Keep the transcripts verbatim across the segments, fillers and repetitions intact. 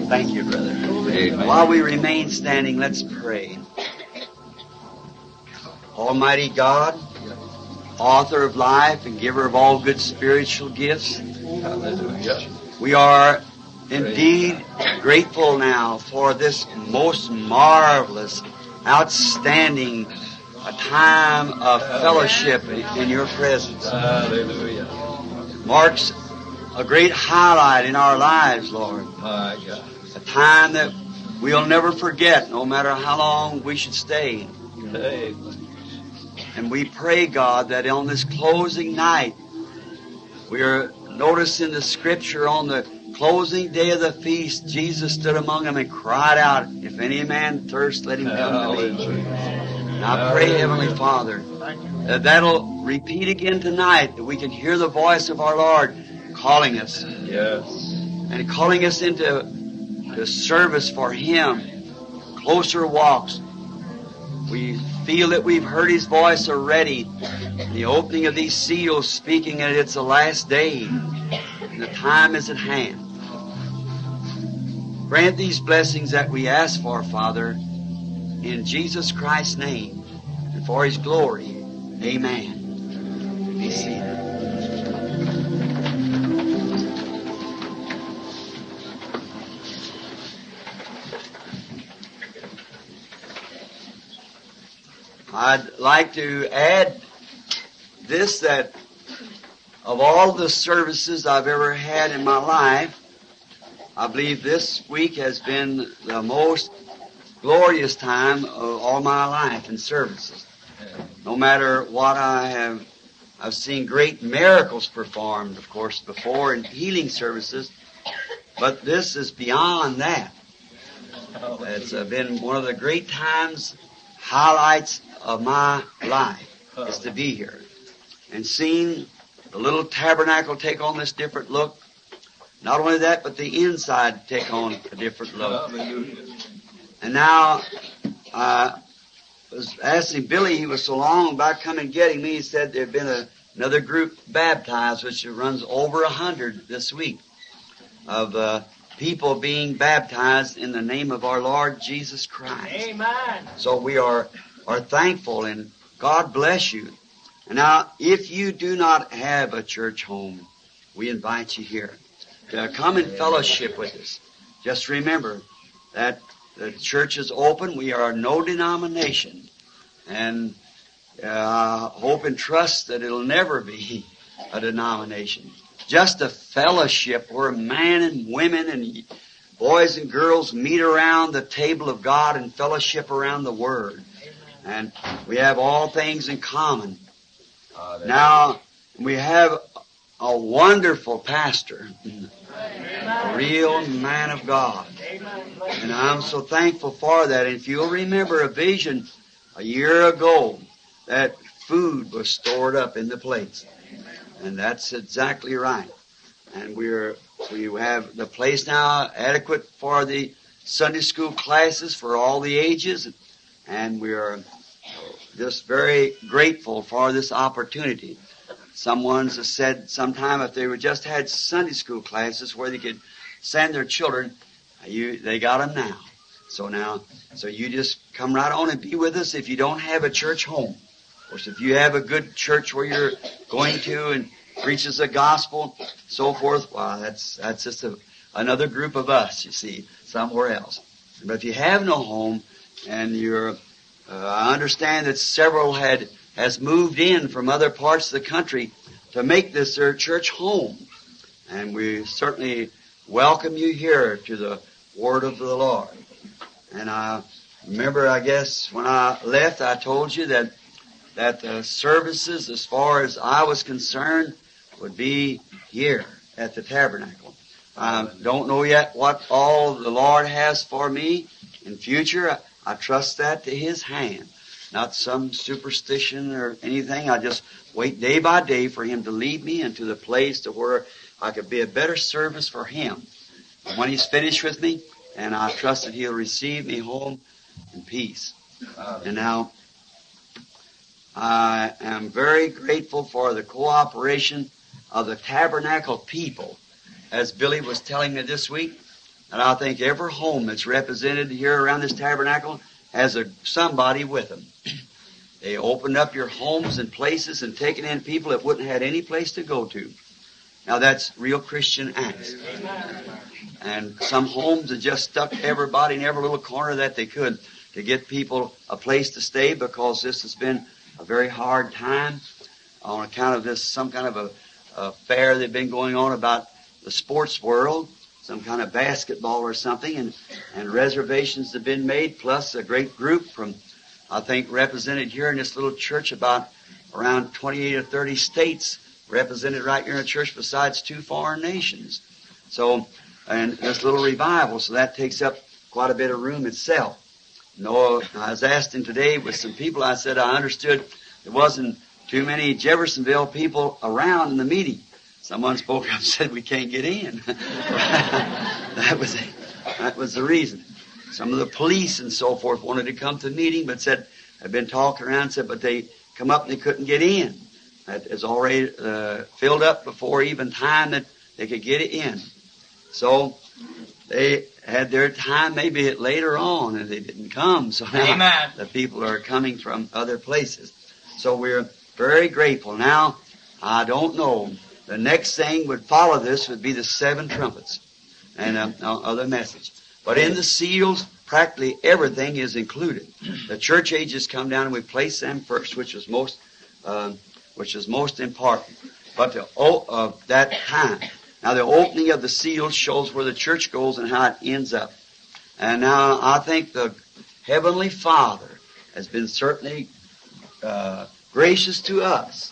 Thank you, brother. Amen. While we remain standing, let's pray. Almighty God, author of life and giver of all good spiritual gifts, Hallelujah. we are indeed grateful now for this most marvelous, outstanding a time of fellowship in your presence. Hallelujah. Marks a great highlight in our lives, Lord. My God. A time that we'll never forget, no matter how long we should stay. Amen. And we pray, God, that on this closing night, we are noticing the scripture on the closing day of the feast, Jesus stood among them and cried out, "If any man thirst, let him come to me." Hallelujah. And I pray, Heavenly Father, that that'll repeat again tonight, that we can hear the voice of our Lord calling us Yes. and calling us into the service for Him, closer walks. We feel that we've heard His voice already. The opening of these seals speaking that it's the last day and the time is at hand. Grant these blessings that we ask for, Father, in Jesus Christ's name and for His glory. Amen. Be seated. I'd like to add this, that of all the services I've ever had in my life, I believe this week has been the most glorious time of all my life in services. No matter what I have, I've seen great miracles performed, of course, before in healing services, but this is beyond that. It's uh, been one of the great times, highlights of my life is to be here and seeing the little tabernacle take on this different look. Not only that, but the inside take on a different look. Hallelujah. And now, I was asking Billy, he was so long about coming getting me, he said there had been a, another group baptized, which runs over a hundred this week, of uh, people being baptized in the name of our Lord Jesus Christ. Amen. So we are, are thankful, and God bless you. And now, if you do not have a church home, we invite you here to come and fellowship with us. Just remember that the church is open. We are no denomination. And uh, I hope and trust that it'll never be a denomination. Just a fellowship where men and women and boys and girls meet around the table of God and fellowship around the Word. And we have all things in common. Now, we have a wonderful pastor, a real man of God. And I'm so thankful for that. And if you'll remember a vision a year ago, that food was stored up in the plates. And that's exactly right. And we're, we have the place now adequate for the Sunday school classes for all the ages. And we are just very grateful for this opportunity. Someone's has said sometime if they would just had Sunday school classes where they could send their children, you, they got them now. So now, so you just come right on and be with us if you don't have a church home. Of course, if you have a good church where you're going to and preaches the gospel, so forth, well, that's that's just a, another group of us, you see, somewhere else. But if you have no home and you're Uh, I understand that several had has moved in from other parts of the country to make this their church home. And we certainly welcome you here to the Word of the Lord. And I remember, I guess, when I left, I told you that that the services, as far as I was concerned, would be here at the tabernacle. I don't know yet what all the Lord has for me in future. I trust that to His hand, not some superstition or anything. I just wait day by day for Him to lead me into the place to where I could be a better service for Him. And when He's finished with me, and I trust that He'll receive me home in peace. And now, I am very grateful for the cooperation of the tabernacle people, as Billy was telling me this week. And I think every home that's represented here around this tabernacle has a somebody with them. They opened up your homes and places and taken in people that wouldn't have had any place to go to. Now that's real Christian acts. And some homes have just stuck everybody in every little corner that they could to get people a place to stay, because this has been a very hard time on account of this, some kind of a, a fair that's been going on about the sports world, some kind of basketball or something, and, and reservations have been made, plus a great group from, I think, represented here in this little church, about around twenty-eight or thirty states represented right here in the church, besides two foreign nations. So, and this little revival, so that takes up quite a bit of room itself. No, I was asked him today with some people, I said I understood there wasn't too many Jeffersonville people around in the meeting. Someone spoke up and said we can't get in. that was that was the reason. Some of the police and so forth wanted to come to the meeting, but said, had been talking around and said, but they come up and they couldn't get in. That is already uh, filled up before even time that they could get it in. So they had their time maybe later on and they didn't come. So now Amen. The people are coming from other places. So we're very grateful. Now, I don't know. The next thing would follow this would be the seven trumpets and um, other message. But in the seals, practically everything is included. The church ages come down and we place them first, which is most, uh, which is most important. But the of uh, that time. Now the opening of the seals shows where the church goes and how it ends up. And now I think the Heavenly Father has been certainly uh, gracious to us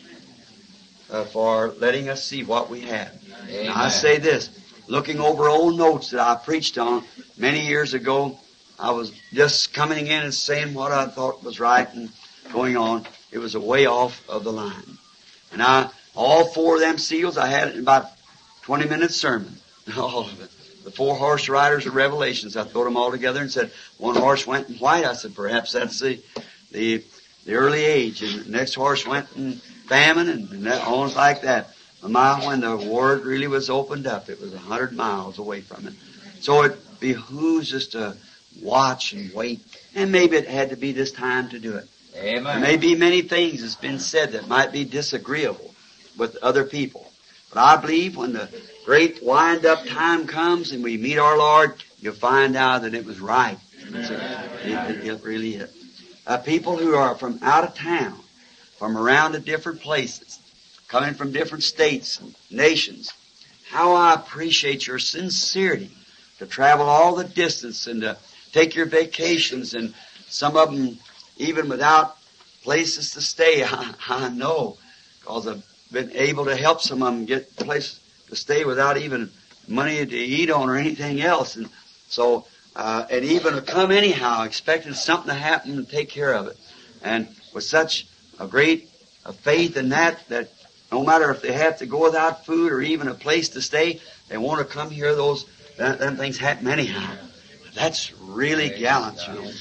uh, for letting us see what we have. Now, I say this, looking over old notes that I preached on many years ago, I was just coming in and saying what I thought was right and going on. It was a way off of the line. And I, all four of them seals, I had it in about twenty minute sermon. All of it. The four horse riders of Revelations, I threw them all together and said, one horse went in white. I said, perhaps that's the, the, the early age. And the next horse went in famine and, and that, on like that. A mile when the word really was opened up. It was a hundred miles away from it. So it behooves us to watch and wait. And maybe it had to be this time to do it. Amen. There may be many things that's been said that might be disagreeable with other people. But I believe when the great wind-up time comes and we meet our Lord, you'll find out that it was right. It, it, it really is. Uh, people who are from out of town, from around the different places, coming from different states and nations, how I appreciate your sincerity to travel all the distance and to take your vacations, and some of them even without places to stay. I, I know, because I've been able to help some of them get a place to stay without even money to eat on or anything else. And so, uh, and even to come anyhow, expecting something to happen and take care of it. And with such a great a faith in that, that no matter if they have to go without food or even a place to stay, they want to come here. Those that, them things happen anyhow. That's really gallant, you know.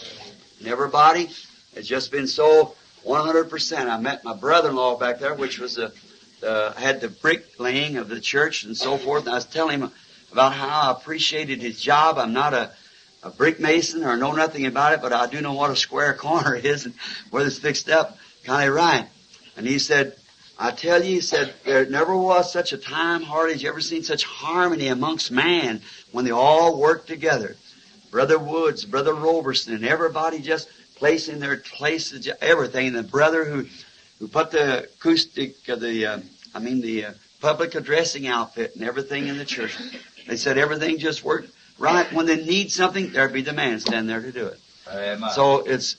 And everybody has just been so one hundred percent. I met my brother-in-law back there, which was a, uh, had the bricklaying of the church and so forth. And I was telling him about how I appreciated his job. I'm not a, a brick mason or know nothing about it, but I do know what a square corner is and where it's fixed up kind of right. And he said, I tell you, he said, there never was such a time, hardly has you ever seen such harmony amongst man when they all work together. Brother Woods, Brother Roberson, and everybody just placing their places, everything. And the brother who, who put the acoustic, uh, the, uh, I mean the uh, public addressing outfit and everything in the church. They said everything just worked right. When they need something, there'd be the man standing there to do it. Amen. So it's,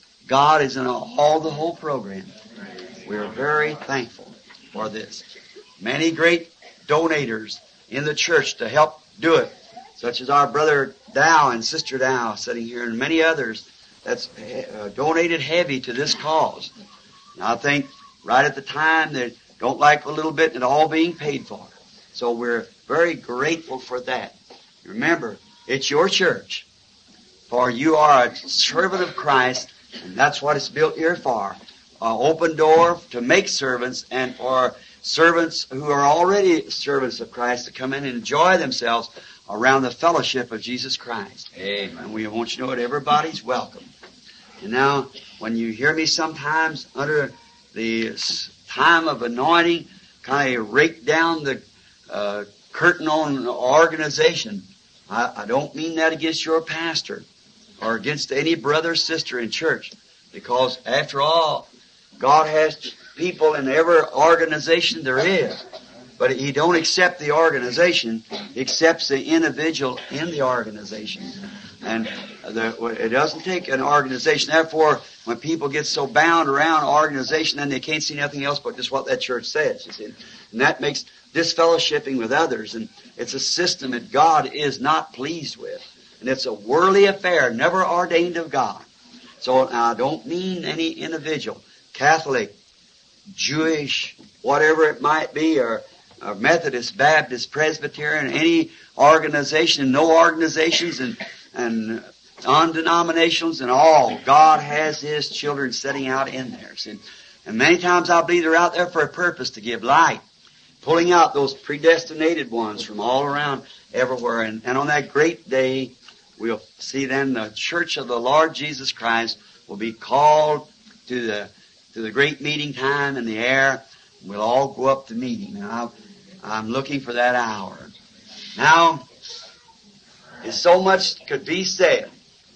God is in all the whole program. We're very thankful for this. Many great donators in the church to help do it, such as our brother Dow and sister Dow sitting here, and many others that's uh, donated heavy to this cause. And I think right at the time they don't like a little bit and it all being paid for. So we're very grateful for that. Remember, it's your church, for you are a servant of Christ, and that's what it's built here for. An open door to make servants, and for servants who are already servants of Christ to come in and enjoy themselves around the fellowship of Jesus Christ. Amen. And we want you to know that everybody's welcome. And now, when you hear me sometimes under the time of anointing, kind of rake down the uh, curtain on organization, I, I don't mean that against your pastor or against any brother or sister in church, because after all, God has people in every organization there is. But He don't accept the organization, He accepts the individual in the organization. And the, it doesn't take an organization. Therefore, when people get so bound around an organization, then they can't see nothing else but just what that church says. You see? And that makes disfellowshipping with others. And it's a system that God is not pleased with. And it's a worldly affair, never ordained of God. So I don't mean any individual, Catholic, Jewish, whatever it might be, or, or Methodist, Baptist, Presbyterian, any organization, no organizations, and and non-denominationals and all. God has His children setting out in there. See? And many times I believe they're out there for a purpose, to give light, pulling out those predestinated ones from all around everywhere. And, and on that great day, we'll see then the church of the Lord Jesus Christ will be called to the to the great meeting time in the air. We'll all go up to meet Him. And I, I'm looking for that hour. Now, if so much could be said.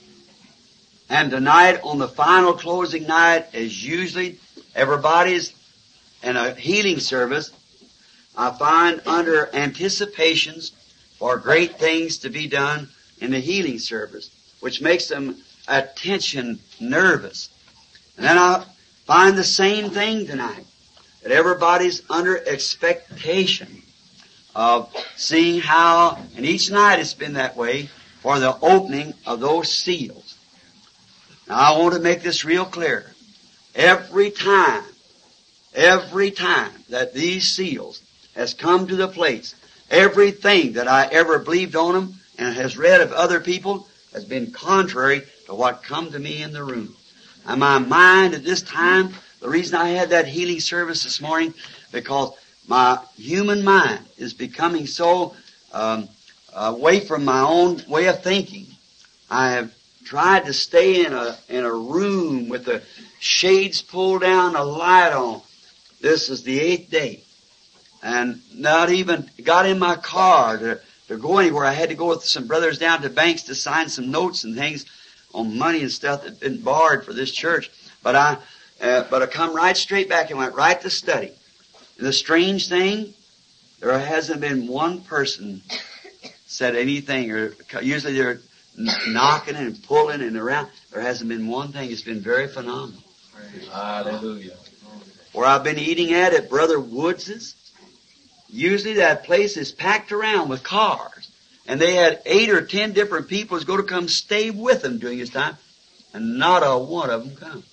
And tonight, on the final closing night, as usually everybody's in a healing service, I find under anticipations for great things to be done in the healing service, which makes them attention nervous. And then I find the same thing tonight, that everybody's under expectation of seeing how, and each night it's been that way, for the opening of those seals. Now I want to make this real clear. Every time, every time that these seals has come to the place, everything that I ever believed on them and has read of other people has been contrary to what come to me in the room. And my mind at this time, the reason I had that healing service this morning, because my human mind is becoming so um, away from my own way of thinking. I have tried to stay in a in a room with the shades pulled down, a light on. This is the eighth day, and not even got in my car to, to go anywhere. I had to go with some brothers down to banks to sign some notes and things on money and stuff that had been borrowed for this church. But I uh, but I come right straight back and went right to study. And the strange thing, there hasn't been one person said anything, or usually they're knocking and pulling and around. There hasn't been one thing. It's been very phenomenal. Hallelujah. Where I've been eating at at Brother Woods's, usually that place is packed around with cars. And they had eight or ten different people who's going to come stay with them during this time. And not a one of them come.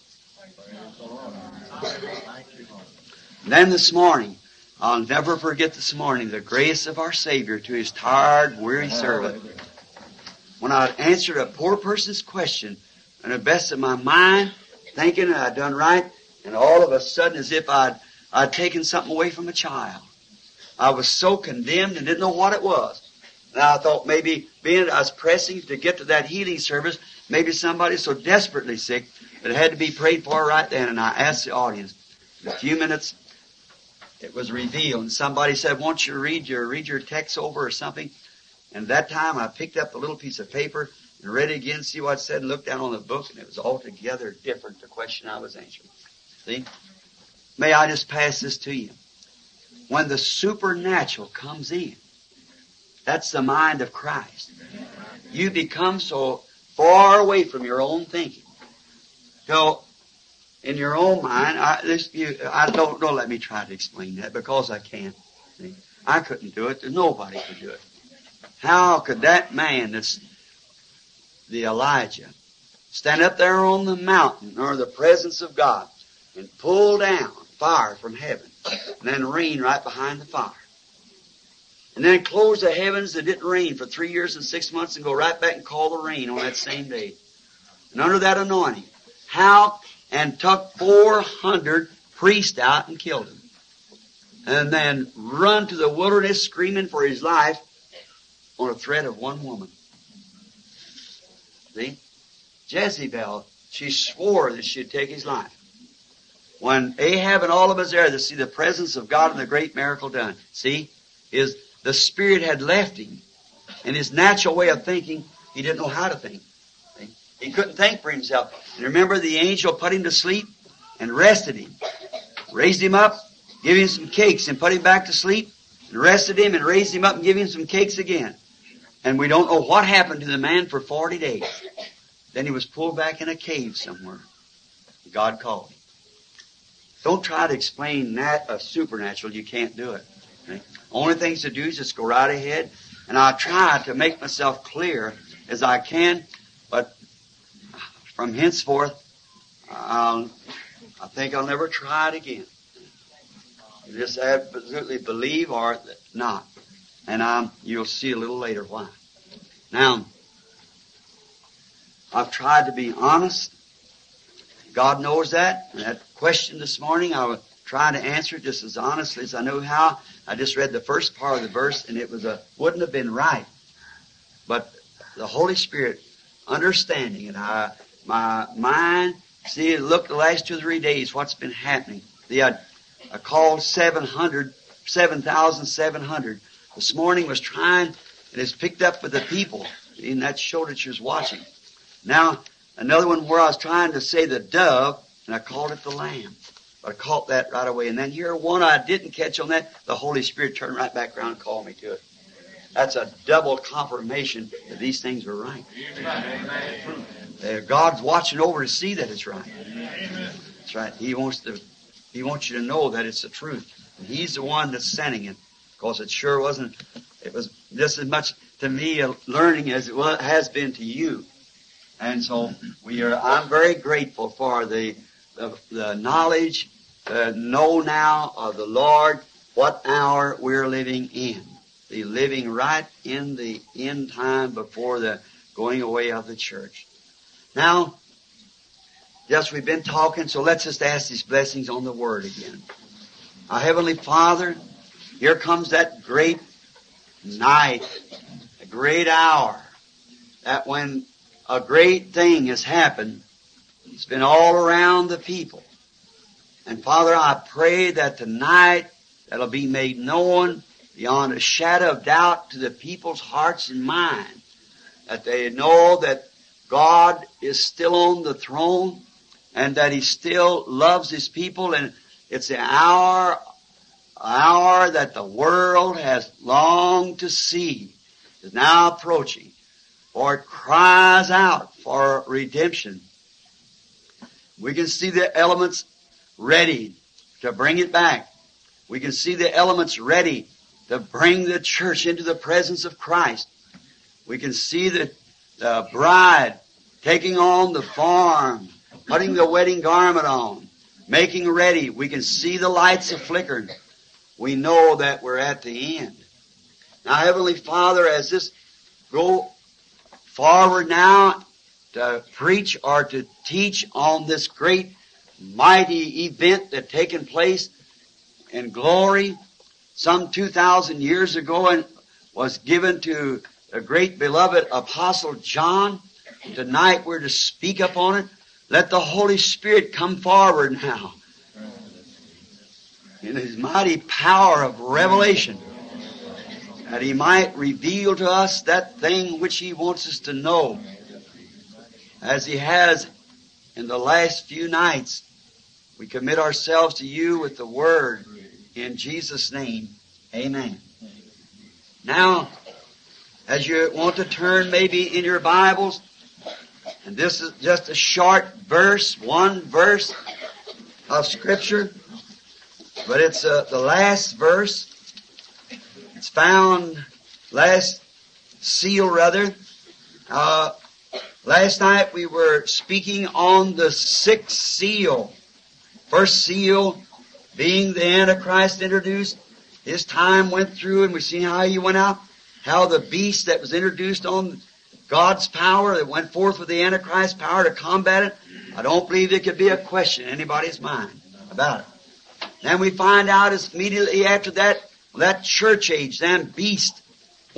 And then this morning, I'll never forget this morning, the grace of our Savior to His tired, weary servant. When I answered a poor person's question, and the best of my mind, thinking I'd done right, and all of a sudden, as if I'd, I'd taken something away from a child. I was so condemned and didn't know what it was. And I thought maybe, being I was pressing to get to that healing service, maybe somebody so desperately sick that it had to be prayed for right then. And I asked the audience, in a few minutes, it was revealed. And somebody said, won't you read your, read your text over or something? And at that time, I picked up a little piece of paper and read it again, see what it said, and looked down on the book, and it was altogether different, the question I was answering. See? May I just pass this to you? When the supernatural comes in, that's the mind of Christ. You become so far away from your own thinking. So, in your own mind, I, this, you, I don't, don't let me try to explain that, because I can't. See? I couldn't do it. Nobody could do it. How could that man that's the Elijah stand up there on the mountain or the presence of God and pull down fire from heaven and then rain right behind the fire? And then close the heavens that didn't rain for three years and six months and go right back and call the rain on that same day. And under that anointing, how, and took four hundred priests out and killed them. And then run to the wilderness screaming for his life on a thread of one woman. See? Jezebel, she swore that she'd take his life. When Ahab and all of us there to see the presence of God and the great miracle done. See? His, the Spirit had left him. And his natural way of thinking, he didn't know how to think. See? He couldn't think for himself. And remember, the angel put him to sleep and rested him. Raised him up, gave him some cakes and put him back to sleep. And rested him and raised him up and gave him some cakes again. And we don't know what happened to the man for forty days. Then he was pulled back in a cave somewhere. God called him. Don't try to explain that a supernatural. You can't do it. Okay? Only things to do is just go right ahead. And I try to make myself clear as I can. But from henceforth, I'll, I think I'll never try it again. You just absolutely believe or not. And um, you'll see a little later why. Now, I've tried to be honest. God knows that. And that question this morning, I was trying to answer it just as honestly as I know how. I just read the first part of the verse, and it was a wouldn't have been right. But the Holy Spirit, understanding it, I, my mind, see, look the last two or three days, what's been happening. The I, I called seven hundred, seven thousand seven hundred. This morning was trying, and it's picked up with the people in that show that you was watching. Now, another one where I was trying to say the dove, and I called it the lamb. But I caught that right away. And then here, one I didn't catch on that, the Holy Spirit turned right back around and called me to it. That's a double confirmation that these things are right. Uh, God's watching over to see that it's right. That's right. He wants to, He wants you to know that it's the truth. And He's the one that's sending it. Because it sure wasn't, it was just as much to me a learning as it was, has been to you. And so we are, I'm very grateful for the, the, the knowledge, the know now of the Lord, what hour we're living in. The living right in the end time before the going away of the church. Now, yes, we've been talking, so let's just ask these blessings on the Word again. Our Heavenly Father, here comes that great night, a great hour, that when a great thing has happened, it's been all around the people. And Father, I pray that tonight that'll be made known beyond a shadow of doubt to the people's hearts and minds, that they know that God is still on the throne and that He still loves His people, and it's the hour hour that the world has longed to see is now approaching, for it cries out for redemption. We can see the elements ready to bring it back. We can see the elements ready to bring the church into the presence of Christ. We can see the, the bride taking on the form, putting the wedding garment on, making ready. We can see the lights a-flickering. We know that we're at the end. Now, Heavenly Father, as this go forward now to preach or to teach on this great, mighty event that taken place in glory some two thousand years ago and was given to the great beloved Apostle John, tonight we're to speak upon it. Let the Holy Spirit come forward now in His mighty power of revelation, that He might reveal to us that thing which He wants us to know, as He has in the last few nights. We commit ourselves to You with the Word in Jesus' name. Amen. Now, as you want to turn maybe in your Bibles, and this is just a short verse, one verse of Scripture, but it's uh, the last verse. It's found, last seal rather. Uh, last night we were speaking on the sixth seal. First seal being the Antichrist introduced. His time went through and we've seen how he went out. How the beast that was introduced on God's power that went forth with the Antichrist power to combat it. I don't believe there could be a question in anybody's mind about it. Then we find out is immediately after that, that church age, them beast went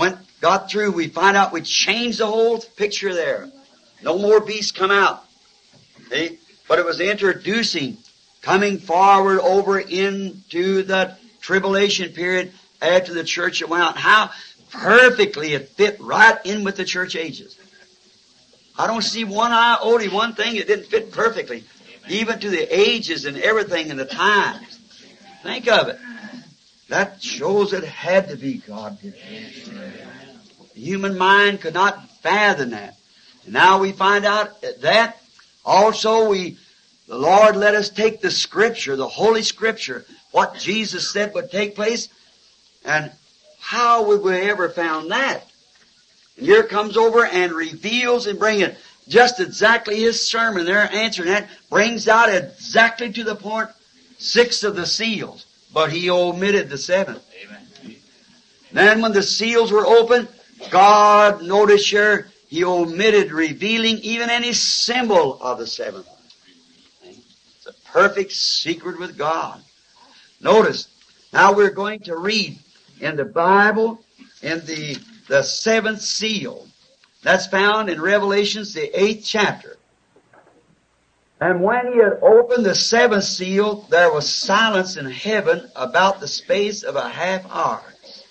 got through, we find out we changed the whole picture there. No more beasts come out. See? But it was introducing, coming forward over into the tribulation period after the church had went out. How perfectly it fit right in with the church ages. I don't see one iota, one thing that didn't fit perfectly. Even to the ages and everything and the times. Think of it. That shows it had to be God did. The human mind could not fathom that. And now we find out that also we, the Lord let us take the Scripture, the Holy Scripture, what Jesus said would take place, and how would we ever found that? And here comes over and reveals and brings it just exactly His sermon there, answering that, brings out exactly to the point six of the seals, but He omitted the seventh. Amen. Then when the seals were opened, God, notice here, He omitted revealing even any symbol of the seventh. It's a perfect secret with God. Notice, now we're going to read in the Bible, in the, the seventh seal. That's found in Revelations, the eighth chapter. And when He had opened the seventh seal, there was silence in heaven about the space of a half hour.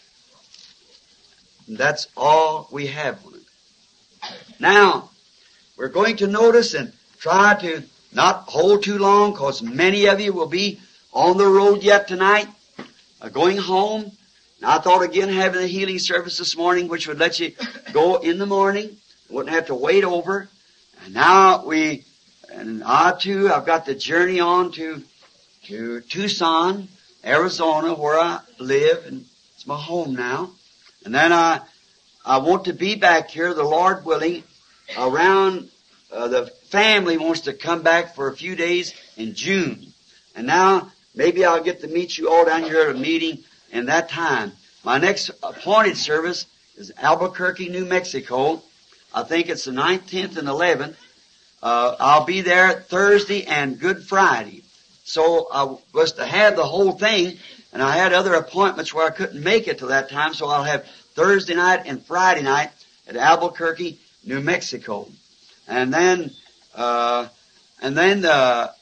And that's all we have on it. Now, we're going to notice and try to not hold too long, because many of you will be on the road yet tonight, uh, going home. And I thought again having a healing service this morning, which would let you go in the morning. Wouldn't have to wait over. And now we, and I too, I've got the journey on to, to Tucson, Arizona, where I live, and it's my home now. And then I, I want to be back here, the Lord willing, around, uh, the family wants to come back for a few days in June. And now, maybe I'll get to meet you all down here at a meeting in that time. My next appointed service is Albuquerque, New Mexico. I think it's the ninth, tenth, and eleventh. Uh, I'll be there Thursday and Good Friday. So I was to have the whole thing, and I had other appointments where I couldn't make it till that time, so I'll have Thursday night and Friday night at Albuquerque, New Mexico. And then, uh, and then the,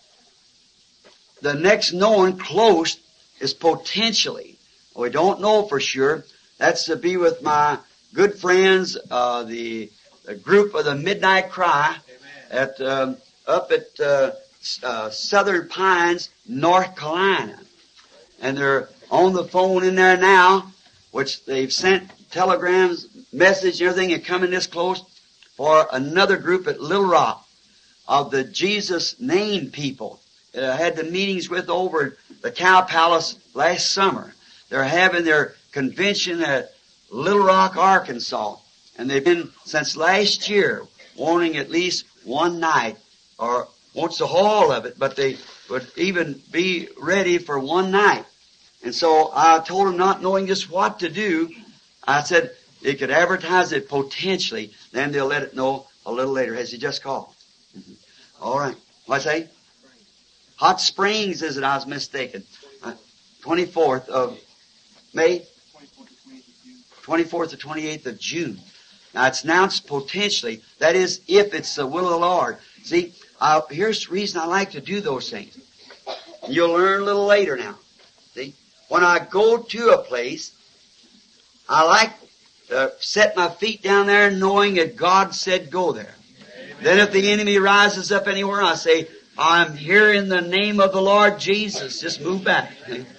the next known close is potentially. We don't know for sure. That's to be with my good friends, uh, the, the group of the Midnight Cry at, um, up at, uh, uh, Southern Pines, North Carolina. And they're on the phone in there now, which they've sent telegrams, message, and everything, and coming this close for another group at Little Rock of the Jesus Name people. I uh, had the meetings with over the Cow Palace last summer. They're having their convention at Little Rock, Arkansas. And they've been since last year wanting at least one night, or wants the whole of it, but they would even be ready for one night. And so I told them, not knowing just what to do, I said they could advertise it potentially, then they'll let it know a little later. Has he just called? Mm-hmm. All right. What's that? Hot Springs, is it? I was mistaken. Uh, twenty-fourth of May? twenty-fourth or twenty-eighth of June. Now, it's announced potentially. That is, if it's the will of the Lord. See, uh, here's the reason I like to do those things. You'll learn a little later now. See, when I go to a place, I like to set my feet down there knowing that God said go there. Amen. Then if the enemy rises up anywhere, I say, I'm here in the name of the Lord Jesus. Just move back.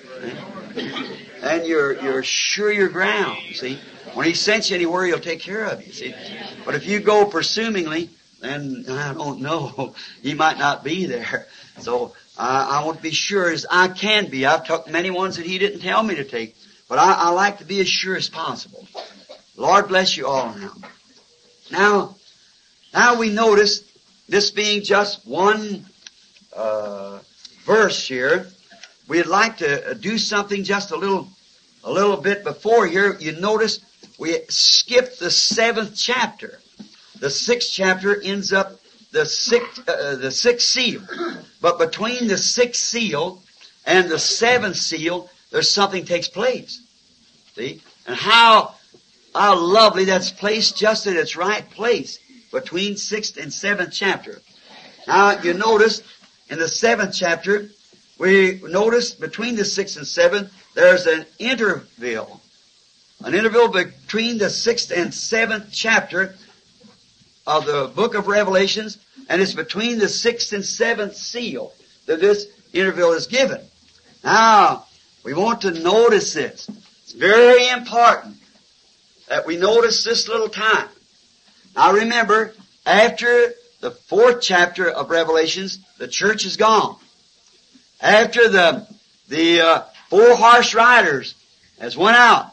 And you're, you're sure your ground, see. When He sends you anywhere, He'll take care of you, see. But if you go presumingly, then I don't know. He might not be there. So uh, I want to be sure as I can be. I've took many ones that He didn't tell me to take. But I, I like to be as sure as possible. Lord bless you all now. Now, now we notice this being just one uh, verse here. We'd like to do something just a little, a little bit before here. You notice we skipped the seventh chapter. The sixth chapter ends up the sixth, uh, the sixth seal. But between the sixth seal and the seventh seal, there's something takes place. See? And how how lovely that's placed just at its right place between sixth and seventh chapter. Now, you notice in the seventh chapter, we notice between the sixth and seventh, there's an interval. An interval between the sixth and seventh chapter of the book of Revelations, and it's between the sixth and seventh seal that this interval is given. Now, we want to notice this. It's very important that we notice this little time. Now remember, after the fourth chapter of Revelations, the church is gone. After the the uh, four horse riders has went out,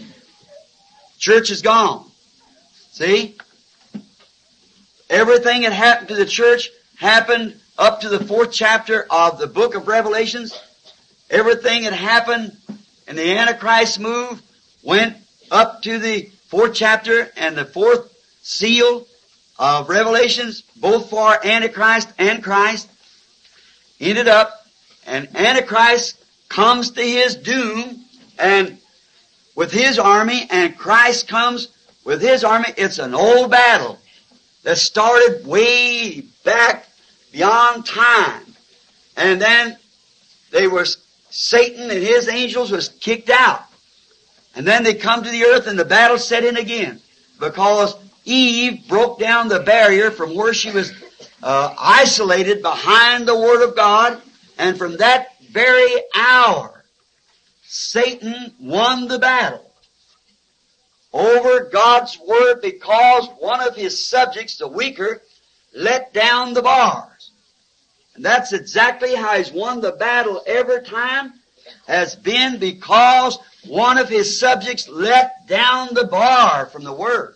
church is gone. See? Everything that happened to the church happened up to the fourth chapter of the book of Revelations. Everything that happened in the Antichrist move went up to the fourth chapter and the fourth seal of Revelations, both for Antichrist and Christ. Ended up, and Antichrist comes to his doom, and with his army, and Christ comes with his army. It's an old battle that started way back beyond time. And then they were, Satan and his angels was kicked out. And then they come to the earth and the battle set in again. Because Eve broke down the barrier from where she was uh, isolated behind the Word of God. And from that very hour, Satan won the battle over God's Word, because one of his subjects, the weaker, let down the bars. And that's exactly how he's won the battle every time, has been because one of his subjects let down the bar from the Word.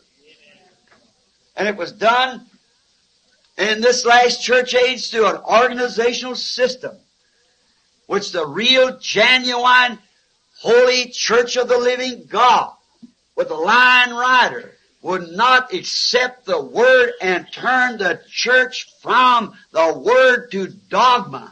And it was done in this last church age through an organizational system, which the real, genuine, holy church of the living God, with the lion rider, would not accept the Word and turn the church from the Word to dogma.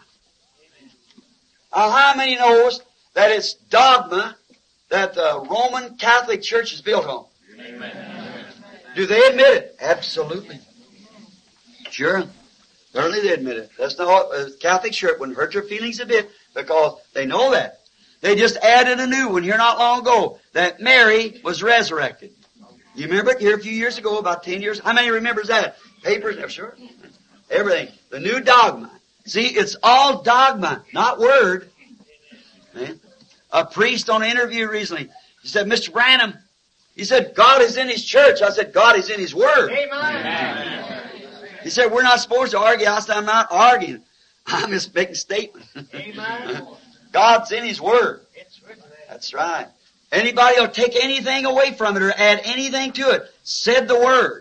Now, how many knows that it's dogma that the Roman Catholic Church is built on? Amen. Do they admit it? Absolutely. Sure. Certainly they admit it. That's not a Catholic Church wouldn't hurt their feelings a bit, because they know that. They just added a new one here not long ago, that Mary was resurrected. You remember it here a few years ago, about ten years? How many remembers that? Papers? Sure. Everything. The new dogma. See, it's all dogma, not word. Man. A priest on an interview recently, he said, Mister Branham, he said, God is in His church. I said, God is in His Word. Amen. He said, we're not supposed to argue. I said, I'm not arguing. I'm just making a statement. Amen. God's in His Word. That's right. Anybody will take anything away from it or add anything to it, said the Word.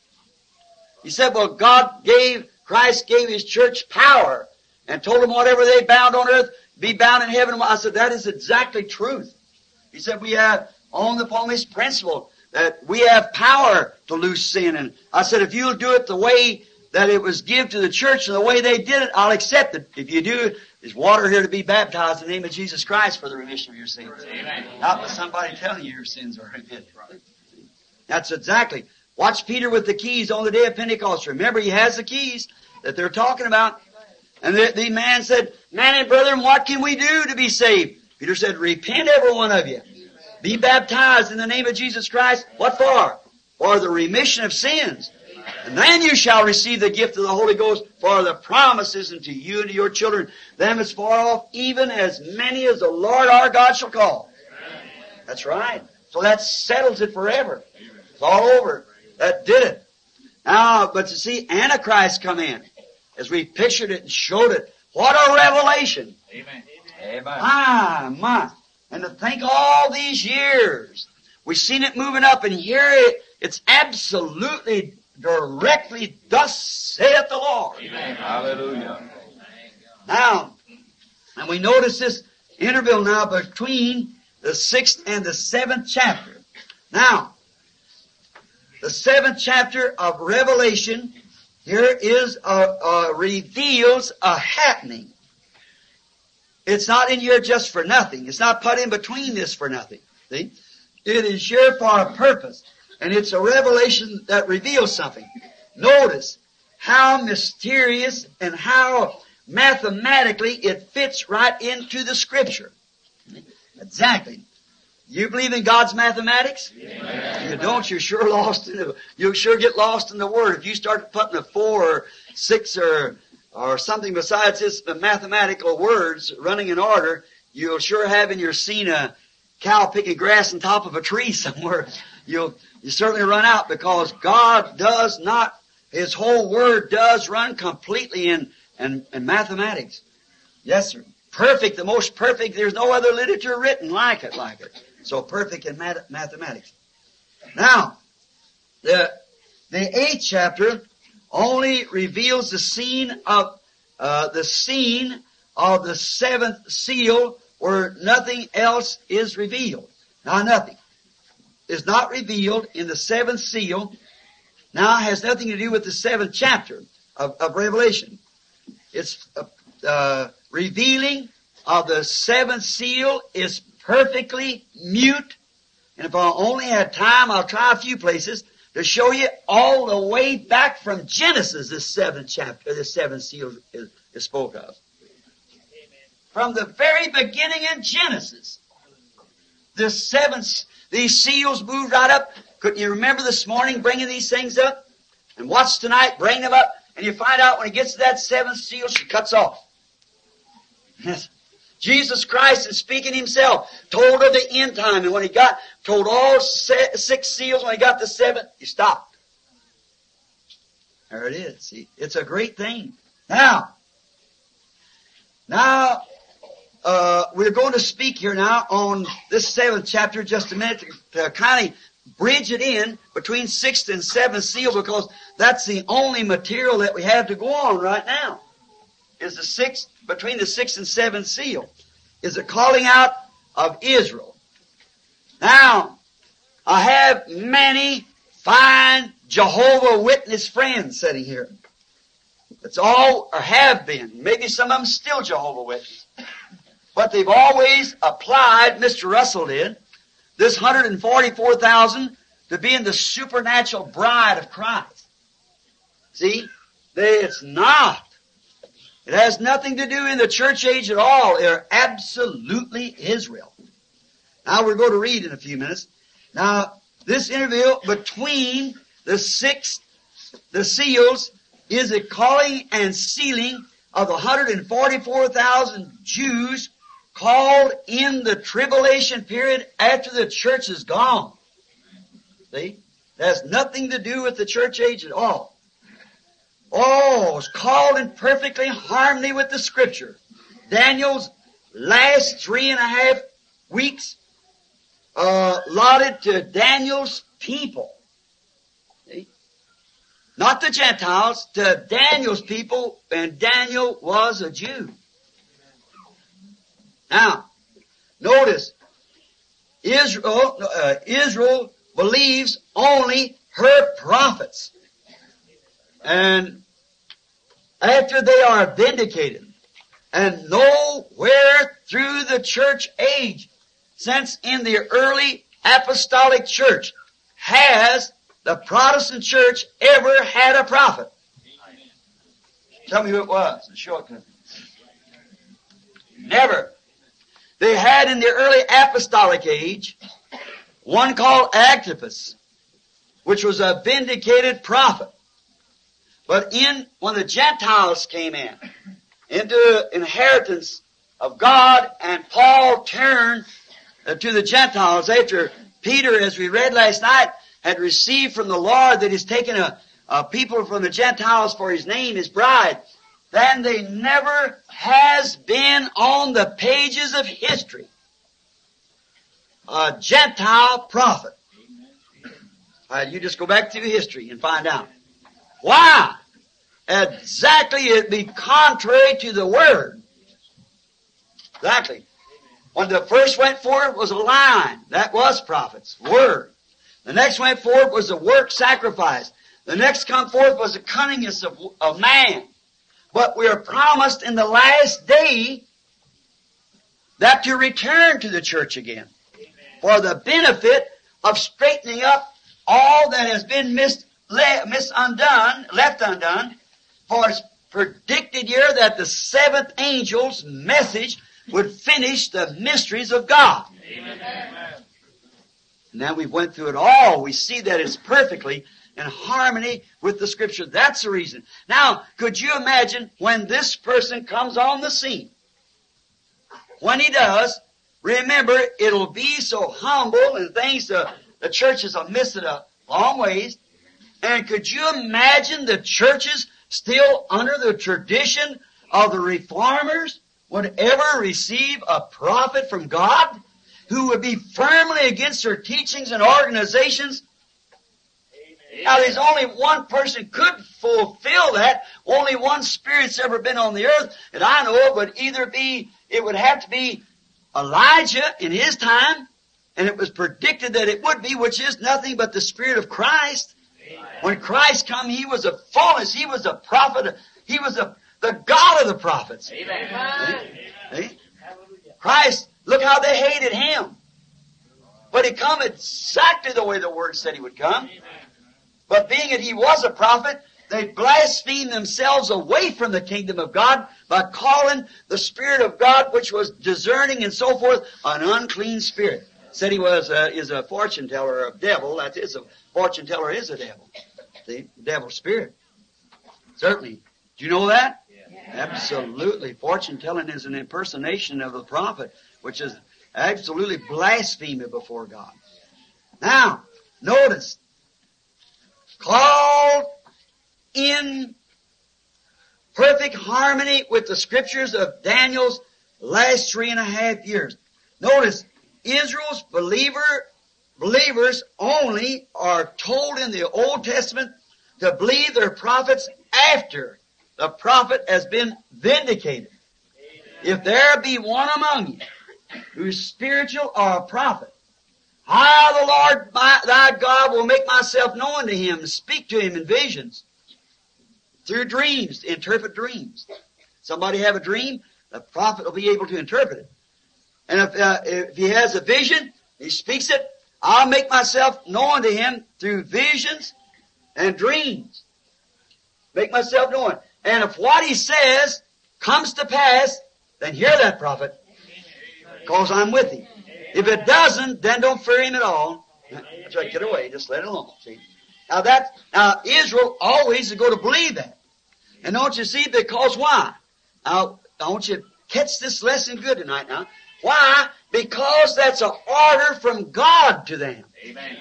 He said, well, God gave, Christ gave His church power and told them whatever they bound on earth, be bound in heaven. I said, that is exactly truth. He said, we have on upon this principle that we have power to loose sin. And I said, if you'll do it the way that it was given to the church and the way they did it, I'll accept it. If you do, there's water here to be baptized in the name of Jesus Christ for the remission of your sins. Amen. Not with somebody telling you your sins are remitted. That's exactly. Watch Peter with the keys on the day of Pentecost. Remember, he has the keys that they're talking about. And the, the man said, man and brethren, what can we do to be saved? Peter said, repent every one of you. Be baptized in the name of Jesus Christ. What for? For the remission of sins. And then you shall receive the gift of the Holy Ghost, for the promises unto you and to your children, them as far off, even as many as the Lord our God shall call. That's right. So that settles it forever. It's all over. That did it. Now, but to see Antichrist come in, as we pictured it and showed it, what a revelation. Amen. Amen. Ah, my. And to think all these years, we've seen it moving up, and here it, it's absolutely directly, thus saith the Lord. Amen. Hallelujah. Now, and we notice this interval now between the sixth and the seventh chapter. Now, the seventh chapter of Revelation here is a, a reveals a happening. It's not in here just for nothing. It's not put in between this for nothing. See? It is here for a purpose. And it's a revelation that reveals something. Notice how mysterious and how mathematically it fits right into the Scripture. Exactly. You believe in God's mathematics? If you don't, you're sure lost in the, you'll sure get lost in the Word. If you start putting a four or six or, or something besides this, the mathematical words running in order, you'll sure have in your scene a cow picking grass on top of a tree somewhere. You'll, you certainly run out because God does not, His whole Word does run completely in, in, in mathematics. Yes, sir. Perfect, the most perfect. There's no other literature written like it, like it. So perfect in math- mathematics. Now, the, the eighth chapter only reveals the scene of, uh, the scene of the seventh seal where nothing else is revealed. Now nothing is not revealed in the seventh seal. Now it has nothing to do with the seventh chapter of, of Revelation. It's, uh, uh, revealing of the seventh seal is perfectly mute. And if I only had time, I'll try a few places to show you all the way back from Genesis, this seventh chapter, this seventh seal is, is spoke of. From the very beginning in Genesis, the seventh, these seals moved right up. Couldn't you remember this morning bringing these things up? And watch tonight, bring them up, and you find out when it gets to that seventh seal, she cuts off. Yes. Jesus Christ is speaking Himself, told of the end time, and when He got, told all six seals, when He got the seventh, He stopped. There it is. See, it's a great thing. Now, now, uh, we're going to speak here now on this seventh chapter just a minute to, to kind of bridge it in between sixth and seventh seal, because that's the only material that we have to go on right now. Is the sixth, between the sixth and seventh seal, is the calling out of Israel. Now, I have many fine Jehovah Witness friends sitting here. That's all, or have been. Maybe some of them still Jehovah Witness. But they've always applied, Mister Russell did, this one hundred forty-four thousand to being the supernatural bride of Christ. See? They, it's not. It has nothing to do in the church age at all. They're absolutely Israel. Now we're going to read in a few minutes. Now, this interview between the six, the seals, is a calling and sealing of the one hundred forty-four thousand Jews called in the tribulation period after the church is gone. See? It has nothing to do with the church age at all. Oh, it's called in perfectly harmony with the Scripture. Daniel's last three and a half weeks uh, allotted to Daniel's people. See? Not the Gentiles, to Daniel's people, and Daniel was a Jew. Now, notice, Israel, uh, Israel believes only her prophets. And after they are vindicated, and nowhere through the church age, since in the early apostolic church, has the Protestant church ever had a prophet. Tell me who it was and show it to me. Never. They had in the early apostolic age one called Agabus, which was a vindicated prophet. But in, when the Gentiles came in, into inheritance of God, and Paul turned uh, to the Gentiles after Peter, as we read last night, had received from the Lord that He's taken a, a people from the Gentiles for His name, His bride, then they never has been on the pages of history a Gentile prophet. All right, you just go back through history and find out. Why? Exactly, it'd be contrary to the Word. Exactly. When the first went forth was a line. That was prophets. Word. The next went forth was a work sacrifice. The next come forth was the cunningness of, of man. But we are promised in the last day that to return to the church again. For the benefit of straightening up all that has been mis, le, mis undone, left undone, for it's predicted here that the seventh angel's message would finish the mysteries of God. Amen. Now we went through it all. We see that it's perfectly in harmony with the Scripture. That's the reason. Now, could you imagine when this person comes on the scene? When he does, remember, it'll be so humble and things, the, the churches have missed it a long ways. And could you imagine the churches still under the tradition of the reformers would ever receive a prophet from God who would be firmly against their teachings and organizations? Amen. Now, there's only one person could fulfill that. Only one Spirit's ever been on the earth that I know of would either be, it would have to be Elijah in his time, and it was predicted that it would be, which is nothing but the Spirit of Christ. Amen. When Christ come, He was a fullness. He was a prophet. He was a, the God of the prophets. Amen. Amen. See? Christ, look how they hated Him. But He come exactly the way the Word said He would come. Amen. But being that He was a prophet, they blasphemed themselves away from the kingdom of God by calling the Spirit of God, which was discerning and so forth, an unclean spirit. Said He was a, is a fortune teller, a devil. That is, a fortune teller is a devil. The devil's spirit. Certainly. Do you know that? Yeah. Absolutely. Fortune telling is an impersonation of the prophet, which is absolutely blasphemy before God. Now, notice, called in perfect harmony with the Scriptures of Daniel's last three and a half years. Notice, Israel's believer, believers only are told in the Old Testament to believe their prophets after the prophet has been vindicated. Amen. If there be one among you who's spiritual or a prophet, I, the Lord my, thy God, will make myself known to him and speak to him in visions, through dreams, to interpret dreams. Somebody have a dream, the prophet will be able to interpret it. And if, uh, if he has a vision, he speaks it, I'll make myself known to him through visions and dreams. Make myself known. And if what he says comes to pass, then hear that prophet, because I'm with him. If it doesn't, then don't fear him at all. That's right, get away, just let it alone. See? Now that, now Israel always is going to believe that. And don't you see, because why? Now, I want you to catch this lesson good tonight now. Why? Because that's an order from God to them. Amen.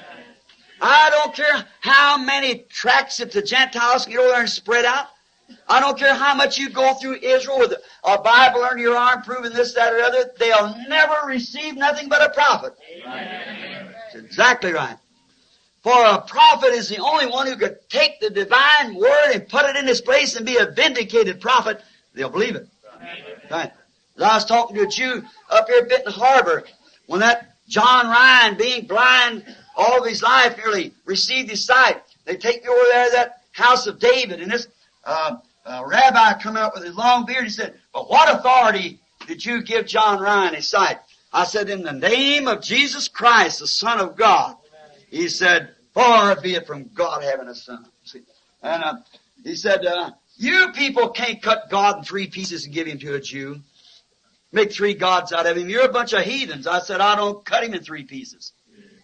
I don't care how many tracts that the Gentiles can get over there and spread out. I don't care how much you go through Israel with a Bible under your arm proving this, that, or other. They'll never receive nothing but a prophet. Amen. That's exactly right. For a prophet is the only one who could take the divine word and put it in its place and be a vindicated prophet. They'll believe it. Amen. Right. I was talking to a Jew up here at Benton Harbor when that John Ryan, being blind all of his life, nearly received his sight. They take me over there to that house of David, and this uh, uh, rabbi come out with his long beard. He said, "But what authority did you give John Ryan his sight?" I said, "In the name of Jesus Christ, the Son of God." He said, "Far be it from God having a son." See? And uh, he said, uh, "You people can't cut God in three pieces and give him to a Jew. Make three gods out of him. You're a bunch of heathens." I said, "I don't cut him in three pieces."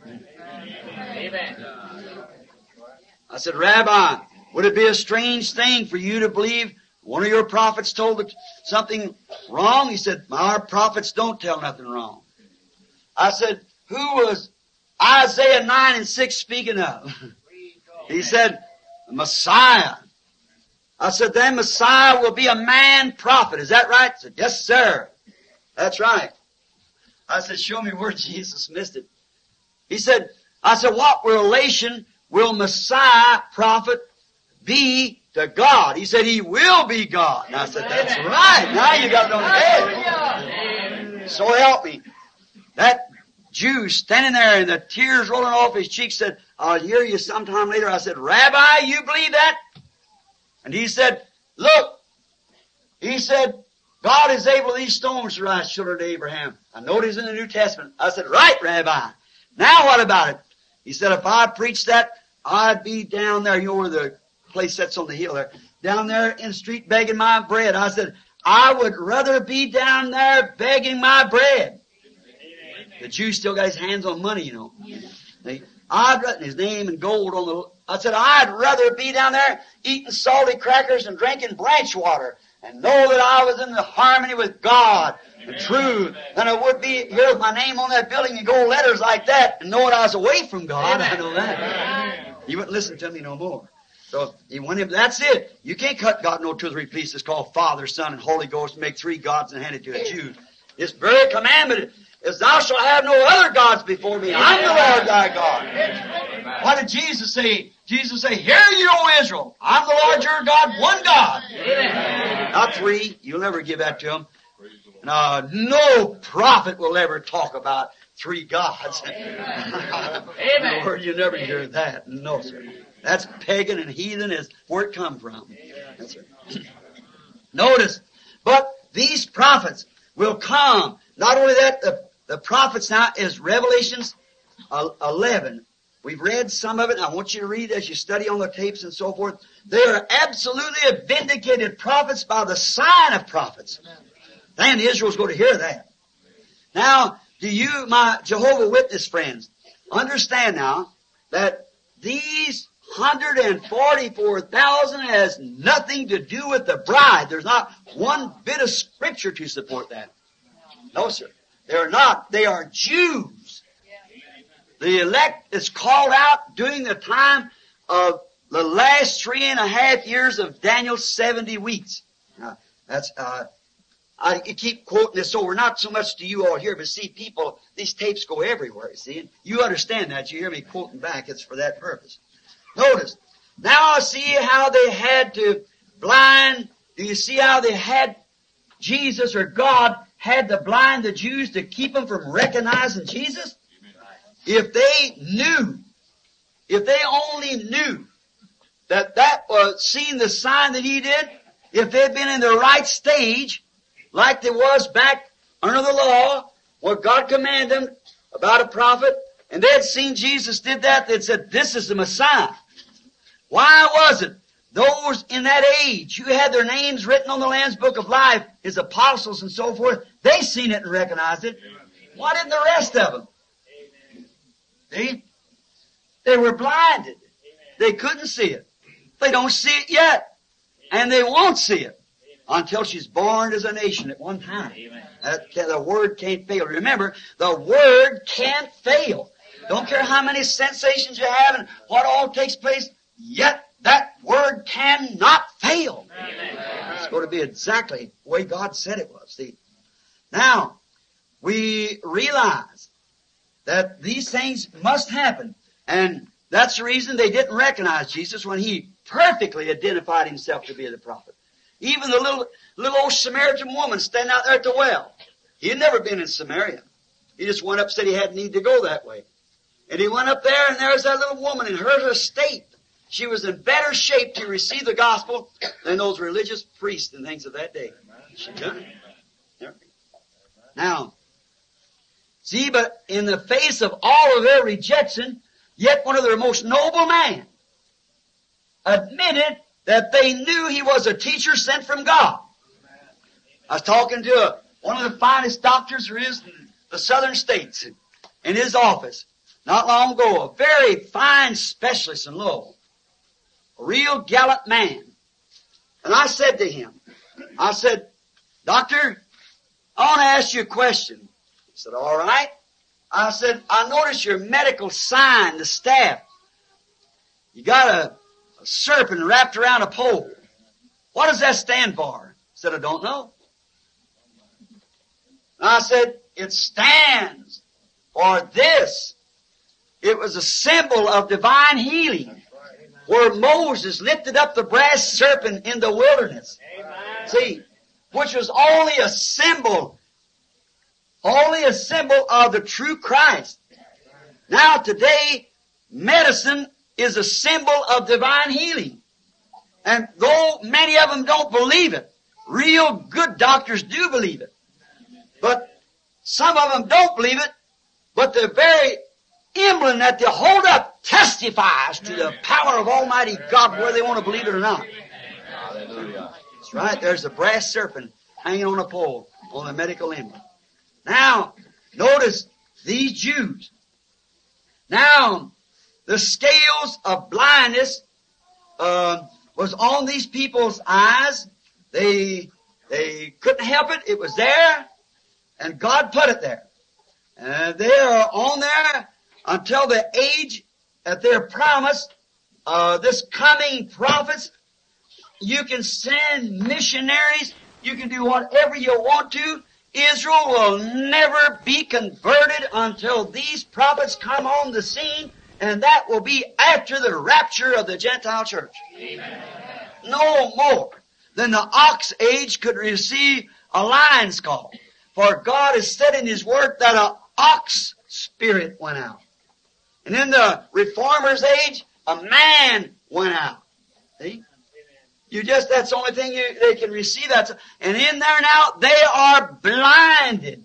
Amen. I said, "Rabbi, would it be a strange thing for you to believe one of your prophets told something wrong?" He said, "Our prophets don't tell nothing wrong." I said, "Who was Isaiah nine and six speaking of?" He said, "The Messiah." I said, "Then Messiah will be a man prophet. Is that right?" He said, "Yes, sir. That's right." I said, "Show me where Jesus missed it." He said, I said, "What relation will Messiah prophet be to God?" He said, "He will be God." And I said, "That's right. Now you got it on the head." So help me. That Jew standing there and the tears rolling off his cheeks said, "I'll hear you sometime later." I said, "Rabbi, you believe that?" And he said, "Look," he said, "God is able these stones to rise children to Abraham." I know it is in the New Testament. I said, "Right, Rabbi. Now what about it?" He said, if I preached that, I'd be down there. You know where the place sits on the hill there? Down there in the street begging my bread. I said, I would rather be down there begging my bread. The Jew still got his hands on money, you know. See? I'd rather, his name and gold on the, I said, I'd rather be down there eating salty crackers and drinking branch water and know that I was in the harmony with God and truth than I would be here with my name on that building and gold letters like that and knowing I was away from God. I know that. He wouldn't listen to me no more. So he went him, that's it. You can't cut God no two or three pieces called Father, Son, and Holy Ghost and make three gods and hand it to a Jew. This very commandment is, thou shalt have no other gods before me. I'm the Lord thy God. What did Jesus say? Jesus said, hear you, O Israel. I'm the Lord your God, one God. Amen. Not three. You'll never give that to him. Uh, no prophet will ever talk about three gods. Amen. Lord, you never hear that. No, sir. That's pagan and heathen is where it come from. That's right. Notice, but these prophets will come. Not only that, the, the prophets now is Revelations eleven. We've read some of it, and I want you to read as you study on the tapes and so forth. They are absolutely vindicated prophets by the sign of prophets. Then Israel's going to hear that. Now, do you, my Jehovah Witness friends, understand now that these one hundred forty-four thousand has nothing to do with the bride? There's not one bit of scripture to support that. No, sir. They're not. They are Jews. The elect is called out during the time of the last three and a half years of Daniel's seventy weeks. Now, that's, uh, I keep quoting this over, not so much to you all here, but see, people, these tapes go everywhere, see? And you understand that. You hear me quoting back. It's for that purpose. Notice, now see how they had to blind, do you see how they had Jesus or God had to blind the Jews to keep them from recognizing Jesus? If they knew, if they only knew that that was, seeing the sign that he did, if they'd been in the right stage, like they was back under the law, what God commanded them about a prophet, and they had seen Jesus did that, they'd said, this is the Messiah. Why was it? Those in that age who had their names written on the Lamb's Book of Life, his apostles and so forth, they seen it and recognized it. Why didn't the rest of them? See? They were blinded. They couldn't see it. They don't see it yet. And they won't see it until she's born as a nation at one time. That, the Word can't fail. Remember, the Word can't fail. Don't care how many sensations you have and what all takes place, yet that Word cannot fail. It's going to be exactly the way God said it was. See? Now, we realize that these things must happen. And that's the reason they didn't recognize Jesus when he perfectly identified himself to be the prophet. Even the little, little old Samaritan woman standing out there at the well. He had never been in Samaria. He just went up, said he had need to go that way. And he went up there, and there's that little woman in her estate. She was in better shape to receive the gospel than those religious priests and things of that day. She done it. Now, see, but in the face of all of their rejection, yet one of their most noble men admitted that they knew he was a teacher sent from God. I was talking to a, one of the finest doctors there is in the southern states in his office not long ago, a very fine specialist in Louisville, a real gallant man. And I said to him, I said, Doctor, I want to ask you a question. He said, all right. I said, I noticed your medical sign, the staff. You got a, a serpent wrapped around a pole. What does that stand for? He said, I don't know. And I said, it stands for this. It was a symbol of divine healing, where Moses lifted up the brass serpent in the wilderness. Amen. See, which was only a symbol, only a symbol of the true Christ. Now today, medicine is a symbol of divine healing. And though many of them don't believe it, real good doctors do believe it. But some of them don't believe it, but the very emblem that they hold up testifies to the power of Almighty God, whether they want to believe it or not. Hallelujah. That's right. There's a brass serpent hanging on a pole on the medical emblem. Now, notice these Jews. Now, the scales of blindness uh, was on these people's eyes. They they couldn't help it. It was there, and God put it there. And they are on there until the age that they're promised. Uh, this coming prophets, you can send missionaries. You can do whatever you want to. Israel will never be converted until these prophets come on the scene, and that will be after the rapture of the Gentile church. Amen. No more than the ox age could receive a lion's call. For God has said in His Word that an ox spirit went out. And in the reformer's age, a man went out. See? You just, that's the only thing you, they can receive. That's, and in there now, they are blinded.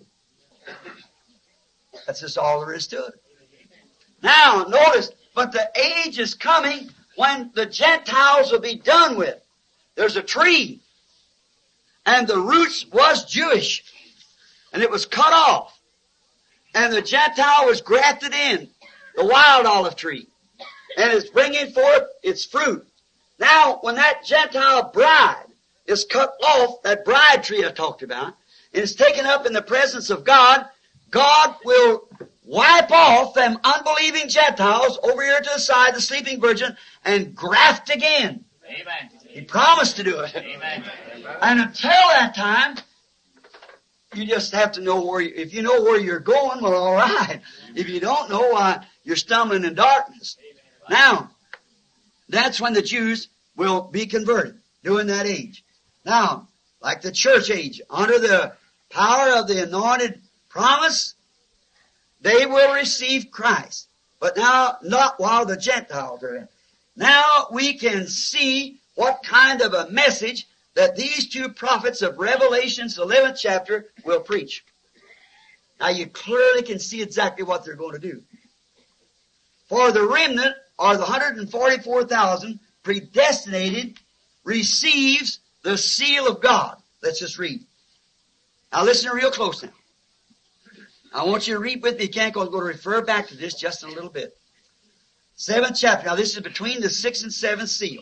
That's just all there is to it. Now, notice, but the age is coming when the Gentiles will be done with. There's a tree, and the roots was Jewish, and it was cut off, and the Gentile was grafted in, the wild olive tree, and it's bringing forth its fruit. Now, when that Gentile bride is cut off, that bride tree I talked about, and is taken up in the presence of God, God will wipe off them unbelieving Gentiles over here to the side, the sleeping virgin, and graft again. Amen. He promised to do it. Amen. And until that time, you just have to know where you, if you know where you're going, well, all right. If you don't know, why, you're stumbling in darkness. Now, that's when the Jews will be converted, during that age. Now, like the church age, under the power of the anointed promise, they will receive Christ. But now, not while the Gentiles are in. Now we can see what kind of a message that these two prophets of Revelation's eleventh chapter will preach. Now you clearly can see exactly what they're going to do. For the remnant, or the one hundred forty-four thousand predestinated, receives the seal of God. Let's just read. Now listen real close now. I want you to read with me. You can't go. I'm going to refer back to this just in a little bit. Seventh chapter. Now this is between the sixth and seventh seal.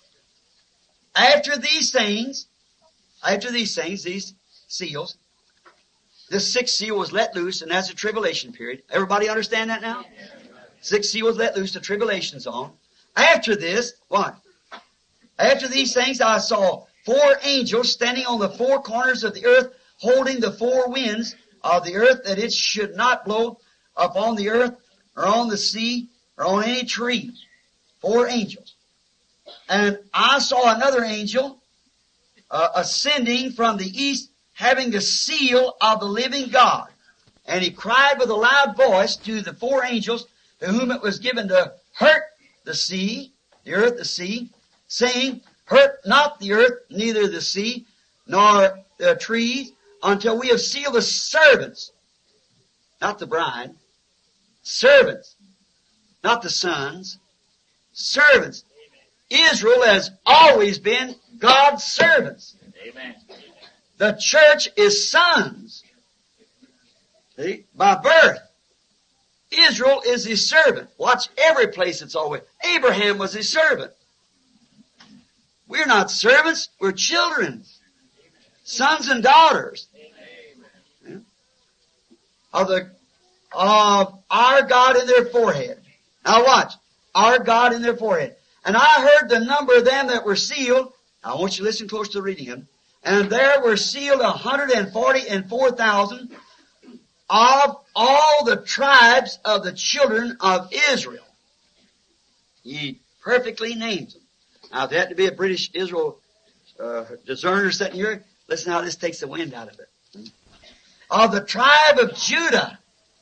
After these things, after these things, these seals, this sixth seal was let loose, and that's a tribulation period. Everybody understand that now? Sixth seal was let loose, the tribulation's on. After this, what? After these things I saw four angels standing on the four corners of the earth, holding the four winds of the earth, that it should not blow upon the earth, or on the sea, or on any tree. Four angels. And I saw another angel uh, ascending from the east, having the seal of the living God. And he cried with a loud voice to the four angels, to whom it was given to hurt the sea, the earth, the sea, saying, hurt not the earth, neither the sea, nor the trees, until we have sealed the servants, not the bride, servants, not the sons, servants. Israel has always been God's servants. Amen. The church is sons. See? By birth. Israel is his servant. Watch every place it's always. Abraham was his servant. We're not servants, we're children. Sons and daughters. Yeah. Of the of our God in their forehead. Now watch. Our God in their forehead. And I heard the number of them that were sealed. I want you to listen close to reading him. And there were sealed a hundred and forty and four thousand of all the tribes of the children of Israel. He perfectly names them. Now, if there had to be a British Israel uh, discerner sitting here, listen how this takes the wind out of it. Of the tribe of Judah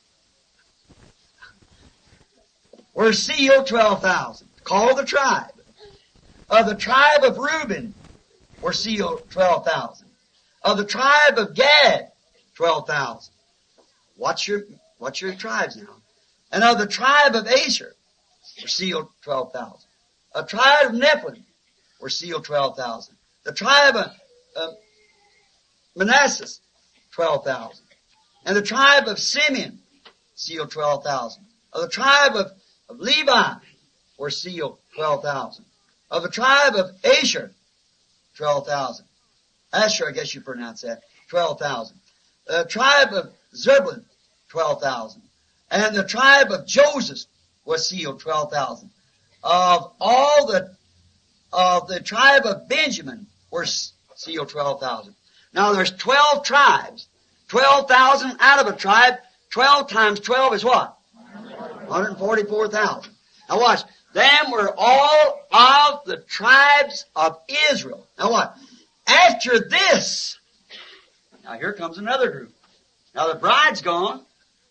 were sealed twelve thousand. Called the tribe. Of the tribe of Reuben were sealed twelve thousand. Of the tribe of Gad, twelve thousand. Watch your, watch your tribes now. And of the tribe of Asher were sealed twelve thousand. A tribe of Nephilim were sealed twelve thousand. The tribe of uh, Manasseh, twelve thousand. And the tribe of Simeon sealed twelve thousand. Of the tribe of, of Levi were sealed twelve thousand. Of the tribe of Asher, twelve thousand. Asher, I guess you pronounce that. twelve thousand. The tribe of Zebulun, twelve thousand. And the tribe of Joseph was sealed twelve thousand. Of all the, of the tribe of Benjamin were sealed twelve thousand. Now there's twelve tribes. twelve thousand out of a tribe. twelve times twelve is what? one hundred forty-four thousand. Now watch. Them were all of the tribes of Israel. Now what? After this, now here comes another group. Now the bride's gone.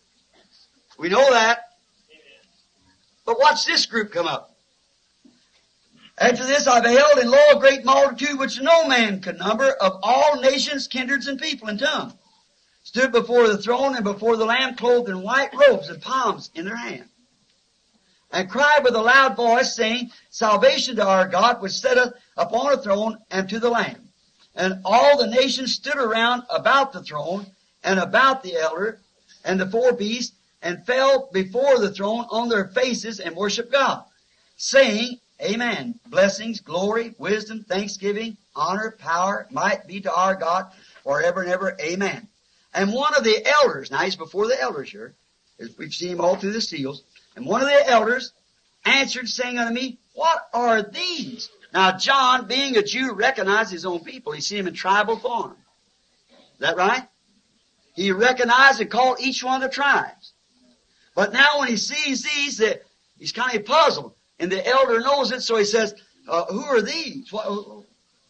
We know that. But watch this group come up. After this I beheld, and lo, a great multitude which no man could number, of all nations, kindreds, and people, and tongues, stood before the throne and before the Lamb, clothed in white robes and palms in their hand, and cried with a loud voice, saying, Salvation to our God, which sitteth upon a throne, and to the Lamb. And all the nations stood around about the throne, and about the elder, and the four beasts, and fell before the throne on their faces, and worshiped God, saying, Amen. Blessings, glory, wisdom, thanksgiving, honor, power, might be to our God forever and ever. Amen. And one of the elders, now he's before the elders here, we've seen him all through the seals, and one of the elders answered, saying unto me, What are these? Now John, being a Jew, recognized his own people. He seen them in tribal form. Is that right? He recognized and called each one of the tribes. But now when he sees these, that he's kind of puzzled. And the elder knows it, so he says, uh, who are these? What,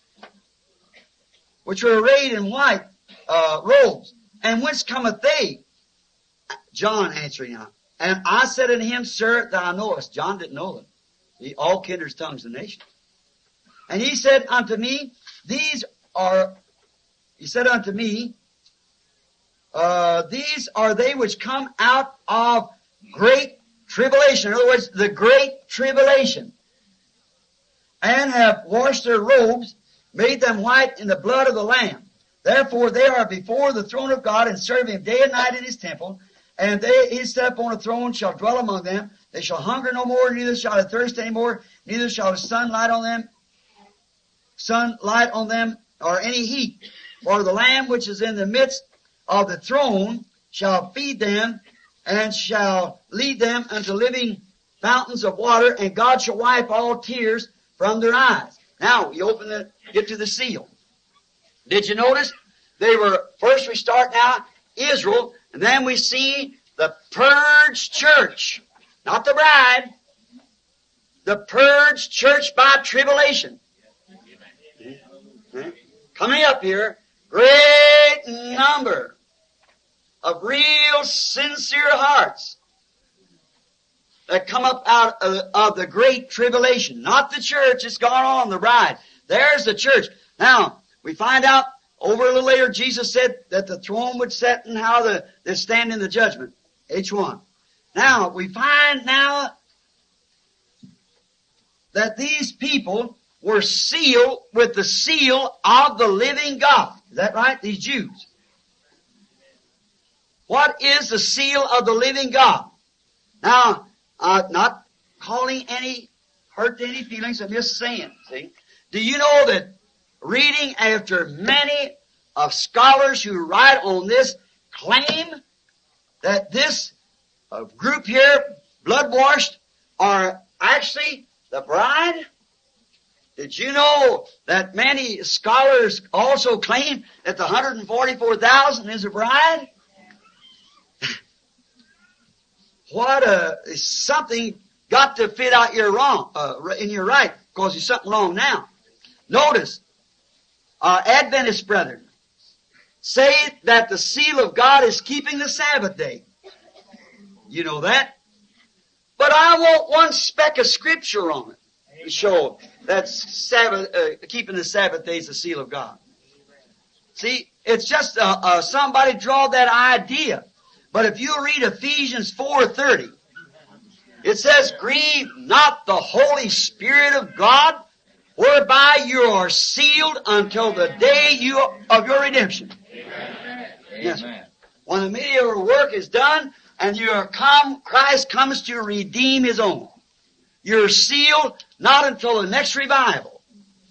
which are arrayed in white uh, robes. And whence cometh they? John answering now. And I said unto him, Sir, thou knowest. John didn't know them. He, all kindreds, tongues, and nations. And he said unto me, These are, he said unto me, uh, These are they which come out of great tribulation. In other words, the great tribulation. And have washed their robes, made them white in the blood of the Lamb. Therefore they are before the throne of God, and serve him day and night in his temple. And they, he set upon a throne, shall dwell among them. They shall hunger no more, neither shall they thirst any more, neither shall the sun light on them, sun light on them, or any heat. For the Lamb which is in the midst of the throne shall feed them, and shall lead them unto living fountains of water, and God shall wipe all tears from their eyes. Now, you open the, get to the seal. Did you notice? They were, first we start now, Israel, and then we see the purged church. Not the bride. The purged church by tribulation. Hmm? Coming up here, great number of real sincere hearts that come up out of, of the great tribulation. Not the church, it's gone on, the bride. There's the church. Now, we find out over a little later, Jesus said that the throne would set and how the, they stand in the judgment. Each one. Now, we find now that these people were sealed with the seal of the living God. Is that right? These Jews. What is the seal of the living God? Now, uh, not calling any hurt to any feelings, I'm just saying, see? Do you know that reading after many of scholars who write on this claim that this uh, group here, blood-washed, are actually the bride? Did you know that many scholars also claim that the one hundred forty-four thousand is a bride? What a, something got to fit out your wrong, uh, in your right, because there's something wrong now. Notice, our Adventist brethren say that the seal of God is keeping the Sabbath day. You know that? But I want one speck of scripture on it to show that Sabbath, uh, keeping the Sabbath day is the seal of God. See, it's just uh, uh, somebody draw that idea. But if you read Ephesians four thirty, It says, grieve not the Holy Spirit of God, whereby you are sealed until the day you of your redemption. Amen. Yes. When the mediator work is done and you are come, Christ comes to redeem His own. You're sealed not until the next revival.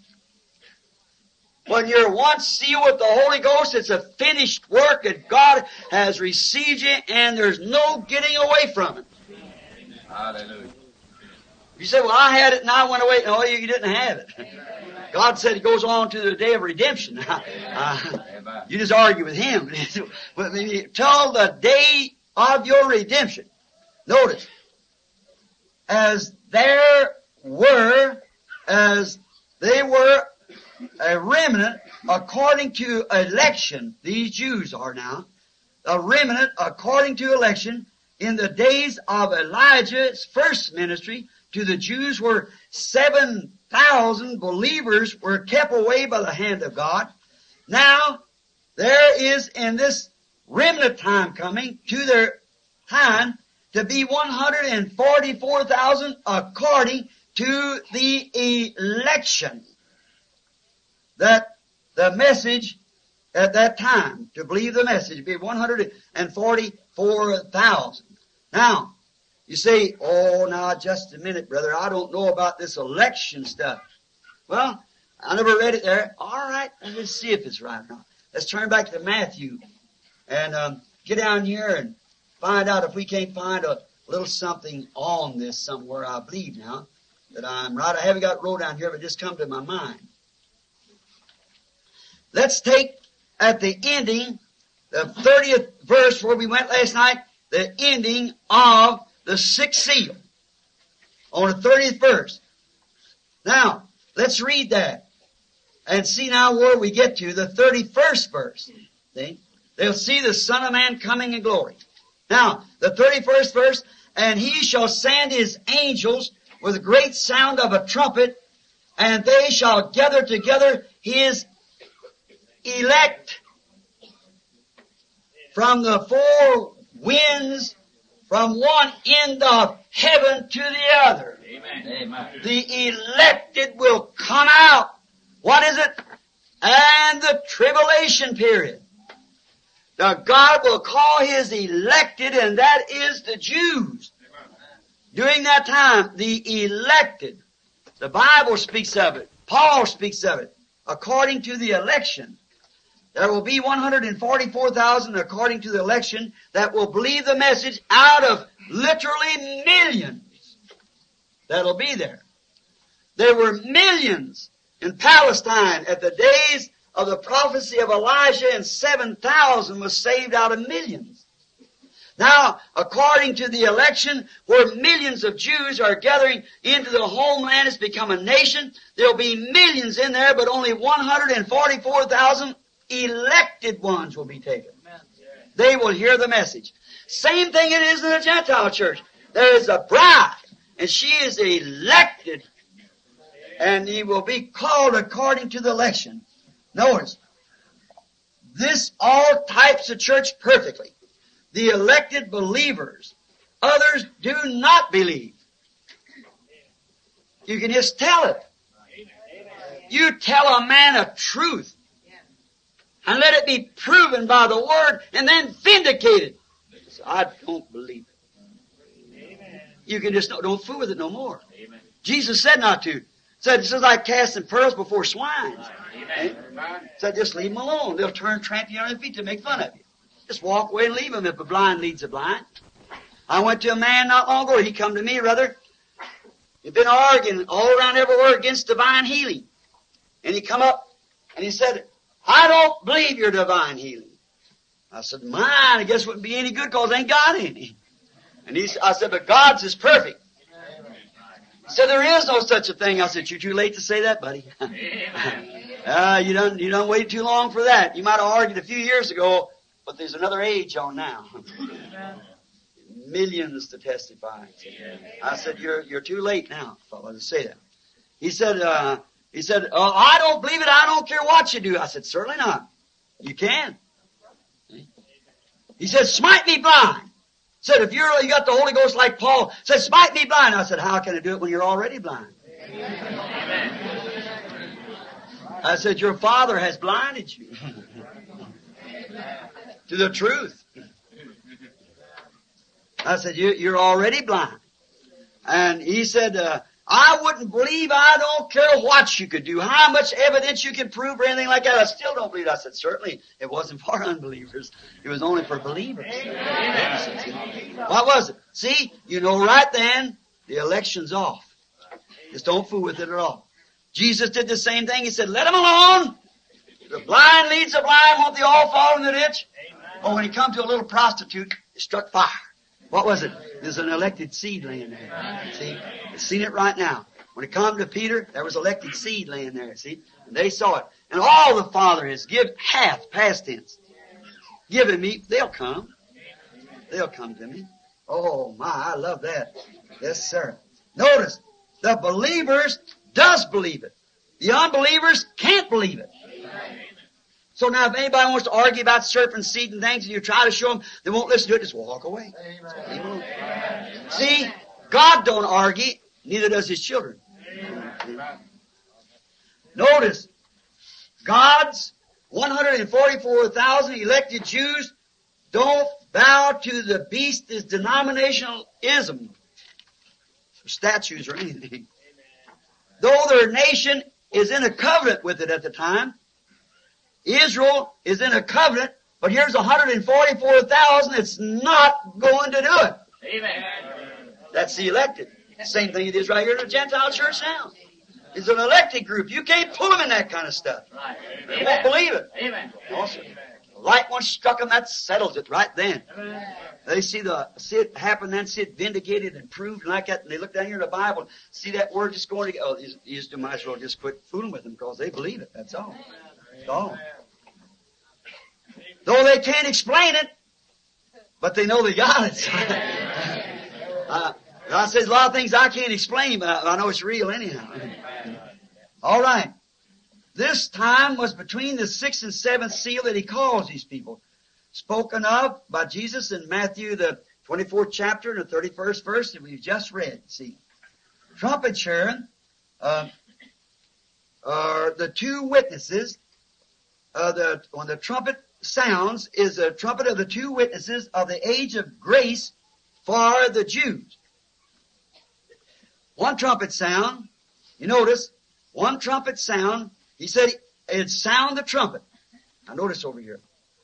When you're once sealed with the Holy Ghost, it's a finished work that God has received you, and there's no getting away from it. Hallelujah. You say, well, I had it and I went away. No, you didn't have it. God said it goes on to the day of redemption. Uh, you just argue with Him. But till the day of your redemption. Notice, as there were, as they were a remnant according to election, these Jews are now, a remnant according to election in the days of Elijah's first ministry to the Jews were seven thousand believers were kept away by the hand of God. Now, there is in this remnant time coming to their time to be one hundred forty-four thousand according to the election. That the message at that time, to believe the message, be one hundred forty-four thousand. Now, you say, oh, now, just a minute, brother, I don't know about this election stuff. Well, I never read it there. All right, let's see if it's right or not. Let's turn back to Matthew and um, get down here and find out if we can't find a little something on this somewhere, I believe now, that I'm right. I haven't got it wrote down here, but it just come to my mind. Let's take at the ending, the thirtieth verse where we went last night, the ending of the sixth seal. On the thirtieth verse. Now, let's read that. And see now where we get to, the thirty-first verse. See? They'll see the Son of Man coming in glory. Now, the thirty-first verse, and He shall send His angels with a great sound of a trumpet, and they shall gather together His elect from the four winds, from one end of heaven to the other. Amen. Amen. The elected will come out. What is it? And the tribulation period. Now God will call His elected, and that is the Jews. During that time, the elected. The Bible speaks of it. Paul speaks of it. According to the election. There will be one hundred forty-four thousand according to the election that will believe the message out of literally millions that'll be there. There were millions in Palestine at the days of the prophecy of Elijah, and seven thousand was saved out of millions. Now, according to the election, where millions of Jews are gathering into the homeland, it's become a nation, there'll be millions in there, but only one hundred forty-four thousand elected ones will be taken. They will hear the message. Same thing it is in the Gentile church. There is a bride, and she is elected, and he will be called according to the election. Notice, this all types the church perfectly. The elected believers. Others do not believe. You can just tell it. You tell a man a truth, and let it be proven by the Word, and then vindicated. I don't believe it. You can just, don't fool with it no more. Amen. Jesus said not to. Said, it's just like casting pearls before swine. Amen. Said, just leave them alone. They'll turn tramping on their feet to make fun of you. Just walk away and leave them if a blind leads a blind. I went to a man not long ago. He come to me, rather. He'd been arguing all around everywhere against divine healing. And he come up and he said, I don't believe your divine healing. I said, mine, I guess wouldn't be any good because ain't got any. And he, I said, but God's is perfect. He said, there is no such a thing. I said, you're too late to say that, buddy. uh, you done, you done waited too long for that. You might have argued a few years ago, but there's another age on now. Millions to testify. I said, you're, you're too late now, fellow, to say that. He said, uh, he said, oh, I don't believe it. I don't care what you do. I said, certainly not. You can. He said, smite me blind. Said, if you're, you got the Holy Ghost like Paul, said, smite me blind. I said, how can I do it when you're already blind? I said, your Father has blinded you to the truth. I said, you, you're already blind. And he said, uh, I wouldn't believe, I don't care what you could do, how much evidence you can prove or anything like that. I still don't believe it. I said, certainly it wasn't for unbelievers. It was only for believers. What was it? See, you know right then, the election's off. Just don't fool with it at all. Jesus did the same thing. He said, let them alone. The blind leads the blind. Won't they all fall in the ditch? Oh, when he come to a little prostitute, he struck fire. What was it? There's an elected seed laying there. See? You've seen it right now. When it come to Peter, there was elected seed laying there. See? And they saw it. And all the Father has given, hath, past tense, given me, they'll come. They'll come to me. Oh my, I love that. Yes, sir. Notice, the believers does believe it. The unbelievers can't believe it. So now if anybody wants to argue about serpent seed and things and you try to show them, they won't listen to it, just walk away. Amen. See, God don't argue, neither does His children. Amen. Notice, God's one hundred forty-four thousand elected Jews don't bow to the beast as denominationalism, or statues or anything. Though their nation is in a covenant with it at the time, Israel is in a covenant, but here's one hundred forty-four thousand that's not going to do it. Amen. That's the elected. Same thing it is right here in the Gentile church now. It's an elected group. You can't pull them in that kind of stuff. Right. They Amen. won't believe it. Amen. Also, the light once struck them, that settles it right then. Amen. They see the see it happen, then see it vindicated and proved like that, and they look down here in the Bible, see that word just going to oh, you just might as well just quit fooling with them because they believe it. That's all. That's all. Though they can't explain it, but they know they got it. uh, God says a lot of things I can't explain, but I, I know it's real anyhow. All right. This time was between the sixth and seventh seal that He calls these people. Spoken of by Jesus in Matthew, the twenty-fourth chapter and the thirty-first verse that we've just read. See, trumpet sharing, uh, are the two witnesses. Uh, the when the trumpet sounds is a trumpet of the two witnesses of the age of grace for the Jews. One trumpet sound. You notice one trumpet sound. He said it'd sound the trumpet. Now notice over here.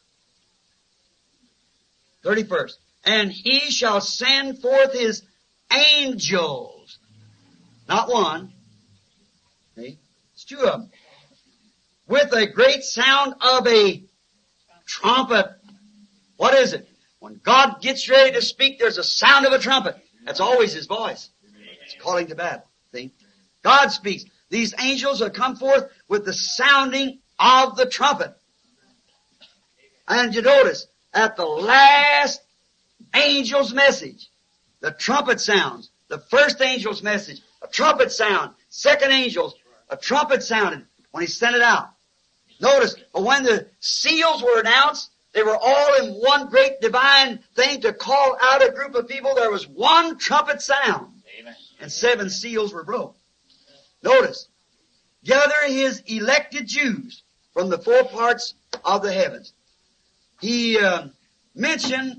thirty-first. And He shall send forth His angels. Not one. See? It's two of them. With a great sound of a trumpet. What is it? When God gets ready to speak, there's a sound of a trumpet. That's always His voice. It's calling to battle. See? God speaks. These angels have come forth with the sounding of the trumpet. And you notice, at the last angel's message, the trumpet sounds. The first angel's message, a trumpet sound. Second angel's, a trumpet sounded when He sent it out. Notice, but when the seals were announced, they were all in one great divine thing to call out a group of people. There was one trumpet sound. Amen. And seven seals were broke. Notice, gather His elected Jews from the four parts of the heavens. He uh, mentioned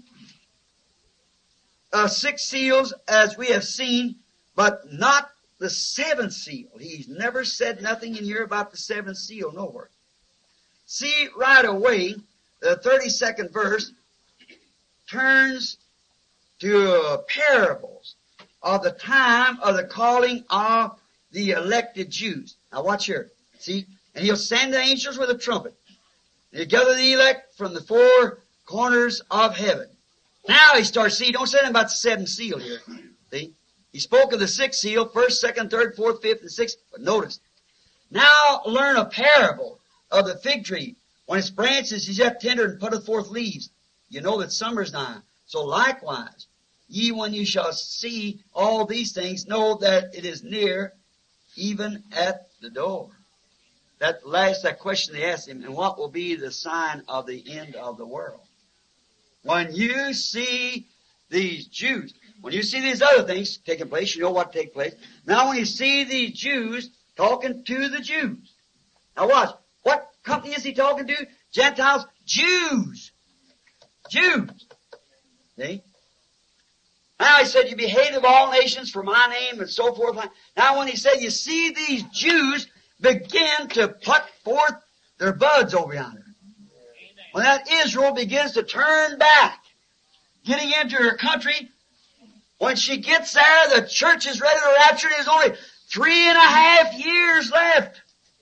uh, six seals as we have seen, but not the seventh seal. He's never said nothing in here about the seventh seal nowhere. See, right away, the thirty-second verse turns to uh, parables of the time of the calling of the elected Jews. Now watch here. See? And He'll send the angels with a trumpet. He'll gather the elect from the four corners of heaven. Now He starts, see, don't say anything about the seventh seal here. See? He spoke of the sixth seal, first, second, third, fourth, fifth, and sixth. But notice, now learn a parable of the fig tree. When its branches is yet tender and putteth forth leaves, you know that summer's nigh. So likewise, ye when you shall see all these things, know that it is near, even at the door. That last, that question they asked Him, and what will be the sign of the end of the world? When you see these Jews. When you see these other things taking place, you know what take place. Now when you see these Jews talking to the Jews. Now watch. What company is he talking to? Gentiles? Jews. Jews. See? Now he said, you be hated of all nations for my name and so forth. Now when he said, you see these Jews begin to put forth their buds over yonder. When that Israel begins to turn back, getting into her country, when she gets there, the church is ready to rapture. There's only three and a half years left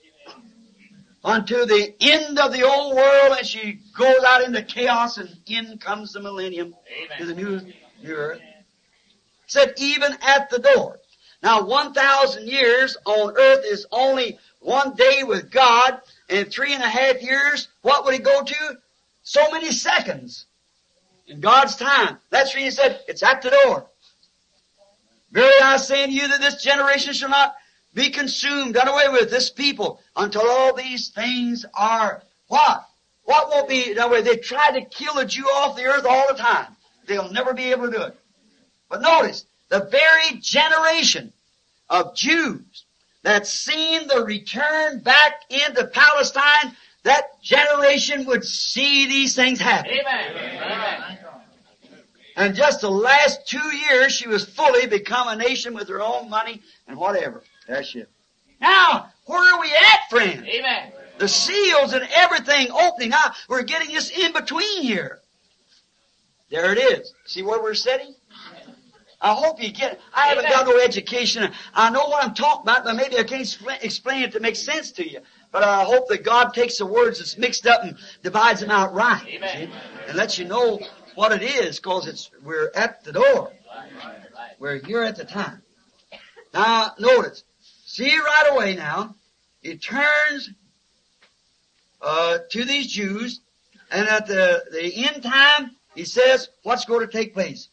unto the end of the old world, and she goes out into chaos, and in comes the millennium. Amen. To the new, new earth. He said, even at the door. Now, one thousand years on earth is only one day with God, and three and a half years, what would he go to? So many seconds in God's time. That's why he said, it's at the door. Verily I say unto you that this generation shall not be consumed, done away with, this people, until all these things are what? What will be done away? They tried to kill a Jew off the earth all the time. They'll never be able to do it. But notice, the very generation of Jews that's seen the return back into Palestine, that generation would see these things happen. Amen. Amen. And just the last two years, she was fully become a nation with her own money and whatever. There she is. Now, where are we at, friend? Amen. The seals and everything opening. Now, we're getting this in between here. There it is. See where we're sitting? I hope you get it. I haven't got no education. I know what I'm talking about, but maybe I can't explain it to make sense to you. But I hope that God takes the words that's mixed up and divides them out right. Amen. And lets you know what it is, because it's we're at the door. We're here at the time. Now, notice. See right away now, he turns uh, to these Jews, and at the, the end time, he says, what's going to take place?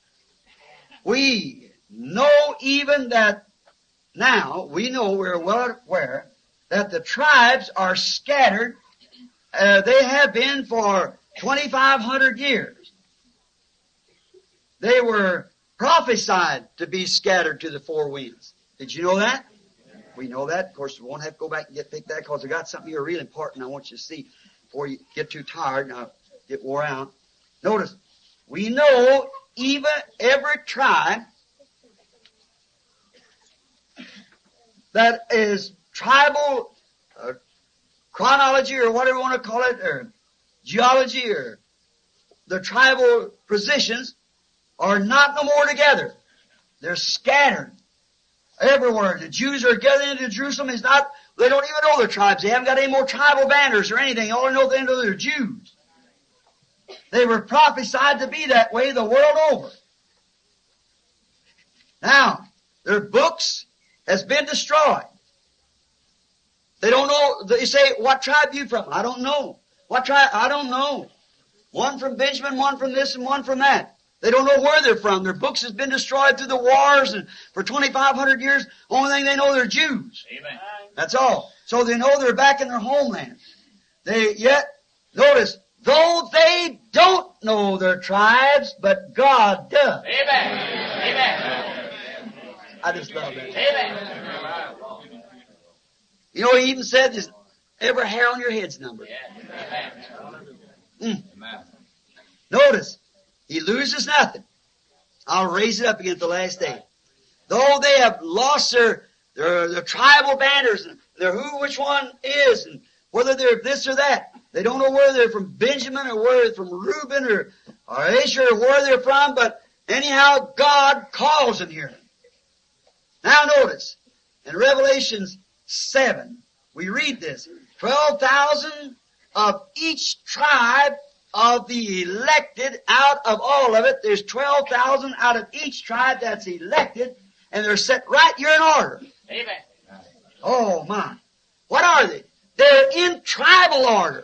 We know even that now, we know, we're well aware, that the tribes are scattered. Uh, they have been for twenty-five hundred years. They were prophesied to be scattered to the four winds. Did you know that? We know that. Of course, we won't have to go back and get pick that, because I got something here real important I want you to see before you get too tired and I'll get wore out. Notice, we know even every tribe that is tribal uh, chronology, or whatever you want to call it, or geology, or the tribal positions are not no more together. They're scattered everywhere. The Jews are gathered into Jerusalem. Is not, they don't even know their tribes. They haven't got any more tribal banners or anything. All they know, they know they're Jews. They were prophesied to be that way the world over. Now, their books has been destroyed. They don't know. They say, what tribe are you from? I don't know. What tribe? I don't know. One from Benjamin, one from this, and one from that. They don't know where they're from. Their books has been destroyed through the wars, and for twenty-five hundred years, only thing they know, they're Jews. Amen. That's all. So they know they're back in their homeland. They yet, notice, though they don't know their tribes, but God does. Amen. Amen. I just love that. Amen. You know, he even said this, every hair on your head's numbered. Mm. Notice, he loses nothing. I'll raise it up again at the last day. Though they have lost their, their, their tribal banners, and their who, which one is, and whether they're this or that. They don't know whether they're from Benjamin or whether they're from Reuben or, or Asher or where they're from, but anyhow, God calls them here. Now notice, in Revelations seven, we read this. twelve thousand of each tribe of the elected, out of all of it, there's twelve thousand out of each tribe that's elected, and they're set right here in order. Amen. Oh my. What are they? They're in tribal order.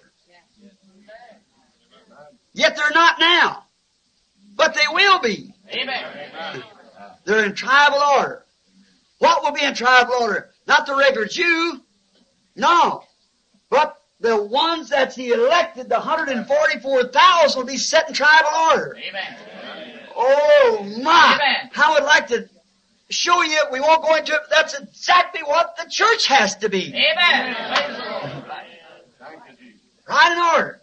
Yet they're not now. But they will be. Amen. They're in tribal order. What will be in tribal order? Not the regular Jew. No. But the ones that's the elected, the one hundred forty-four thousand, will be set in tribal order. Amen. Oh my! Amen. How I'd like to show you, we won't go into it, but that's exactly what the church has to be. Amen. Praise the Lord. Right in order.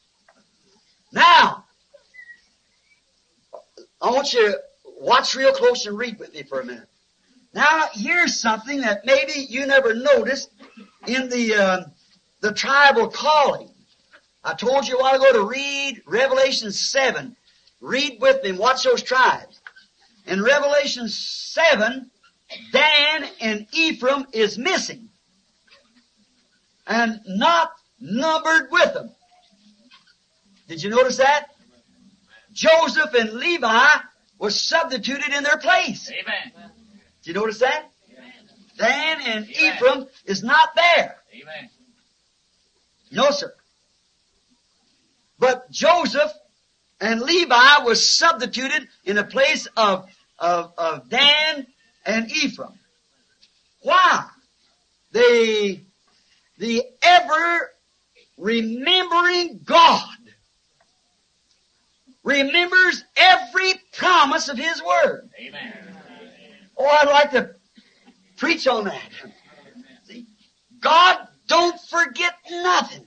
Now, I want you to watch real close and read with me for a minute. Now, here's something that maybe you never noticed in the uh, the tribal calling. I told you a while ago to read Revelation seven. Read with me and watch those tribes. In Revelation seven, Dan and Ephraim is missing and not numbered with them. Did you notice that? Joseph and Levi were substituted in their place. Amen. Did you notice that? Amen. Dan and Amen. Ephraim is not there. Amen. No, sir. But Joseph and Levi was substituted in the place of, of, of Dan and Ephraim. Why? The, the ever remembering God remembers every promise of His Word. Amen. Oh, I'd like to preach on that. See, God don't forget nothing.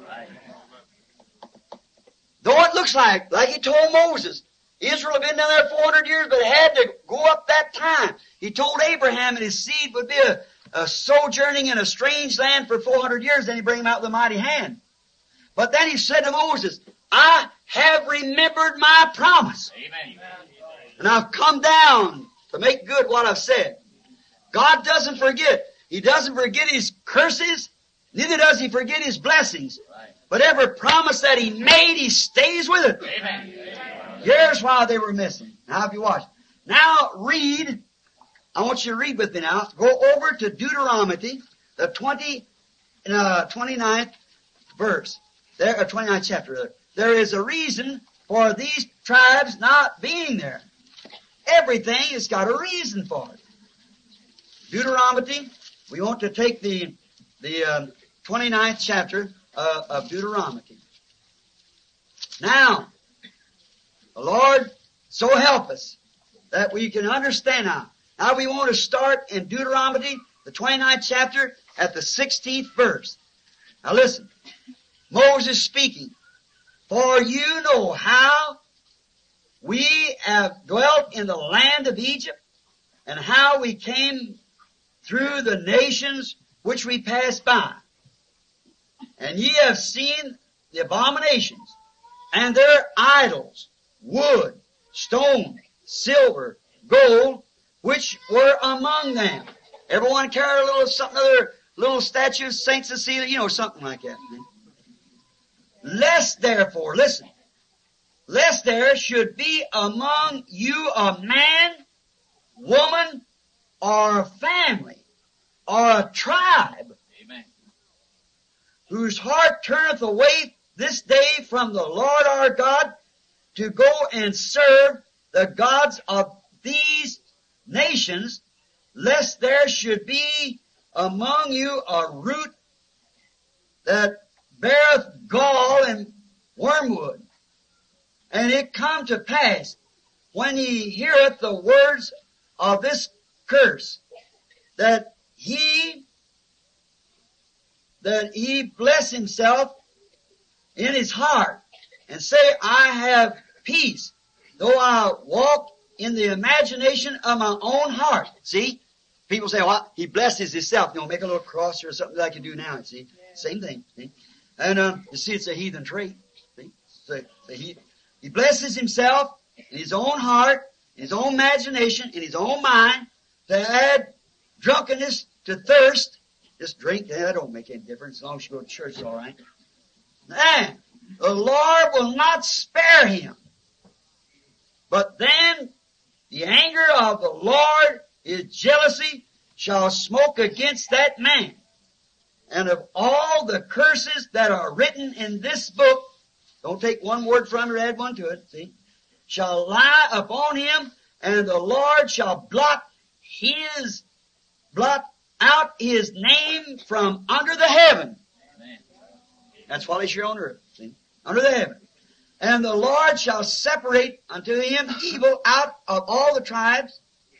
Though it looks like, like He told Moses, Israel had been down there four hundred years, but it had to go up that time. He told Abraham and his seed would be a, a sojourning in a strange land for four hundred years, then He'd bring them out with a mighty hand. But then He said to Moses, I have remembered my promise. Amen. And I've come down to make good what I've said. God doesn't forget. He doesn't forget His curses, neither does He forget His blessings. But every promise that He made, He stays with it. Amen. Here's why they were missing. Now, if you watch. Now, read. I want you to read with me now. Go over to Deuteronomy, the twenty, uh, twenty-ninth verse. There, uh, twenty-ninth chapter. There. There is a reason for these tribes not being there. Everything has got a reason for it. Deuteronomy, we want to take the, the um, twenty-ninth chapter uh, of Deuteronomy. Now, the Lord so help us that we can understand now. Now we want to start in Deuteronomy, the twenty-ninth chapter, at the sixteenth verse. Now listen. Moses speaking. For you know how we have dwelt in the land of Egypt, and how we came through the nations which we passed by. And ye have seen the abominations, and their idols, wood, stone, silver, gold, which were among them. Everyone carried a little something other, little statues, saints of Cecilia, you know, something like that. Lest therefore, listen, lest there should be among you a man, woman, or a family, or a tribe, Amen. whose heart turneth away this day from the Lord our God to go and serve the gods of these nations, lest there should be among you a root that beareth gall and wormwood. And it come to pass, when he heareth the words of this curse, that he, that he bless himself in his heart, and say, I have peace, though I walk in the imagination of my own heart. See? People say, well, he blesses himself. You know, make a little cross or something like you do now. See? Same thing. See? And um, you see, it's a heathen trait. See? So, so he, he blesses himself in his own heart, in his own imagination, in his own mind, to add drunkenness to thirst. Just drink, that don't make any difference. As long as you go to church, it's all right. And the Lord will not spare him. But then the anger of the Lord, his jealousy, shall smoke against that man. And of all the curses that are written in this book, don't take one word from it or add one to it, see, shall lie upon him, and the Lord shall blot his, blot out his name from under the heaven. Amen. That's while he's here on earth, see, under the heaven. And the Lord shall separate unto him evil out of all the tribes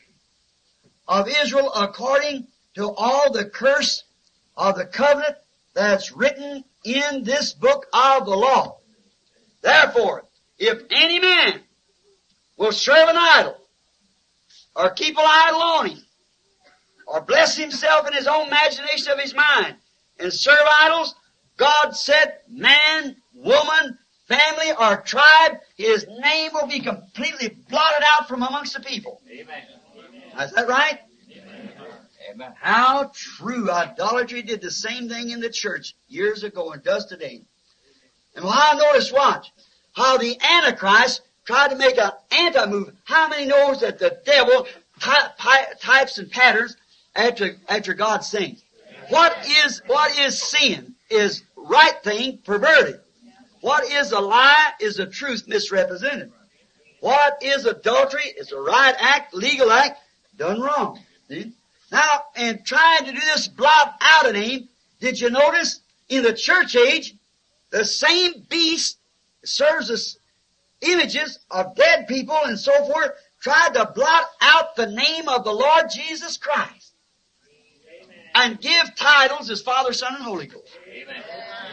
of Israel according to all the curse of the covenant that's written in this book of the law. Therefore, if any man will serve an idol, or keep an idol on him, or bless himself in his own imagination of his mind, and serve idols, God said, man, woman, family, or tribe, his name will be completely blotted out from amongst the people. Amen. Is that right? Amen. How true. Idolatry did the same thing in the church years ago and does today. And how notice what? How the Antichrist tried to make an anti-move. How many knows that the devil ty- pi- types and patterns after, after God sings? What is, what is sin? Is right thing perverted. What is a lie? Is the truth misrepresented. What is adultery? Is a right act, legal act, done wrong. See? Now, in trying to do this blot out a name, did you notice in the church age, the same beast serves as images of dead people and so forth, tried to blot out the name of the Lord Jesus Christ. Amen. And give titles as Father, Son, and Holy Ghost. Amen.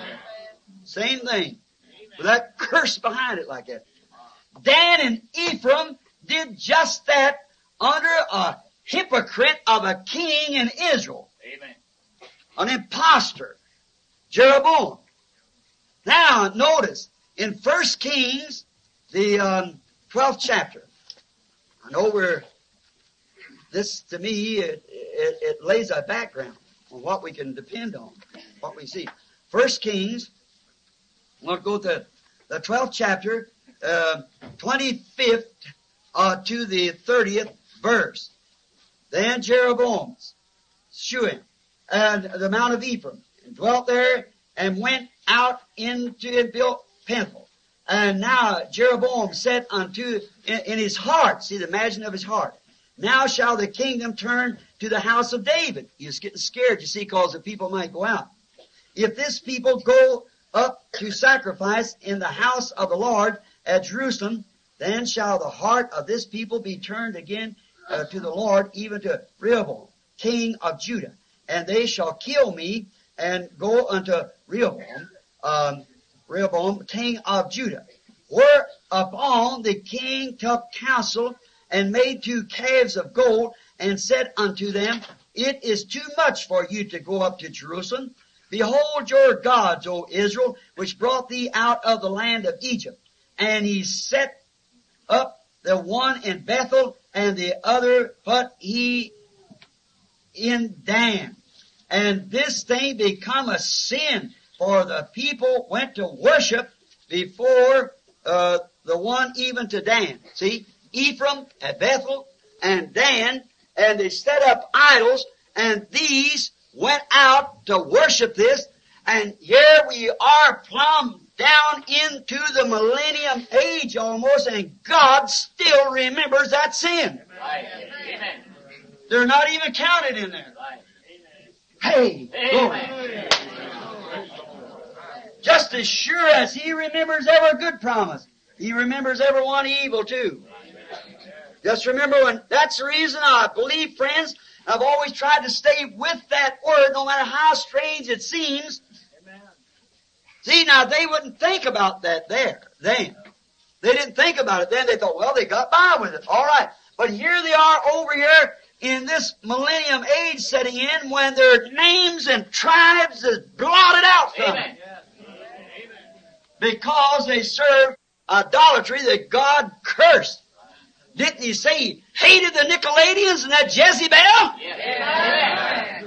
Same thing. With that curse behind it like that. Dan and Ephraim did just that under a hypocrite of a king in Israel. Amen. An impostor. Jeroboam. Now, notice, in First Kings, the um, twelfth chapter. I know we're, this to me, it, it, it lays a background on what we can depend on, what we see. First Kings, we'll go to the twelfth chapter, uh, twenty-fifth uh, to the thirtieth verse. Then Jeroboam, Shuim, and the Mount of Ephraim, and dwelt there, and went out into and built Peniel. And now Jeroboam said unto, in, in his heart, see the imagine of his heart, now shall the kingdom turn to the house of David. He was getting scared, you see, because the people might go out. If this people go up to sacrifice in the house of the Lord at Jerusalem, then shall the heart of this people be turned again uh, to the Lord, even to Rehoboam, king of Judah. And they shall kill me and go unto Rehoboam, um, Rehoboam, king of Judah. Whereupon the king took counsel and made two calves of gold and said unto them, it is too much for you to go up to Jerusalem. Behold your gods, O Israel, which brought thee out of the land of Egypt. And he set up the one in Bethel and the other but he in Dan. And this thing become a sin, for the people went to worship before uh, the one even to Dan. See, Ephraim at Bethel and Dan, and they set up idols, and these went out to worship this, and here we are plumb down into the millennium age almost, and God still remembers that sin. Right. Amen. They're not even counted in there. Right. Hey, glory. Amen. Just as sure as He remembers every good promise, He remembers every one evil too. Just remember, when that's the reason I believe, friends, I've always tried to stay with that word, no matter how strange it seems. Amen. See, now they wouldn't think about that there, then. They didn't think about it then. They thought, well, they got by with it. All right. But here they are over here in this millennium age setting in when their names and tribes is blotted out from Amen. it. Because they serve idolatry that God cursed. Didn't He say He hated the Nicolaitans and that Jezebel? Yes.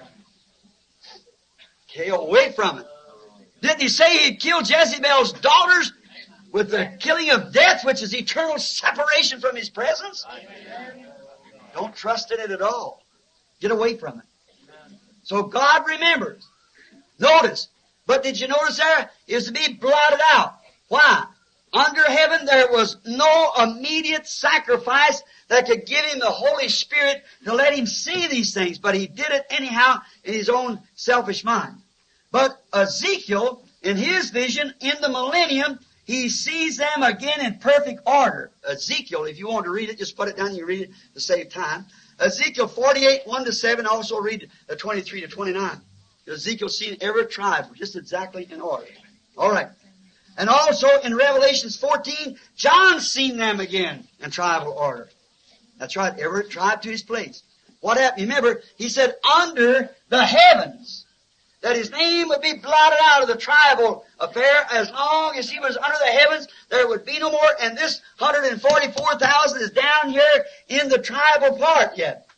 Okay, away from it. Didn't He say He'd kill Jezebel's daughters with the killing of death, which is eternal separation from His presence? Don't trust in it at all. Get away from it. So God remembers. Notice. But did you notice there? It was to be blotted out. Why? Under heaven there was no immediate sacrifice that could give Him the Holy Spirit to let Him see these things. But He did it anyhow in His own selfish mind. But Ezekiel, in his vision, in the millennium, he sees them again in perfect order. Ezekiel, if you want to read it, just put it down and you read it to save time. Ezekiel forty-eight, one to seven, also read uh, twenty-three to twenty-nine. Ezekiel seen every tribe just exactly in order. All right. And also in Revelations fourteen, John seen them again in tribal order. That's right, every tribe to his place. What happened? Remember, he said, under the heavens, that his name would be blotted out of the tribal affair. As long as he was under the heavens, there would be no more. And this one hundred forty-four thousand is down here in the tribal part yet.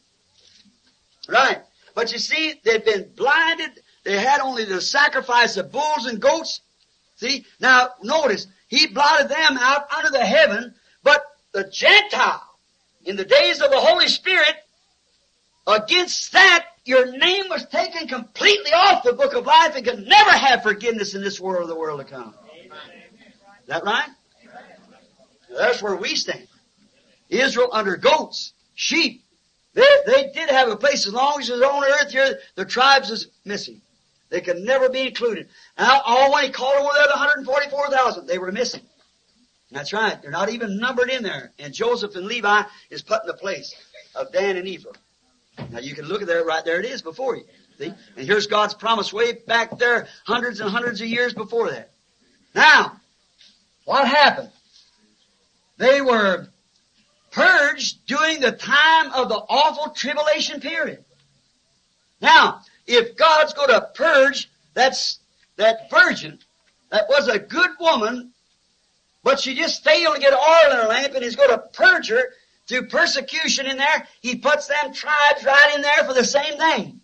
Right. But you see, they'd been blinded. They had only the sacrifice of bulls and goats. See? Now, notice, he blotted them out under the heaven, but the Gentile, in the days of the Holy Spirit, against that, your name was taken completely off the book of life and could never have forgiveness in this world or the world to come. Is that right? That's where we stand. Israel under goats, sheep. They, they did have a place as long as it was on earth here, the tribes was missing. They could never be included. Now, all when he called over there, the one hundred forty-four thousand, they were missing. That's right. They're not even numbered in there. And Joseph and Levi is put in the place of Dan and Ephraim. Now you can look at there, right there it is before you. See? And here's God's promise way back there, hundreds and hundreds of years before that. Now, what happened? They were purged during the time of the awful tribulation period. Now, if God's going to purge that's that virgin that was a good woman, but she just failed to get oil in her lamp, and he's going to purge her through persecution in there, he puts them tribes right in there for the same thing.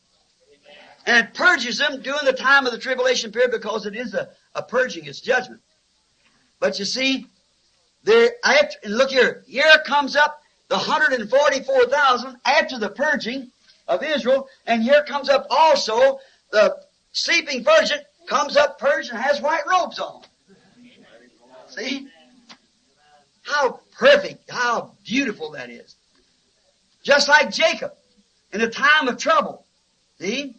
And purges them during the time of the tribulation period because it is a, a purging, it's judgment. But you see, there, after, and look here, here comes up the one hundred forty-four thousand after the purging of Israel, and here comes up also the sleeping virgin, comes up purged and has white robes on. See? How perfect, how beautiful that is. Just like Jacob in the time of trouble. See?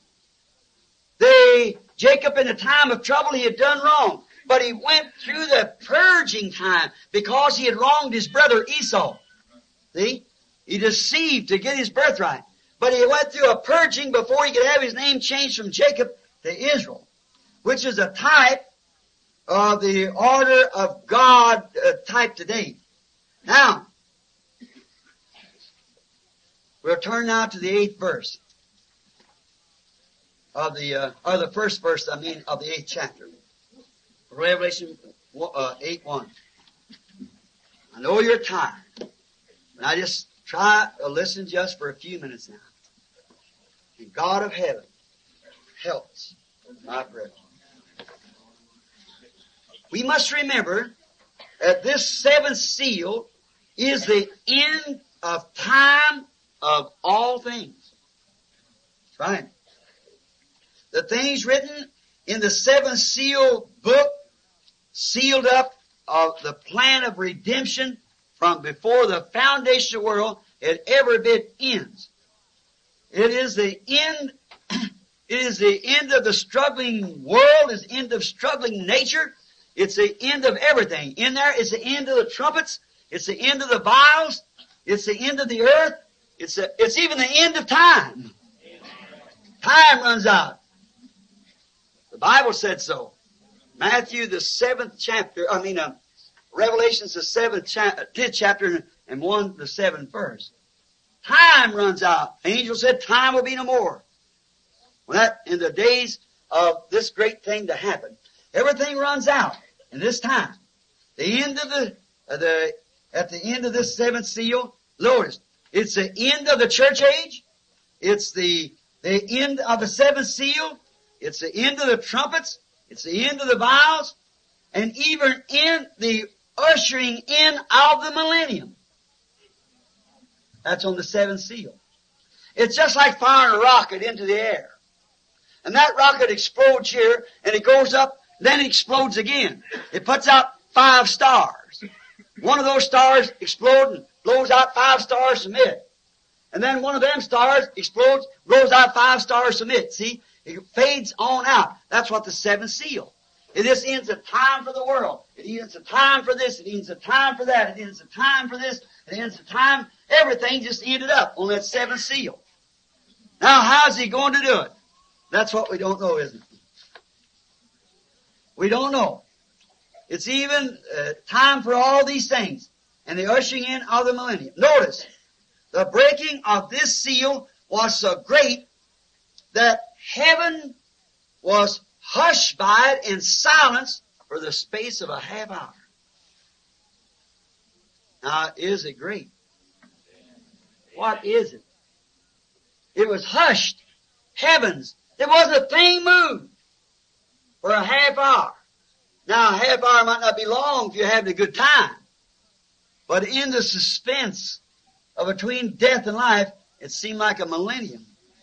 They, Jacob in the time of trouble, he had done wrong. But he went through the purging time because he had wronged his brother Esau. See? He deceived to get his birthright. But he went through a purging before he could have his name changed from Jacob to Israel, which is a type of the order of God uh, type today. Now, we'll turn now to the eighth verse of the, uh, or the first verse, I mean, of the eighth chapter. Revelation uh, eight one. I know you're tired, but I just try to listen just for a few minutes now. And God of heaven helps my prayer. We must remember that this seventh seal is the end of time of all things. That's right. The things written in the seventh seal book, sealed up of the plan of redemption from before the foundation of the world, it every bit ends. It is the end, it is the end of the struggling world, it's the end of struggling nature, it's the end of everything. In there, it's the end of the trumpets, it's the end of the vials, it's the end of the earth, it's a, it's even the end of time. Time runs out. The Bible said so. Matthew, the seventh chapter, I mean, uh, Revelation's the seventh cha- tenth chapter and one, the seventh verse. Time runs out. Angel said time will be no more. When that, in the days of this great thing to happen, everything runs out in this time. The end of the, uh, the, at the end of this seventh seal, notice, it's the end of the church age. It's the, the end of the seventh seal. It's the end of the trumpets. It's the end of the vials. And even in the ushering in of the millennium. That's on the seventh seal. It's just like firing a rocket into the air. And that rocket explodes here, and it goes up, then it explodes again. It puts out five stars. One of those stars explodes and blows out five stars from it. And then one of them stars explodes, blows out five stars from it. See? It fades on out. That's what the seventh seal. It just ends a time for the world. It ends a time for this. It ends a time for that. It ends a time for this. It ends a time. Everything just ended up on that seventh seal. Now, how's he going to do it? That's what we don't know, isn't it? We don't know. It's even uh, time for all these things. And the ushering in of the millennium. Notice, the breaking of this seal was so great that heaven was hushed by it in silence for the space of a half hour. Now, is it great? What is it? It was hushed. Heavens. There wasn't a thing moved for a half hour. Now, a half hour might not be long if you're having a good time. But in the suspense of between death and life, it seemed like a millennium.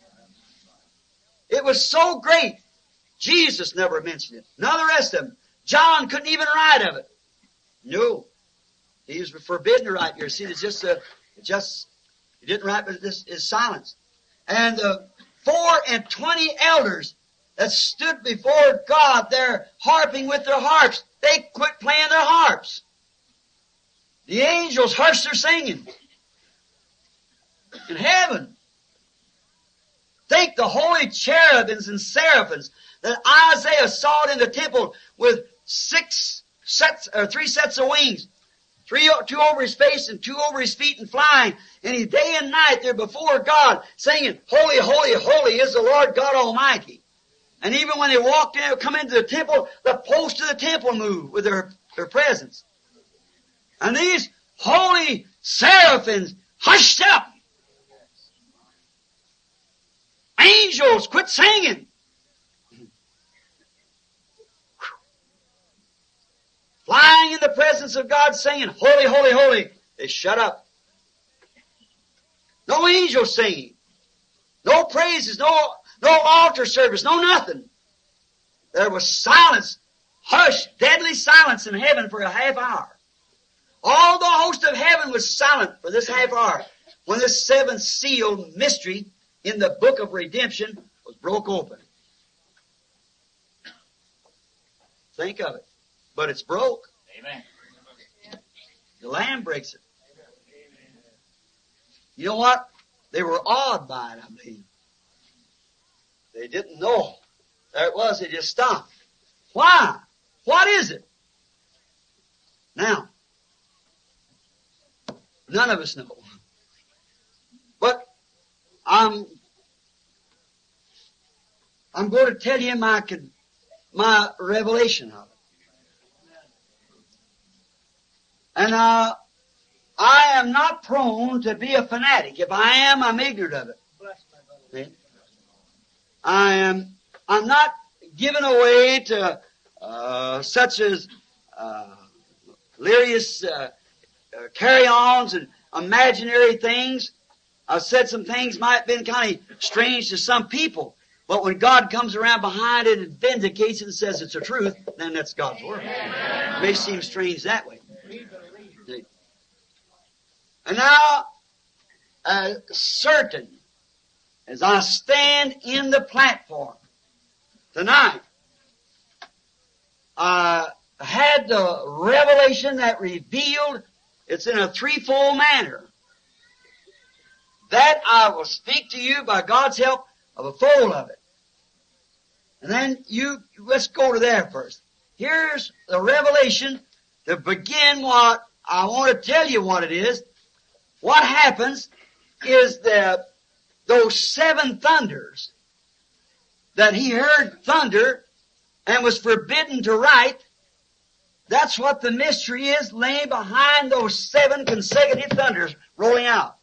It was so great. Jesus never mentioned it. None of the rest of them. John couldn't even write of it. No. He was forbidden to write here. See, it's just a, it just, he didn't write, but this is silence. And the four and twenty elders that stood before God there harping with their harps, they quit playing their harps. The angels hushed their singing. In heaven. Think the holy cherubims and seraphims that Isaiah saw in the temple with six sets, or three sets of wings. Three, two over his face and two over his feet and flying. And he day and night there before God singing, Holy, holy, holy is the Lord God Almighty. And even when they walked in, come into the temple, the posts of the temple moved with their, their presence. And these holy seraphims hushed up. Angels quit singing. Flying in the presence of God singing, Holy, holy, holy. They shut up. No angels singing. No praises, no, no altar service, no nothing. There was silence, hushed, deadly silence in heaven for a half hour. All the host of heaven was silent for this half hour when this seventh seal mystery in the book of redemption was broke open. Think of it. But it's broke. Amen. The Lamb breaks it. You know what? They were awed by it, I believe. They didn't know. There it was. They just stopped. Why? What is it? Now, none of us know. But I'm, I'm going to tell you my, my revelation of it. And uh, I am not prone to be a fanatic. If I am, I'm ignorant of it. See? I am. I'm not given away to uh, such as uh, delirious uh, uh, carry-ons and imaginary things. I've said some things might have been kind of strange to some people, but when God comes around behind it and vindicates it and says it's the truth, then that's God's word. It may seem strange that way. And now, uh, certain, as I stand in the platform tonight, I had the revelation that revealed, it's in a threefold manner, that I will speak to you by God's help of a fold of it. And then you, let's go to there first. Here's the revelation to begin what I want to tell you what it is. What happens is that those seven thunders that he heard thunder and was forbidden to write, that's what the mystery is laying behind those seven consecutive thunders rolling out.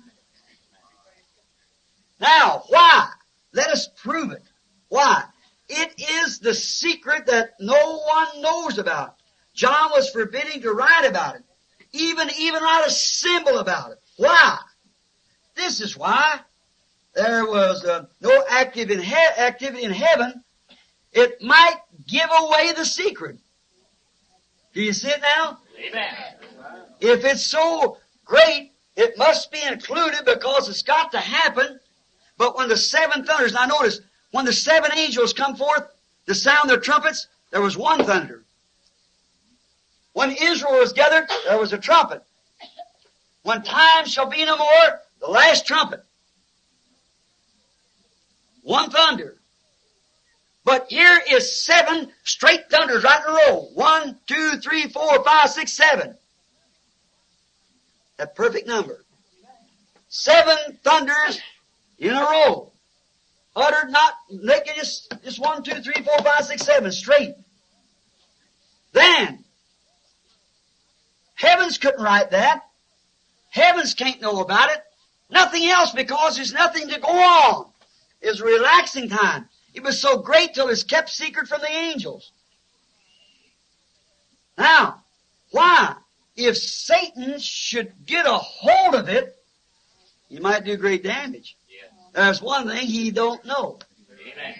Now, why? Let us prove it. Why? It is the secret that no one knows about. John was forbidding to write about it. Even, even write a symbol about it. Why? This is why. There was uh, no active in he- activity in heaven. It might give away the secret. Do you see it now? Amen. If it's so great, it must be included because it's got to happen. But when the seven thunders, now notice, when the seven angels come forth to sound their trumpets, there was one thunder. When Israel was gathered, there was a trumpet. When time shall be no more, the last trumpet. One thunder. But here is seven straight thunders right in a row. One, two, three, four, five, six, seven. That perfect number. Seven thunders in a row. Uttered not, making just, just one, two, three, four, five, six, seven, straight. Then, heavens couldn't write that. Heavens can't know about it. Nothing else, because there's nothing to go on. It's a relaxing time. It was so great till it's kept secret from the angels. Now, why? If Satan should get a hold of it, he might do great damage. There's one thing he don't know. Amen.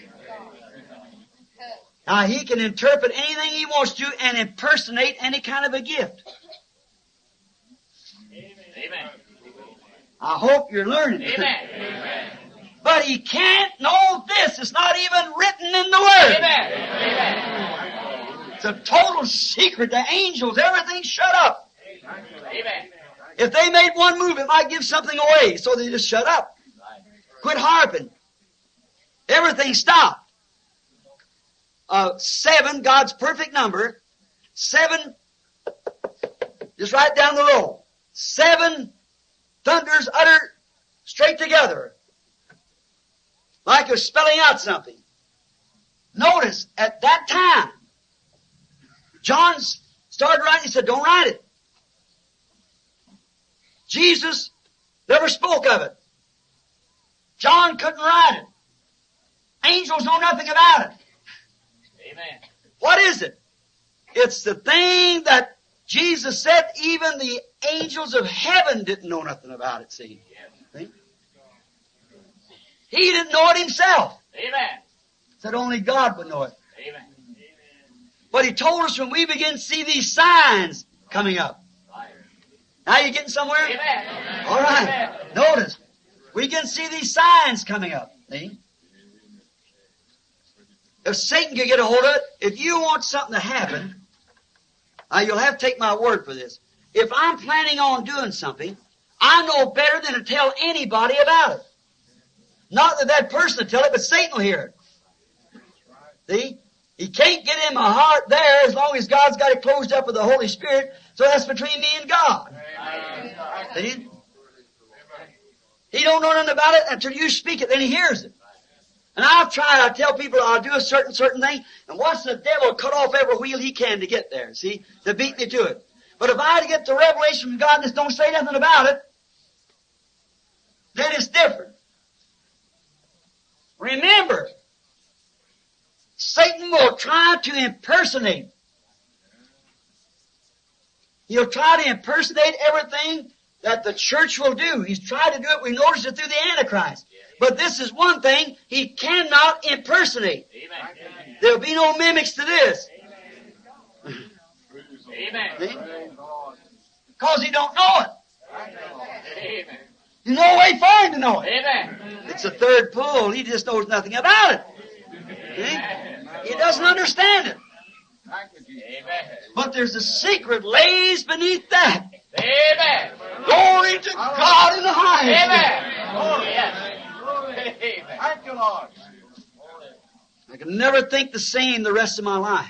Now, he can interpret anything he wants to and impersonate any kind of a gift. Amen. I hope you're learning. Amen. But he can't know this. It's not even written in the Word. Amen. It's a total secret. The angels, everything's shut up. Amen. If they made one move, it might give something away. So they just shut up. Quit harping. Everything stopped. Uh, seven, God's perfect number. Seven, just right down the row. Seven thunders uttered straight together. Like you're spelling out something. Notice, at that time, John started writing, he said, don't write it. Jesus never spoke of it. John couldn't write it. Angels know nothing about it. Amen. What is it? It's the thing that Jesus said even the angels of heaven didn't know nothing about it, see? see? He didn't know it himself. Amen. Said only God would know it. Amen. But he told us when we begin to see these signs coming up. Now you getting somewhere? Amen. All right. Notice. We can see these signs coming up. See? If Satan can get a hold of it, if you want something to happen, now you'll have to take my word for this. If I'm planning on doing something, I know better than to tell anybody about it. Not that that person will tell it, but Satan will hear it. See? He can't get in my heart there as long as God's got it closed up with the Holy Spirit, so that's between me and God. See? He don't know nothing about it until you speak it, then he hears it. And I've tried, I tell people I'll do a certain, certain thing, and watch the devil cut off every wheel he can to get there, see? To beat me to it. But if I had to get the revelation from God and just don't say nothing about it, then it's different. Remember, Satan will try to impersonate. He'll try to impersonate everything that the church will do. He's tried to do it. We noticed it through the Antichrist. But this is one thing he cannot impersonate. Amen. There'll be no mimics to this. Amen. Because he don't know it. Amen. There's no way for him to know it. Amen. It's a third pull. He just knows nothing about it. See? He doesn't understand it. Amen. But there's a secret lays beneath that. Amen. Glory to God in the highest. Amen. Oh, yes. Amen. Thank you, Lord. I can never think the same the rest of my life.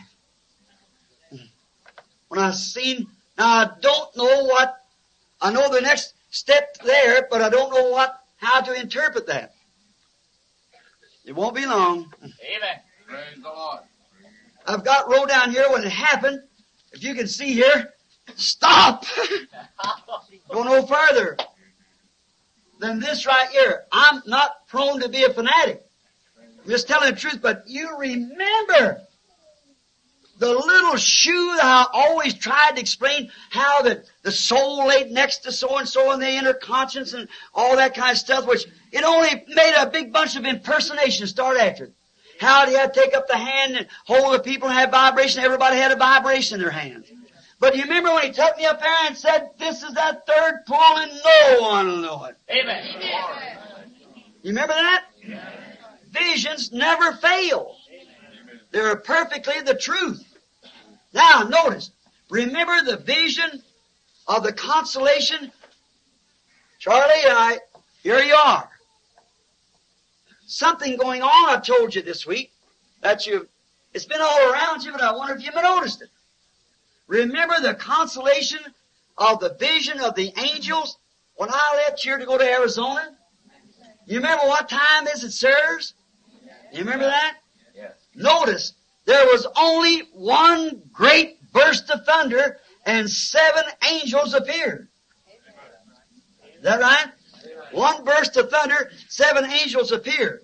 When I seen, now I don't know what, I know the next step there, but I don't know what, how to interpret that. It won't be long. Amen. Praise the Lord. I've got wrote down here when it happened. If you can see here, stop. Go no further than this right here. I'm not prone to be a fanatic. I'm just telling the truth, but you remember the little shoe that I always tried to explain how the, the soul laid next to so-and-so and the inner conscience and all that kind of stuff, which it only made a big bunch of impersonations start after it. How he had to take up the hand and hold the people and have vibration. Everybody had a vibration in their hands. But you remember when he took me up there and said, this is that third pull and no one will know it. Amen. You remember that? Visions never fail. They're perfectly the truth. Now, notice. Remember the vision of the consolation? Charlie and I, here you are. Something going on, I've told you this week, that you, it's been all around you, but I wonder if you've noticed it. Remember the consolation of the vision of the angels when I left here to go to Arizona? You remember what time is it, sirs? You remember that? Yes. Notice, there was only one great burst of thunder and seven angels appeared. Is that right? One burst of thunder, seven angels appeared.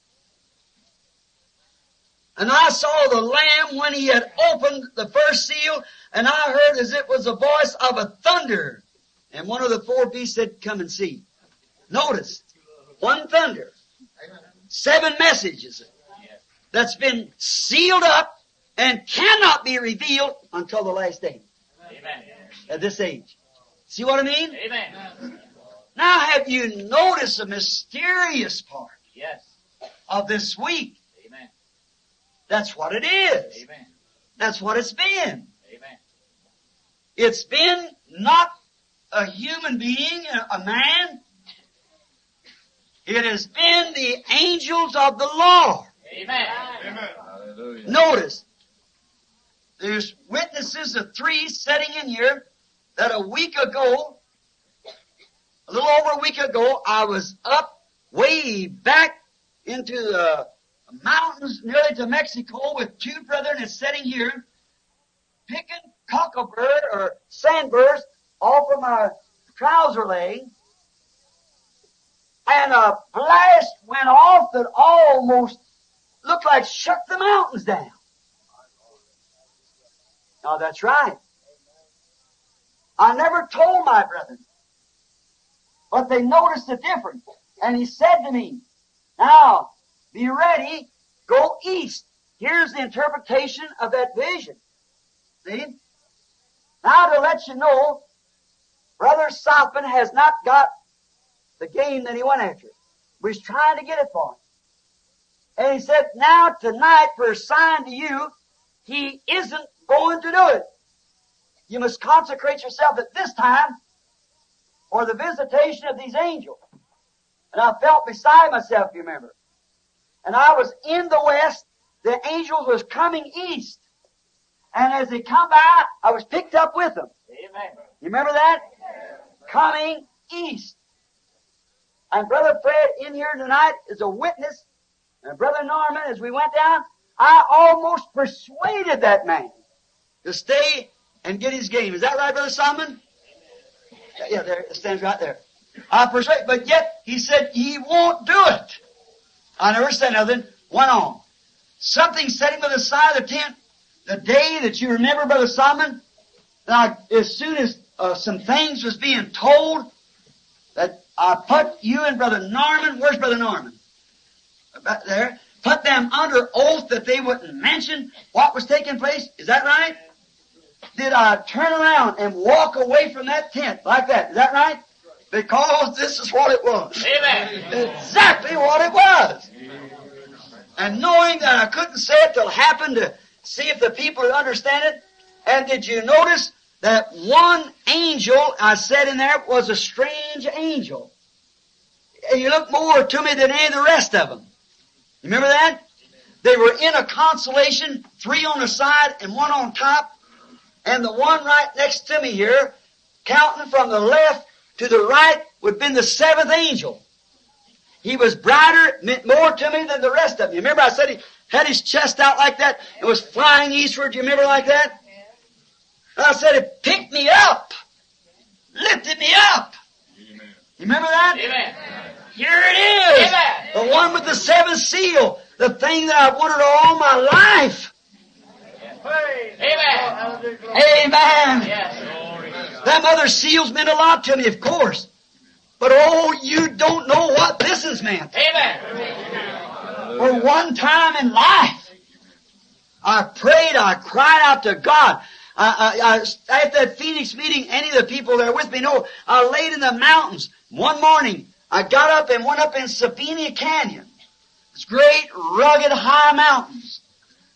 And I saw the Lamb when he had opened the first seal, and I heard as it was the voice of a thunder. And one of the four beasts said, come and see. Notice, one thunder, seven messages that's been sealed up and cannot be revealed until the last day. Amen. At this age. See what I mean? Amen. Now have you noticed the mysterious part Yes. of this week? Amen. That's what it is. Amen. That's what it's been. Amen. It's been not a human being, a a man. It has been the angels of the Lord. Amen. Hallelujah. Notice, there's witnesses of three sitting in here that a week ago, a little over a week ago, I was up way back into the mountains nearly to Mexico with two brethren that's sitting here picking cocklebird or sandburrs off of my trouser leg. And a blast went off that almost looked like shook the mountains down. Now that's right. I never told my brethren, but they noticed the difference. And he said to me, now, be ready, go east. Here's the interpretation of that vision. See? Now to let you know, Brother Southman has not got the game that he went after. But he's trying to get it for him. And he said, now tonight, for a sign to you, he isn't going to do it. You must consecrate yourself at this time for the visitation of these angels. And I felt beside myself, you remember. And I was in the west, the angels was coming east. And as they come by, I was picked up with them. Amen. You remember that? Coming east. And Brother Fred in here tonight is a witness. And Brother Norman, as we went down, I almost persuaded that man to stay and get his game. Is that right, Brother Simon? Yeah, yeah, there, it stands right there. I persuaded, but yet he said he won't do it. I never said nothing. Went on. Something set him by the side of the tent the day that you remember, Brother Simon. Now, as soon as uh, some things was being told, that I put you and Brother Norman, where's Brother Norman? About there. Put them under oath that they wouldn't mention what was taking place. Is that right? Did I turn around and walk away from that tent like that? Is that right? Because this is what it was. Amen. Exactly what it was. And knowing that I couldn't say it till it happened to see if the people would understand it. And did you notice that one angel I said in there was a strange angel? And you look more to me than any of the rest of them. You remember that? They were in a constellation, three on the side and one on top. And the one right next to me here, counting from the left to the right, would have been the seventh angel. He was brighter, meant more to me than the rest of them. You remember I said he had his chest out like that and was flying eastward. You remember like that? And I said it picked me up, lifted me up. You remember that? Amen. Here it is. Amen. The one with the seventh seal. The thing that I've wanted all my life. Amen. Amen. Yes. Them other seals meant a lot to me, of course. But oh, you don't know what this has meant. Amen. For one time in life, I prayed, I cried out to God. I, I, I, at that Phoenix meeting, any of the people there with me know, I laid in the mountains. One morning, I got up and went up in Sabina Canyon. It's great, rugged, high mountains.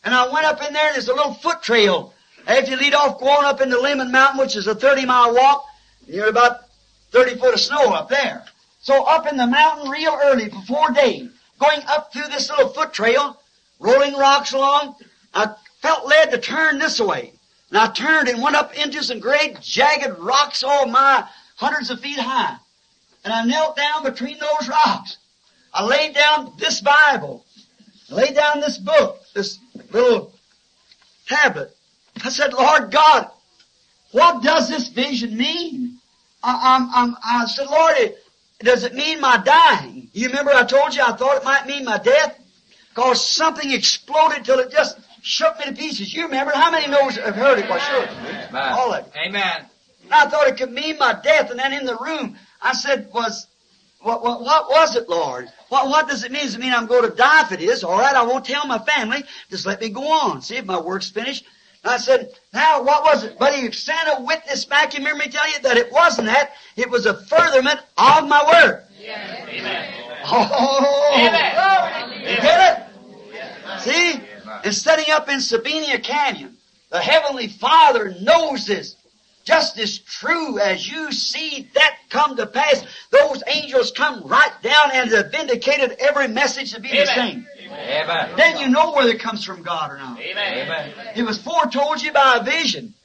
And I went up in there, and there's a little foot trail. After you lead off going up into Lemon Mountain, which is a thirty mile walk, you're about thirty foot of snow up there. So up in the mountain real early, before day, going up through this little foot trail, rolling rocks along, I felt led to turn this way. And I turned and went up into some great jagged rocks, all my hundreds of feet high. And I knelt down between those rocks. I laid down this Bible. I laid down this book, this little tablet. I said, Lord God, what does this vision mean? I, I'm, I'm, I said, Lord, it, does it mean my dying? You remember I told you I thought it might mean my death? Because something exploded till it just shook me to pieces. You remember? How many knows have heard it? Well, sure. Amen. All of it. Amen. And I thought it could mean my death. And then in the room, I said, was, what, what, what was it, Lord? What, what does it mean? Does it mean I'm going to die if it is? All right, I won't tell my family. Just let me go on. See if my work's finished. And I said, now, what was it? But he sent a witness back. You remember me tell you that it wasn't that. It was a furtherment of my word. Yes. Amen. Oh, Amen. You get it? See? And setting up in Sabina Canyon, the Heavenly Father knows this. Just as true as you see that come to pass, those angels come right down and have vindicated every message to be Amen. the same. Amen. Then you know whether it comes from God or not. Amen. It was foretold you by a vision.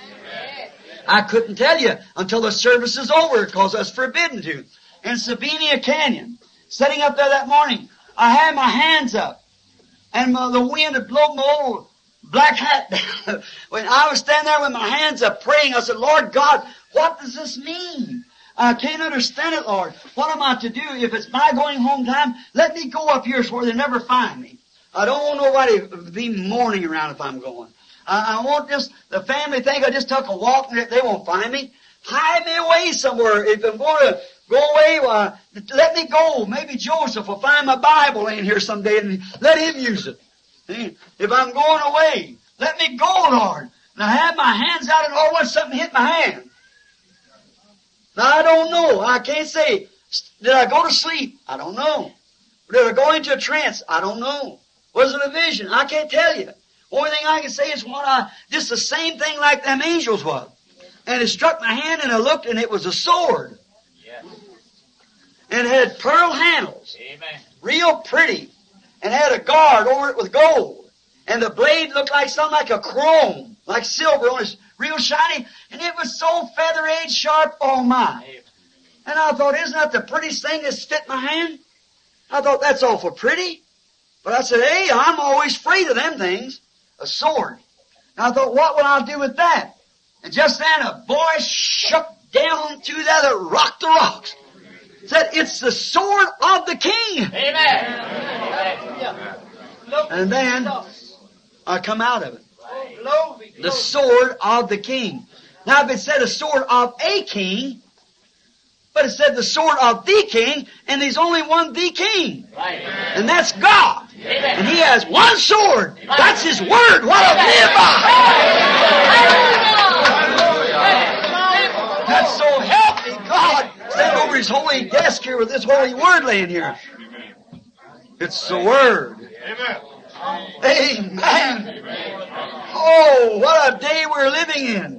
I couldn't tell you until the service is over because I was forbidden to. In Sabina Canyon, sitting up there that morning, I had my hands up. And my, the wind had blown my old black hat down. When I was standing there with my hands up praying, I said, Lord God, what does this mean? I can't understand it, Lord. What am I to do? If it's my going home time, let me go up here so where they never find me. I don't want nobody to be mourning around if I'm going. I, I want just the family think I just took a walk and they won't find me. Hide me away somewhere. If I'm going to go away, well, let me go. Maybe Joseph will find my Bible in here someday and let him use it. See? If I'm going away, let me go, Lord. And I had my hands out and all of a sudden something hit my hand. Now I don't know. I can't say, did I go to sleep? I don't know. Did I go into a trance? I don't know. Was it a vision? I can't tell you. Only thing I can say is what I, just the same thing like them angels was. And it struck my hand and I looked and it was a sword. Yes. And it had pearl handles. Amen. Real pretty. And had a guard over it with gold. And the blade looked like something like a chrome, like silver on it, real shiny. And it was so feather-edged sharp, oh my. And I thought, isn't that the prettiest thing that's fit my hand? I thought, that's awful pretty. But I said, hey, I'm always afraid of them things. A sword. And I thought, what will I do with that? And just then a voice shook down through there that rocked the rocks. Said, it's the sword of the king. Amen. And then I come out of it. The sword of the king. Now if it said a sword of a king, but it said the sword of the king, and there's only one the king. And that's God. And he has one sword. That's his word. What to live by. That's so help me God. Stand over his holy desk here with this holy word laying here. It's the word. Amen. Oh, what a day we're living in.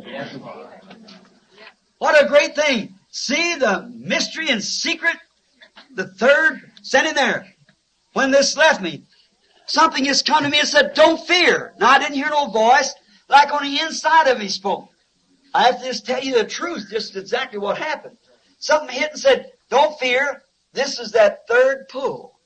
What a great thing. See the mystery and secret. The third, sent in there. When this left me, something just come to me and said, don't fear. Now I didn't hear no voice. Like on the inside of me spoke. I have to just tell you the truth, just exactly what happened. Something hit and said, don't fear. This is that third pull.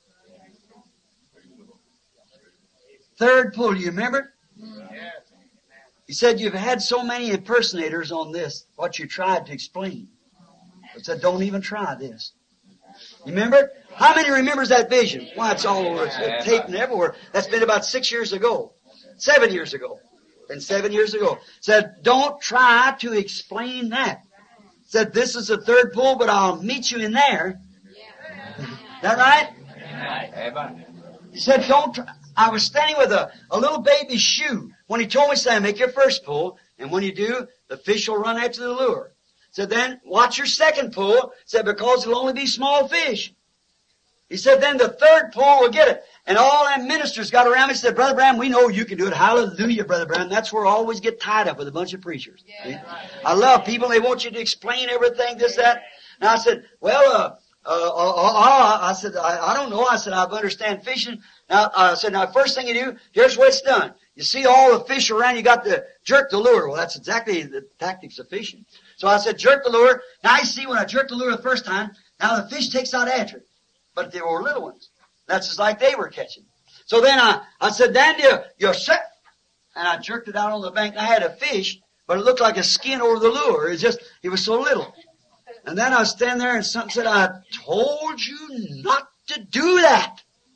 Third pull, do you remember? He said, you've had so many impersonators on this, what you tried to explain. But said, don't even try this. You remember? How many remembers that vision? Why, it's all over. It's taped and everywhere. That's been about six years ago. Seven years ago. Been seven years ago. Said, don't try to explain that. Said, this is the third pull, but I'll meet you in there. That right? Amen. He said, don't try. I was standing with a, a little baby shoe. When he told me, say, make your first pull, and when you do, the fish will run after the lure. Said, then watch your second pull. Said, because it'll only be small fish. He said, then the third pull will get it. And all them ministers got around me and said, Brother Branham, we know you can do it. Hallelujah, Brother Branham. That's where I always get tied up with a bunch of preachers. See? I love people. They want you to explain everything, this, that. And I said, well, uh, uh, uh, uh I said, I, I don't know. I said, I understand fishing. Now, I said, now, first thing you do, here's what it's done. You see all the fish around, you got to jerk the lure. Well, that's exactly the tactics of fishing. So I said, jerk the lure. Now, you see, when I jerked the lure the first time, now the fish takes out after it. But they were little ones. That's just like they were catching. So then I, I said, Dandy, you're set. And I jerked it out on the bank. I had a fish, but it looked like a skin over the lure. It was just, it was so little. And then I was standing there and something said, I told you not to do that.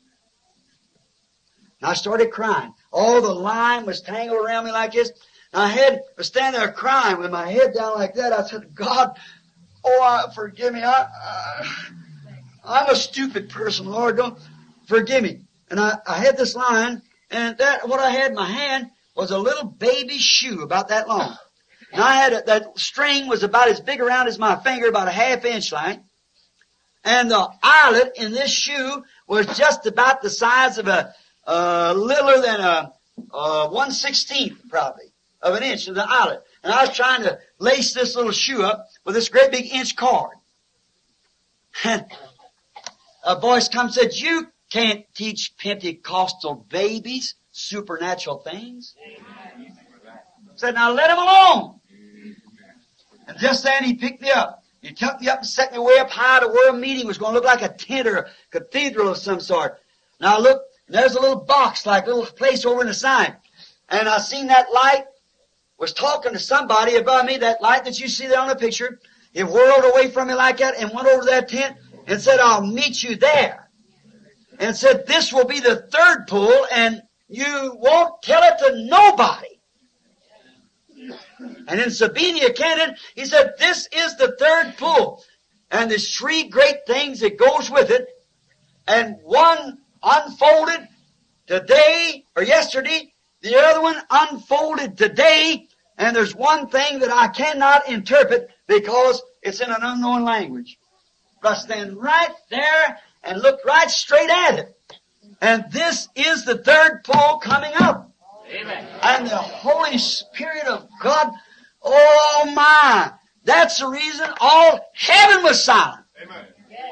And I started crying. All the line was tangled around me like this. And I had, was standing there crying with my head down like that. I said, God, oh, I, forgive me. I, I, I'm a stupid person, Lord. Don't forgive me. And I, I had this line, and that what I had in my hand was a little baby shoe about that long. And I had a, that string was about as big around as my finger, about a half inch length. And the eyelet in this shoe was just about the size of a uh, littler than a, a one sixteenth, probably, of an inch of the eyelet. And I was trying to lace this little shoe up with this great big inch cord. And a voice comes and said, you can't teach Pentecostal babies supernatural things. I said, now let him alone. And just then he picked me up. He took me up and set me way up high to where a meeting was going to look like a tent or a cathedral of some sort. Now look, there's a little box, like a little place over in the side. And I seen that light was talking to somebody above me, that light that you see there on the picture. It whirled away from me like that and went over to that tent and said, I'll meet you there. And said, this will be the third pull and you won't tell it to nobody. And in Sabina, Canaan, he said, this is the third pull. And there's three great things that goes with it. And one unfolded today or yesterday. The other one unfolded today. And there's one thing that I cannot interpret because it's in an unknown language. But I stand right there and look right straight at it. And this is the third pull coming up. Amen. And the Holy Spirit of God, oh my, that's the reason all heaven was silent. Amen.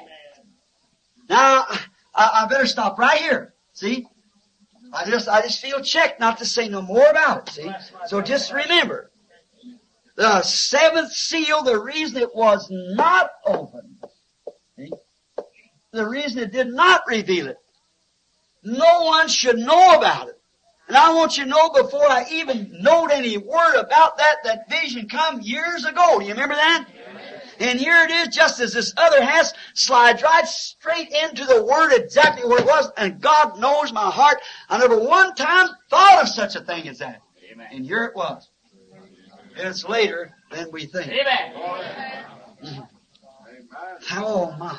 Now, I, I better stop right here. See? I just, I just feel checked not to say no more about it. See? So just remember, the seventh seal, the reason it was not opened, see? The reason it did not reveal it, no one should know about it. And I want you to know before I even note any word about that, that vision come years ago. Do you remember that? And here it is, just as this other has slides right straight into the Word exactly where it was. And God knows my heart. I never one time thought of such a thing as that. Amen. And here it was. And it's later than we think. Amen. Oh my.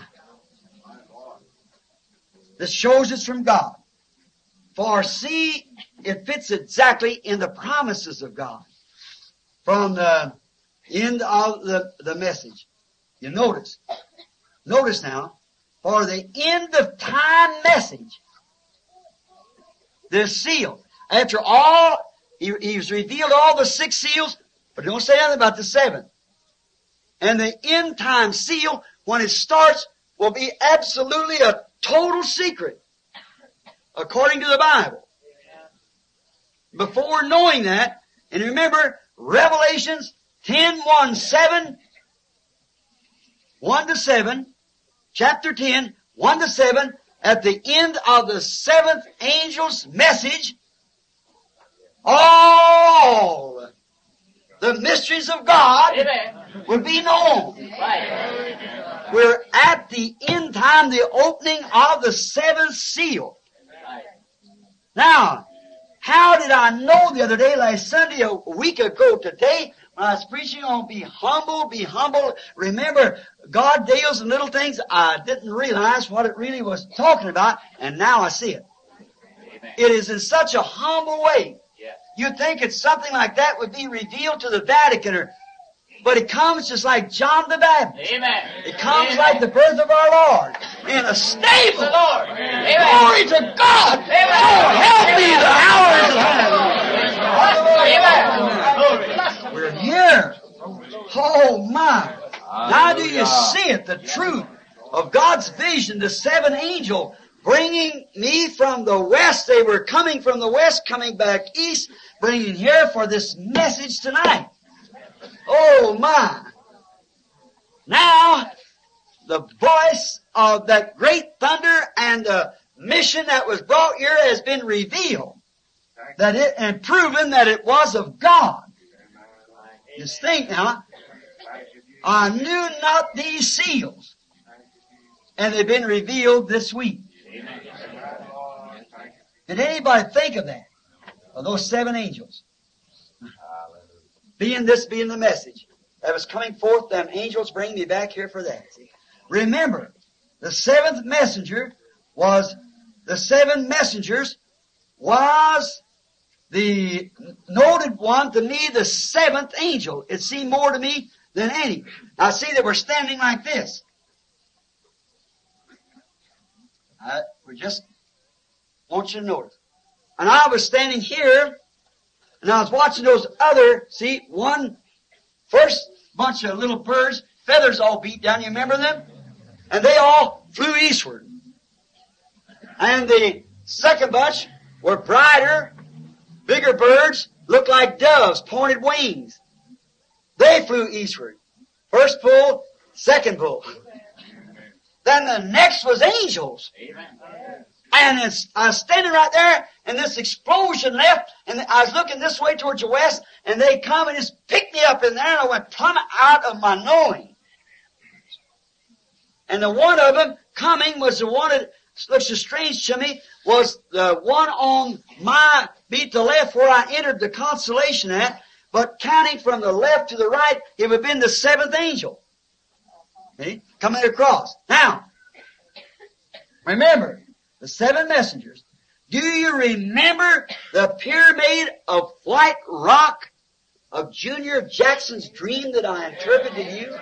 This shows it's from God. For see, it fits exactly in the promises of God. From the end of the, the message. You notice. Notice now, for the end of time message, the seal. After all, he, he's revealed all the six seals, but don't say anything about the seventh. And the end time seal, when it starts, will be absolutely a total secret, according to the Bible. Before knowing that, and remember, Revelations ten, one, seven, one to seven, chapter ten, one to seven, at the end of the seventh angel's message, all the mysteries of God Amen. will be known. Right. We're at the end time, the opening of the seventh seal. Right. Now, how did I know the other day, last Sunday, a week ago today, when I was preaching on be humble, be humble. Remember, God deals in little things. I didn't realize what it really was talking about, and now I see it. Amen. It is in such a humble way. Yes. You'd think it's something like that would be revealed to the Vatican or but it comes just like John the Baptist. Amen. It comes Amen. like the birth of our Lord in a stable. The Lord. Amen. Glory to God. Amen. Oh, help me, the hour is at hand. Amen. We're here. Oh my. Now do you see it, the truth of God's vision, the seven angels bringing me from the west. They were coming from the west, coming back east, bringing here for this message tonight. Oh my. Now, the voice of that great thunder and the mission that was brought here has been revealed. That it, and proven that it was of God. Just think now. I knew not these seals. And they've been revealed this week. Did anybody think of that? Of those seven angels? Being this being the message that was coming forth, them angels bring me back here for that. Remember, the seventh messenger was, the seven messengers was the noted one to me, the seventh angel. It seemed more to me than any. Now see, they were standing like this. I, we just want you to notice. And I was standing here, and I was watching those other, see, one, first bunch of little birds, feathers all beat down, you remember them? And they all flew eastward. And the second bunch were brighter, bigger birds, looked like doves, pointed wings. They flew eastward. First pull, second pull. Then the next was angels. And it's, I was standing right there, and this explosion left, and I was looking this way towards the west, and they come and just picked me up in there, and I went plumb out of my knowing. And the one of them coming was the one that looks so strange to me, was the one on my beat the left where I entered the constellation at, but counting from the left to the right, it would have been the seventh angel. See? Coming across. Now, remember, the seven messengers. Do you remember the pyramid of white rock of Junior Jackson's dream that I interpreted to you?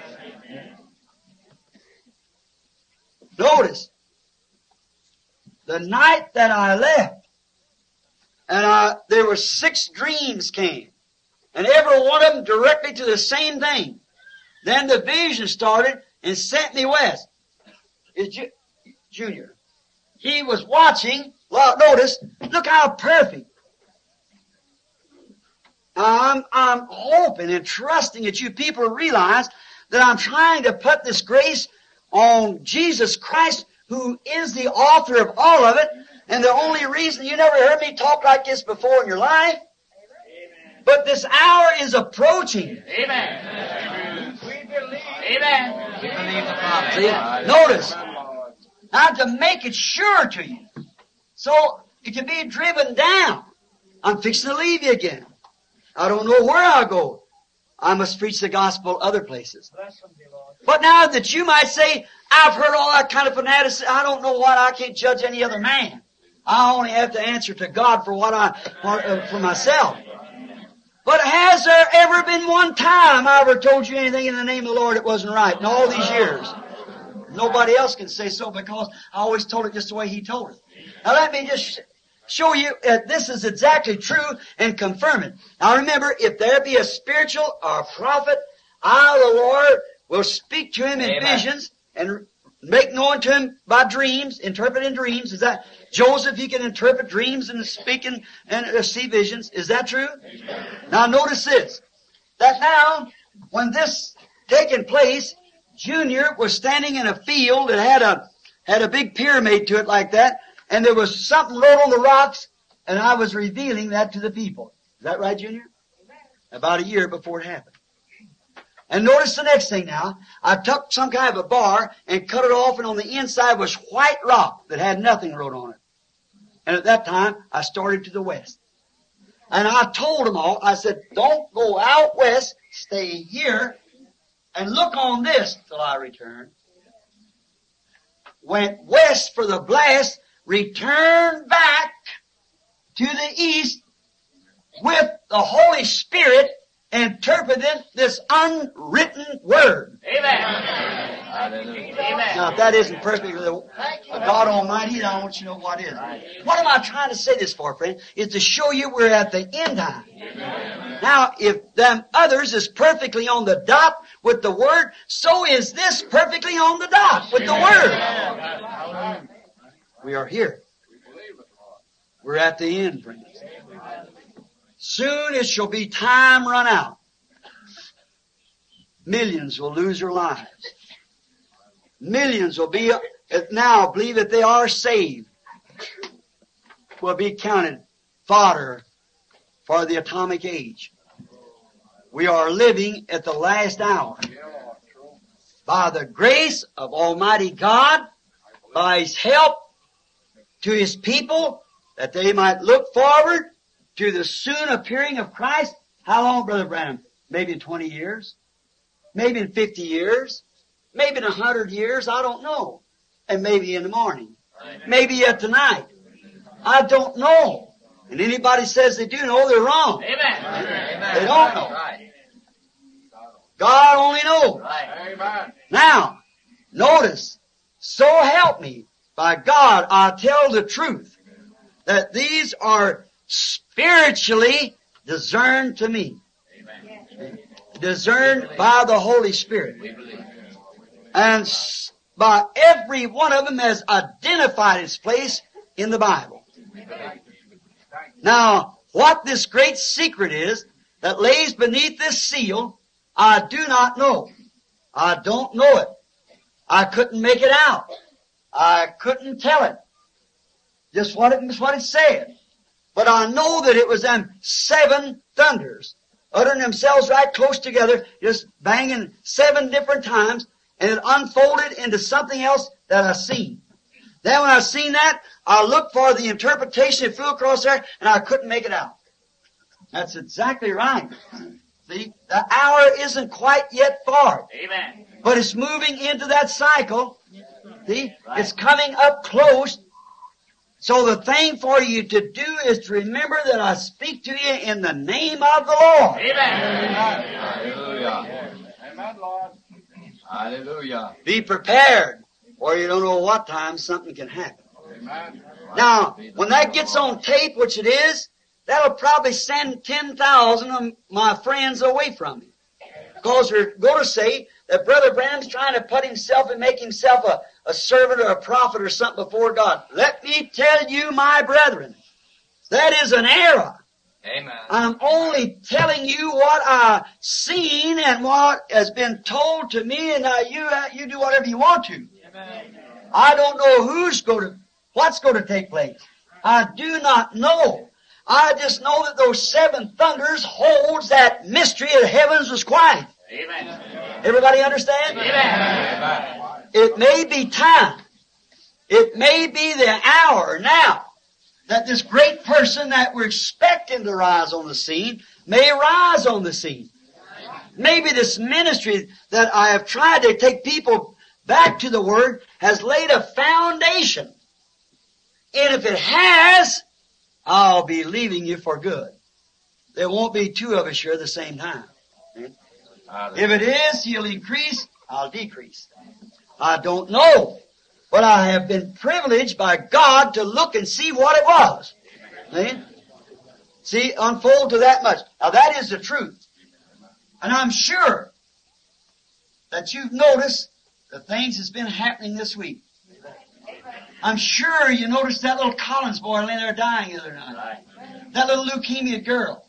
Notice, the night that I left, and I, there were six dreams came, and every one of them directly to the same thing. Then the vision started and sent me west. It's Ju- Junior. He was watching. Well, notice, look how perfect. I'm, I'm hoping and trusting that you people realize that I'm trying to put this grace on Jesus Christ, who is the author of all of it, and the only reason you never heard me talk like this before in your life. Amen. But this hour is approaching. Amen. We believe. Amen. We believe the promise. See? Notice, now to make it sure to you, so it can be driven down. I'm fixing to leave you again. I don't know where I'll go. I must preach the gospel other places. But now that you might say, I've heard all that kind of fanaticism, I don't know what, I can't judge any other man. I only have to answer to God for what I, for, uh, for myself. But has there ever been one time I ever told you anything in the name of the Lord that wasn't right in all these years? Nobody else can say so because I always told it just the way He told it. Now let me just show you that this is exactly true and confirm it. Now remember, if there be a spiritual or a prophet, I, the Lord, will speak to him in Amen. Visions and make known to him by dreams, interpret in dreams. Is that Joseph? He can interpret dreams and speak and, and uh, see visions. Is that true? Amen. Now notice this, that now when this taking place, Junior was standing in a field that had a had a big pyramid to it like that, and there was something wrote on the rocks, and I was revealing that to the people. Is that right, Junior? Amen. About a year before it happened. And notice the next thing now. I took some kind of a bar and cut it off, and on the inside was white rock that had nothing wrote on it. And at that time, I started to the west. And I told them all, I said, don't go out west, stay here, and look on this till I return. Went west for the blast, returned back to the east with the Holy Spirit, and interpreting this unwritten Word. Amen. Now, if that isn't perfectly God Almighty, I want you to know what is. What am I trying to say this for, friend? Is to show you we're at the end time. Now, if them others is perfectly on the dot with the Word, so is this perfectly on the dot with the Word. We are here. We're at the end, friends. Soon it shall be time run out. Millions will lose their lives. Millions will be, now believe that they are saved, will be counted fodder for the atomic age. We are living at the last hour. By the grace of Almighty God, by His help to His people, that they might look forward to the soon appearing of Christ. How long, Brother Branham? Maybe in twenty years? Maybe in fifty years? Maybe in a hundred years? I don't know. And maybe in the morning. Maybe yet tonight. I don't know. And anybody says they do know, they're wrong. Amen. They don't know. God only knows. Now, notice, so help me, by God, I tell the truth, that these are spiritually discerned to me. Discerned by the Holy Spirit. And by every one of them has identified its place in the Bible. Now, what this great secret is that lays beneath this seal, I do not know. I don't know it. I couldn't make it out. I couldn't tell it. Just what it, what it said. But I know that it was them seven thunders, uttering themselves right close together, just banging seven different times, and it unfolded into something else that I seen. Then when I seen that, I looked for the interpretation. It flew across there, and I couldn't make it out. That's exactly right. See, the hour isn't quite yet far. Amen. But it's moving into that cycle. See, it's coming up close. So the thing for you to do is to remember that I speak to you in the name of the Lord. Amen. Hallelujah. Amen, Lord. Hallelujah. Be prepared, or you don't know what time something can happen. Amen. Now, when that gets on tape, which it is, that'll probably send ten thousand of my friends away from me. Because they're going to say that Brother Branham's trying to put himself and make himself a, a servant or a prophet or something before God. Let me tell you, my brethren, that is an error. Amen. I'm only telling you what I've seen and what has been told to me, and now you, you do whatever you want to. Amen. I don't know who's going to, what's going to take place. I do not know. I just know that those seven thunders holds that mystery of the heavens was quiet. Amen. Everybody understand? Amen. It may be time. It may be the hour now that this great person that we're expecting to rise on the scene may rise on the scene. Maybe this ministry that I have tried to take people back to the Word has laid a foundation. And if it has, I'll be leaving you for good. There won't be two of us here at the same time. If it is, He'll increase, I'll decrease. I don't know. But I have been privileged by God to look and see what it was. See? See, unfold to that much. Now that is the truth. And I'm sure that you've noticed the things that's been happening this week. I'm sure you noticed that little Collins boy laying there dying the other night. That little leukemia girl.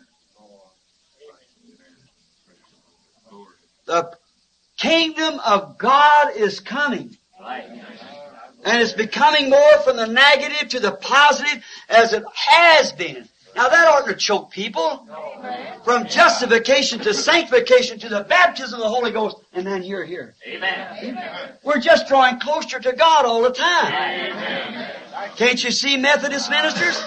The kingdom of God is coming. And it's becoming more from the negative to the positive as it has been. Now that ought to choke people. From justification to sanctification to the baptism of the Holy Ghost. And then you're here. Amen. We're just drawing closer to God all the time. Amen. Can't you see Methodist ministers?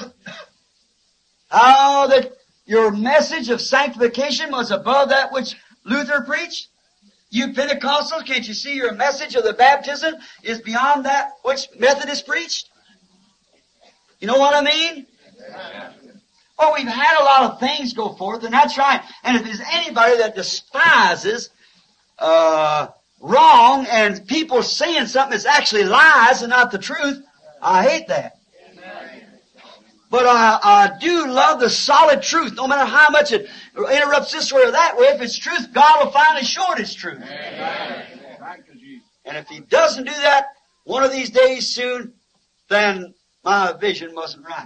How that your message of sanctification was above that which Luther preached? You Pentecostals, can't you see your message of the baptism is beyond that which Methodists preached? You know what I mean? Well, we've had a lot of things go forth, and that's right. And if there's anybody that despises uh wrong and people saying something that's actually lies and not the truth, I hate that. But I, I do love the solid truth, no matter how much it interrupts this way or that way. If it's truth, God will finally show it it's truth. And if He doesn't do that one of these days soon, then my vision wasn't right.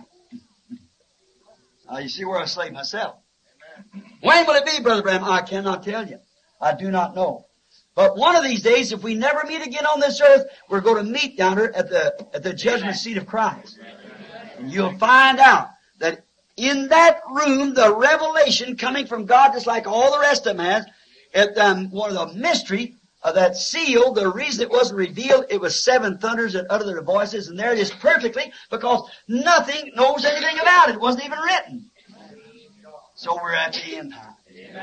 Now you see where I slay myself. When will it be, Brother Branham? I cannot tell you. I do not know. But one of these days, if we never meet again on this earth, we're going to meet down here at the at the judgment seat of Christ. And you'll find out that in that room, the revelation coming from God, just like all the rest of them has, it, um, one of the mystery of that seal, the reason it wasn't revealed, it was seven thunders that uttered their voices, and there it is perfectly, because nothing knows anything about it. It wasn't even written. So we're at the end time.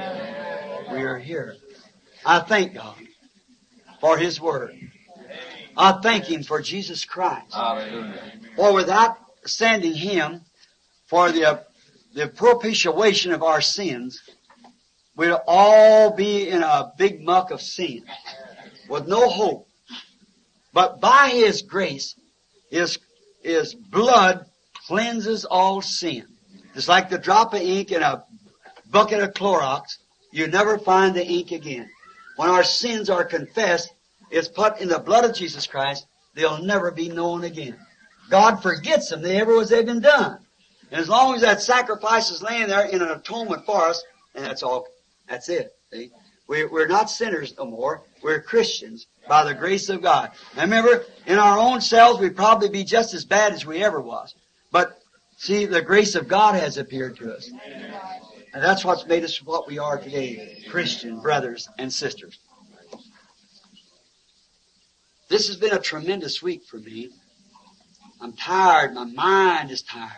We are here. I thank God for His Word. I thank Him for Jesus Christ. Hallelujah. For without sending Him for the, the propitiation of our sins, we'd all be in a big muck of sin with no hope. But by His grace, His, His blood cleanses all sin. It's like the drop of ink in a bucket of Clorox. You never find the ink again. When our sins are confessed, it's put in the blood of Jesus Christ, they'll never be known again. God forgets them, they ever was they've been done. And as long as that sacrifice is laying there in an atonement for us, and that's all, that's it. See? We, we're not sinners no more. We're Christians by the grace of God. Now remember, in our own selves, we'd probably be just as bad as we ever was. But see, the grace of God has appeared to us. And that's what's made us what we are today, Christian brothers and sisters. This has been a tremendous week for me. I'm tired. My mind is tired.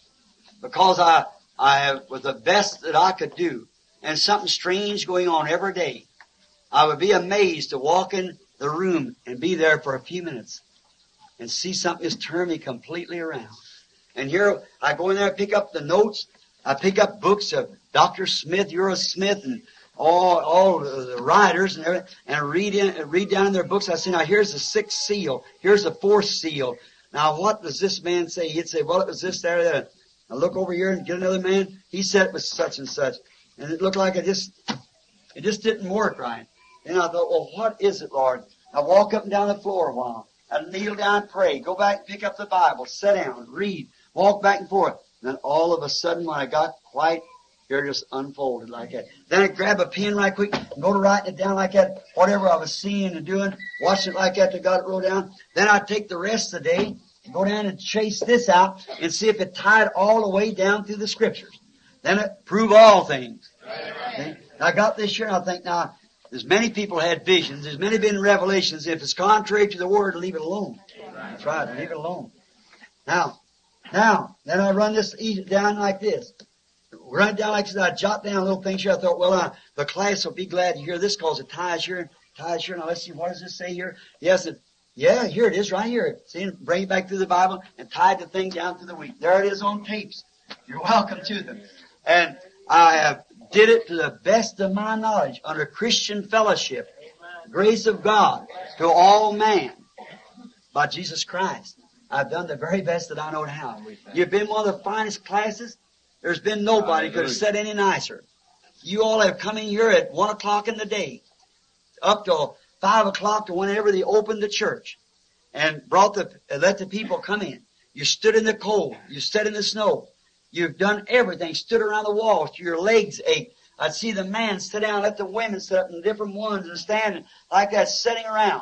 Because I, I was the best that I could do. And something strange going on every day. I would be amazed to walk in the room and be there for a few minutes and see something just turn me completely around. And here I go in there and pick up the notes. I pick up books of Doctor Smith, Euro Smith, and all all the writers and everything, and read in, read down in their books. I say, now here's the sixth seal. Here's the fourth seal. Now what does this man say? He'd say, well, it was this, there, there. I look over here and get another man. He said it was such and such, and it looked like it just it just didn't work right. And I thought, well, what is it, Lord? I walk up and down the floor a while. I kneel down, pray, go back, pick up the Bible, sit down, read, walk back and forth. And then all of a sudden, when I got quiet, here it just unfolded like that. Then I'd grab a pen right quick and go to writing it down like that, whatever I was seeing and doing, watch it like that till I got it wrote down. Then I'd take the rest of the day and go down and chase this out and see if it tied all the way down through the Scriptures. Then it prove all things. Okay? I got this here and I think, now, there's many people had visions, there's many been revelations. If it's contrary to the Word, leave it alone. That's right, leave it alone. Now, Now, then I run this down like this. Run it down like this. I jot down little things here. I thought, well, uh, the class will be glad to hear this because it ties here and ties here. Now, let's see, what does this say here? Yes, it, yeah, here it is right here. See, bring it back through the Bible and tied the thing down through the week. There it is on tapes. You're welcome to them. And I have did it to the best of my knowledge under Christian fellowship, grace of God to all man by Jesus Christ. I've done the very best that I know how. You've been one of the finest classes. There's been nobody could have said any nicer. You all have come in here at one o'clock in the day, up till five o'clock to whenever they opened the church, and brought the let the people come in. You stood in the cold. You stood in the snow. You've done everything. Stood around the walls till your legs ached. I'd see the man sit down, let the women sit up in different ones and stand like that, sitting around.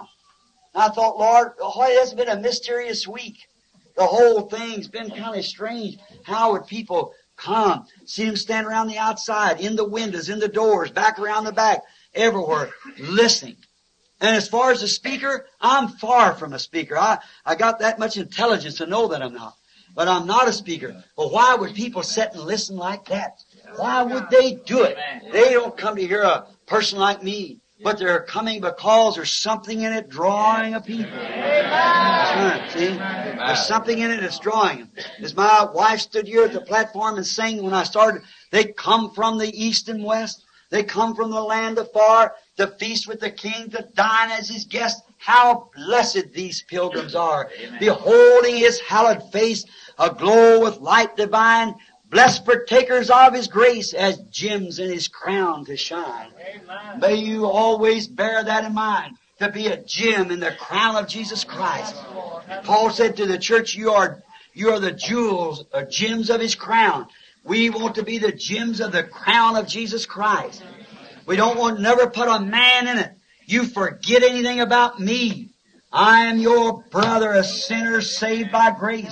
I thought, Lord, oh, it has been a mysterious week. The whole thing's been kind of strange. How would people come, see them stand around the outside, in the windows, in the doors, back around the back, everywhere, listening. And as far as the speaker, I'm far from a speaker. I, I got that much intelligence to know that I'm not. But I'm not a speaker. But why would people sit and listen like that? Why would they do it? They don't come to hear a person like me But they're coming because there's something in it drawing a people. That's right, see? There's something in it that's drawing them. As my wife stood here at the platform and sang when I started, they come from the east and west. They come from the land afar to feast with the King, to dine as his guests. How blessed these pilgrims are, beholding his hallowed face, aglow with light divine, blessed partakers of his grace, as gems in his crown to shine. Amen. May you always bear that in mind, to be a gem in the crown of Jesus Christ. Paul said to the church, you are, you are the jewels, or gems of his crown. We want to be the gems of the crown of Jesus Christ. We don't want to never put a man in it. You forget anything about me. I am your brother, a sinner saved by grace,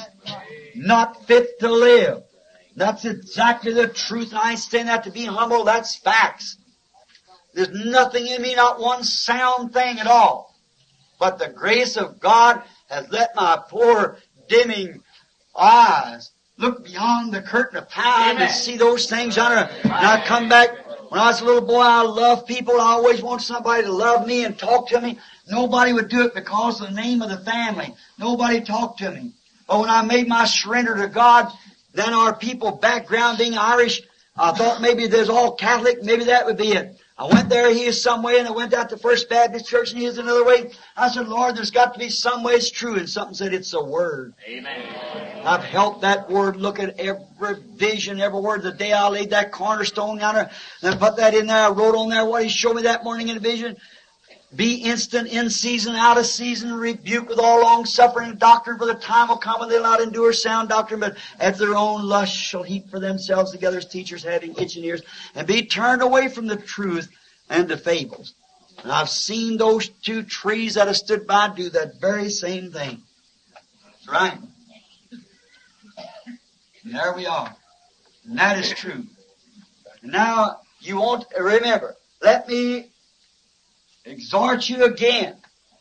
not fit to live. That's exactly the truth. I ain't saying that to be humble. That's facts. There's nothing in me, not one sound thing at all. But the grace of God has let my poor dimming eyes look beyond the curtain of time and see those things under. And I come back. When I was a little boy, I loved people. I always wanted somebody to love me and talk to me. Nobody would do it because of the name of the family. Nobody talked to me. But when I made my surrender to God, then our people background being Irish, I thought maybe there's all Catholic, maybe that would be it. I went there, he is some way, and I went out to First Baptist Church, and he is another way. I said, Lord, there's got to be some way it's true. And something said, it's a word. Amen. I've helped that word look at every vision, every word. The day I laid that cornerstone yonder, and put that in there, I wrote on there what he showed me that morning in a vision. Be instant, in season, out of season, rebuke with all long suffering, doctrine, for the time will come when they'll not endure sound doctrine, but at their own lust shall heap for themselves together as teachers having itching ears, and be turned away from the truth and to fables. And I've seen those two trees that have stood by do that very same thing. That's right. And there we are. And that is true. And now, you won't remember, let me exhort you again.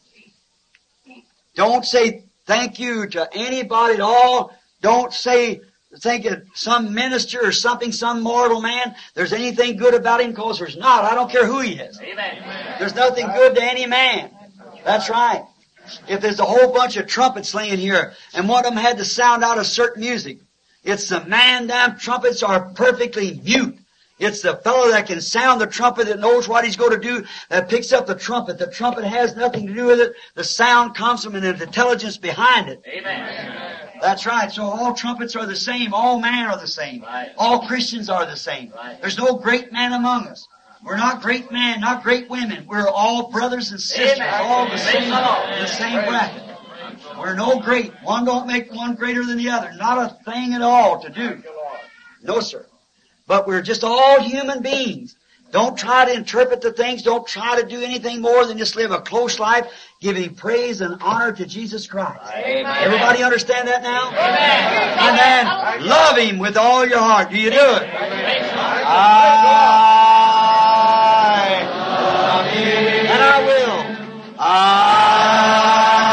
Don't say thank you to anybody at all. Don't say, think of some minister or something, some mortal man, there's anything good about him, because there's not. I don't care who he is. Amen. There's nothing good to any man. That's right. If there's a whole bunch of trumpets laying here, and one of them had to sound out a certain music, it's the man damn trumpets are perfectly mute. It's the fellow that can sound the trumpet, that knows what he's going to do, that picks up the trumpet. The trumpet has nothing to do with it. The sound comes from an intelligence behind it. Amen. That's right. So all trumpets are the same. All men are the same. Right. All Christians are the same. Right. There's no great man among us. We're not great men, not great women. We're all brothers and sisters, Amen. All the same, the same bracket. We're no great. One don't make one greater than the other. Not a thing at all to do. No, sir. But we're just all human beings. Don't try to interpret the things. Don't try to do anything more than just live a close life, giving praise and honor to Jesus Christ. Amen. Everybody understand that now? Amen. Amen. Love Him with all your heart. Do you do it? I love Him. And I will. I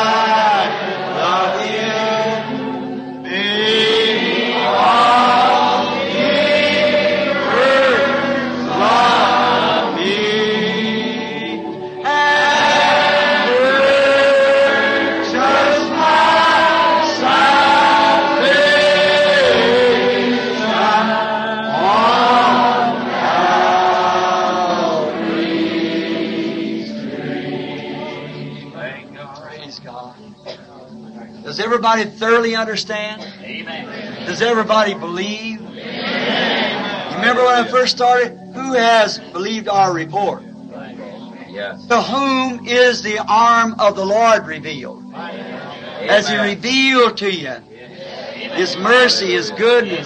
everybody thoroughly understand? Amen. Does everybody believe? Amen. You remember when I first started? Who has believed our report? Yes. To whom is the arm of the Lord revealed? Amen. Has He revealed to you His mercy, His goodness?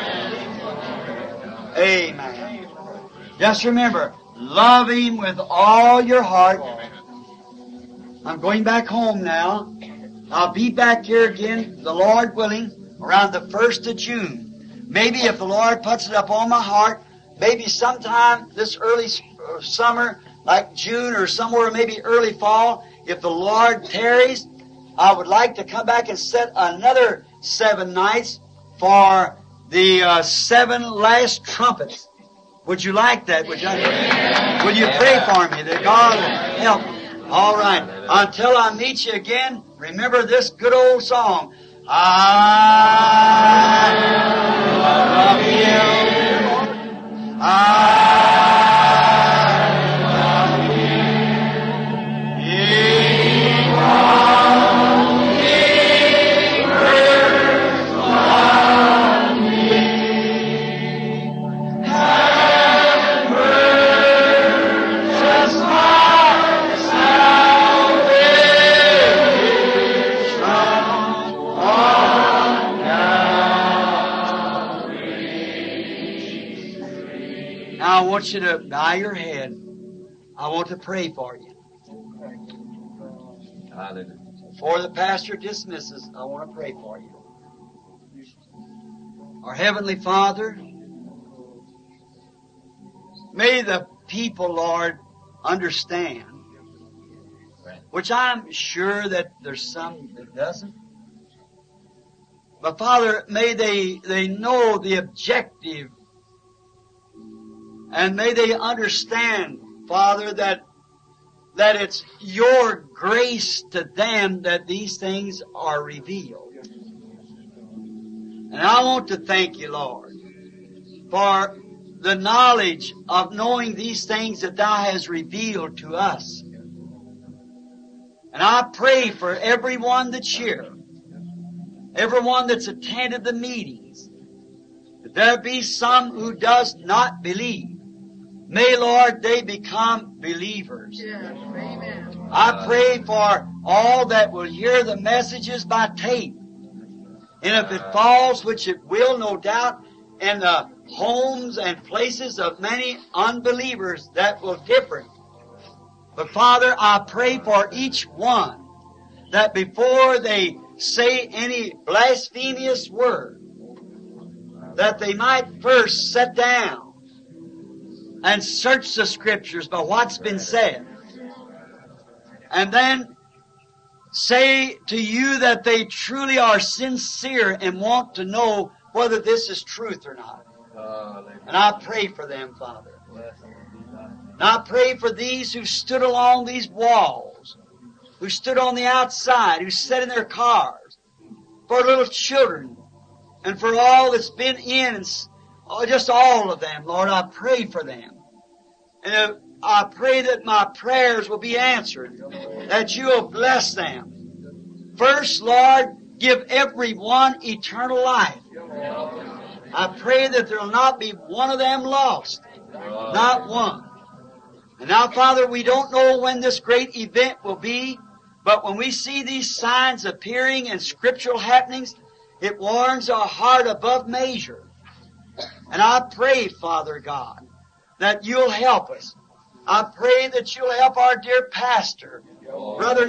Amen. Just remember, love Him with all your heart. I'm going back home now. I'll be back here again, the Lord willing, around the first of June. Maybe if the Lord puts it up on my heart, maybe sometime this early summer, like June or somewhere, maybe early fall, if the Lord tarries, I would like to come back and set another seven nights for the uh, seven last trumpets. Would you like that? Would you, will you pray for me that God will help me? All right. Until I meet you again, remember this good old song. I love you. I I want you to bow your head. I want to pray for you. Hallelujah. Before the pastor dismisses, I want to pray for you. Our Heavenly Father, may the people, Lord, understand, which I'm sure that there's some that doesn't. But Father, may they, they know the objective, and may they understand, Father, that that it's your grace to them that these things are revealed. And I want to thank you, Lord, for the knowledge of knowing these things that Thou hast revealed to us. And I pray for everyone that's here, everyone that's attended the meetings, that there be some who does not believe. May, Lord, they become believers. Yes, amen. I pray for all that will hear the messages by tape. And if it falls, which it will, no doubt, in the homes and places of many unbelievers, that will differ. But Father, I pray for each one that before they say any blasphemous word, that they might first sit down and search the Scriptures by what's been said. And then say to you that they truly are sincere and want to know whether this is truth or not. And I pray for them, Father. And I pray for these who stood along these walls, who stood on the outside, who sat in their cars, for little children, and for all that's been in, and oh, just all of them, Lord, I pray for them. And I pray that my prayers will be answered, that you will bless them. First, Lord, give everyone eternal life. I pray that there will not be one of them lost, not one. And now, Father, we don't know when this great event will be, but when we see these signs appearing and scriptural happenings, it warms our heart above measure. And I pray, Father God, that you'll help us. I pray that you'll help our dear pastor, Brother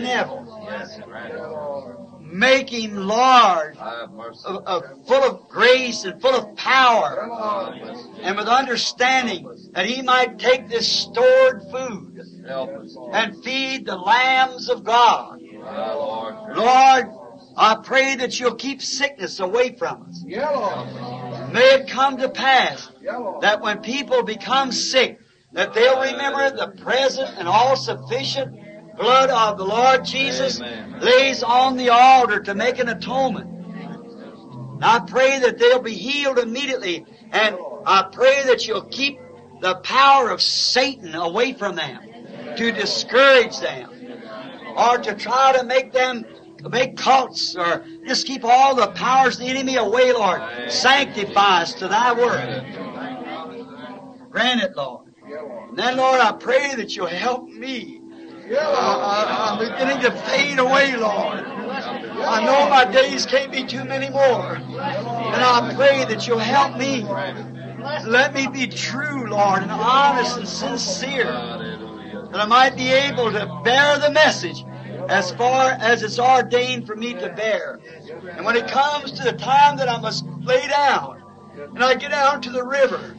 Neville. Make him, Lord, uh, uh, full of grace and full of power, and with understanding that he might take this stored food and feed the lambs of God. Lord, I pray that you'll keep sickness away from us. May it come to pass that when people become sick, that they'll remember the present and all-sufficient blood of the Lord Jesus lays on the altar to make an atonement. And I pray that they'll be healed immediately, and I pray that you'll keep the power of Satan away from them, to discourage them, or to try to make them make cults, or just keep all the powers of the enemy away, Lord. Sanctify us to thy word. Grant it, Lord. And then, Lord, I pray that you'll help me. I, I, I'm beginning to fade away, Lord. I know my days can't be too many more. And I pray that you'll help me. Let me be true, Lord, and honest and sincere, that I might be able to bear the message as far as it's ordained for me to bear. And when it comes to the time that I must lay down, and I get out to the river,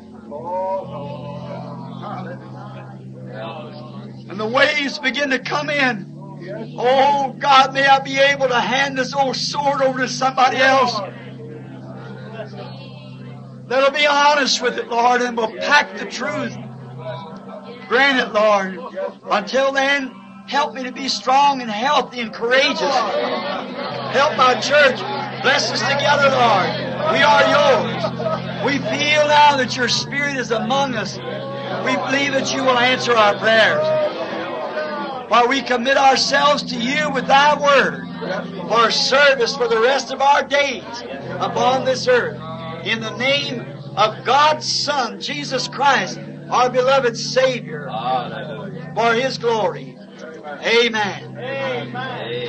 and the waves begin to come in, oh God, may I be able to hand this old sword over to somebody else. that'll be honest with it, Lord, and will pack the truth. Grant it, Lord. Until then, help me to be strong and healthy and courageous. Help my church. Bless us together, Lord. We are yours. We feel now that your Spirit is among us. We believe that you will answer our prayers. While we commit ourselves to you with thy word for service for the rest of our days upon this earth. In the name of God's Son, Jesus Christ, our beloved Savior, for His glory. Amen. Amen.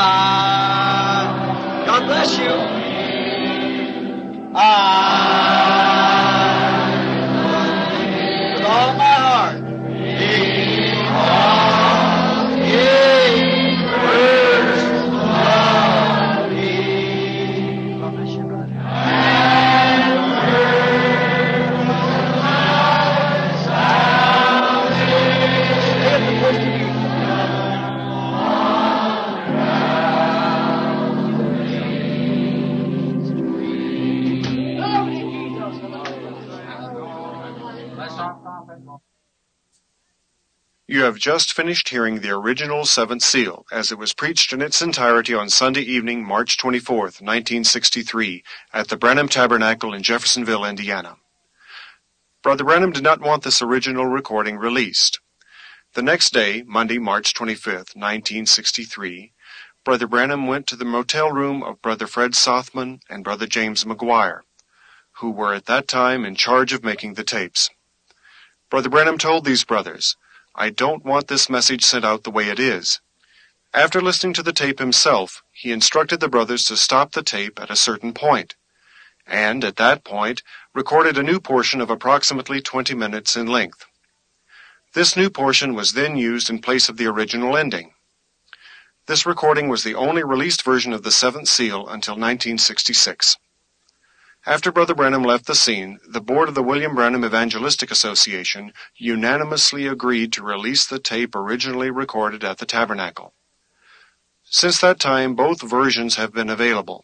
Ah, God bless you. Ah, with all my heart. Because He first loved me. God bless you, brother. You have just finished hearing the original Seventh Seal, as it was preached in its entirety on Sunday evening, March twenty-fourth, nineteen sixty-three, at the Branham Tabernacle in Jeffersonville, Indiana. Brother Branham did not want this original recording released. The next day, Monday, March twenty-fifth, nineteen sixty-three, Brother Branham went to the motel room of Brother Fred Sothman and Brother James McGuire, who were at that time in charge of making the tapes. Brother Branham told these brothers, "I don't want this message sent out the way it is." After listening to the tape himself, he instructed the brothers to stop the tape at a certain point, and at that point recorded a new portion of approximately twenty minutes in length. This new portion was then used in place of the original ending. This recording was the only released version of the Seventh Seal until nineteen sixty-six. After Brother Branham left the scene, the board of the William Branham Evangelistic Association unanimously agreed to release the tape originally recorded at the Tabernacle. Since that time, both versions have been available.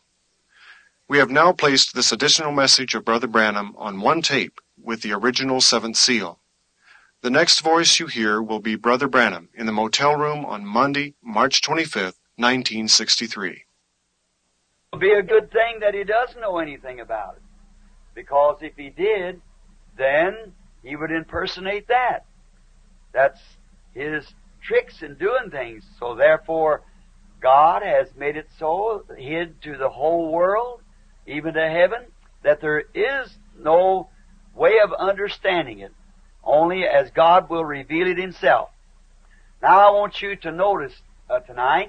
We have now placed this additional message of Brother Branham on one tape with the original Seventh Seal. The next voice you hear will be Brother Branham in the motel room on Monday, March twenty-fifth, nineteen sixty-three. It will be a good thing that he doesn't know anything about it. Because if he did, then he would impersonate that. That's his tricks in doing things. So therefore, God has made it so hid to the whole world, even to heaven, that there is no way of understanding it, only as God will reveal it Himself. Now I want you to notice uh, tonight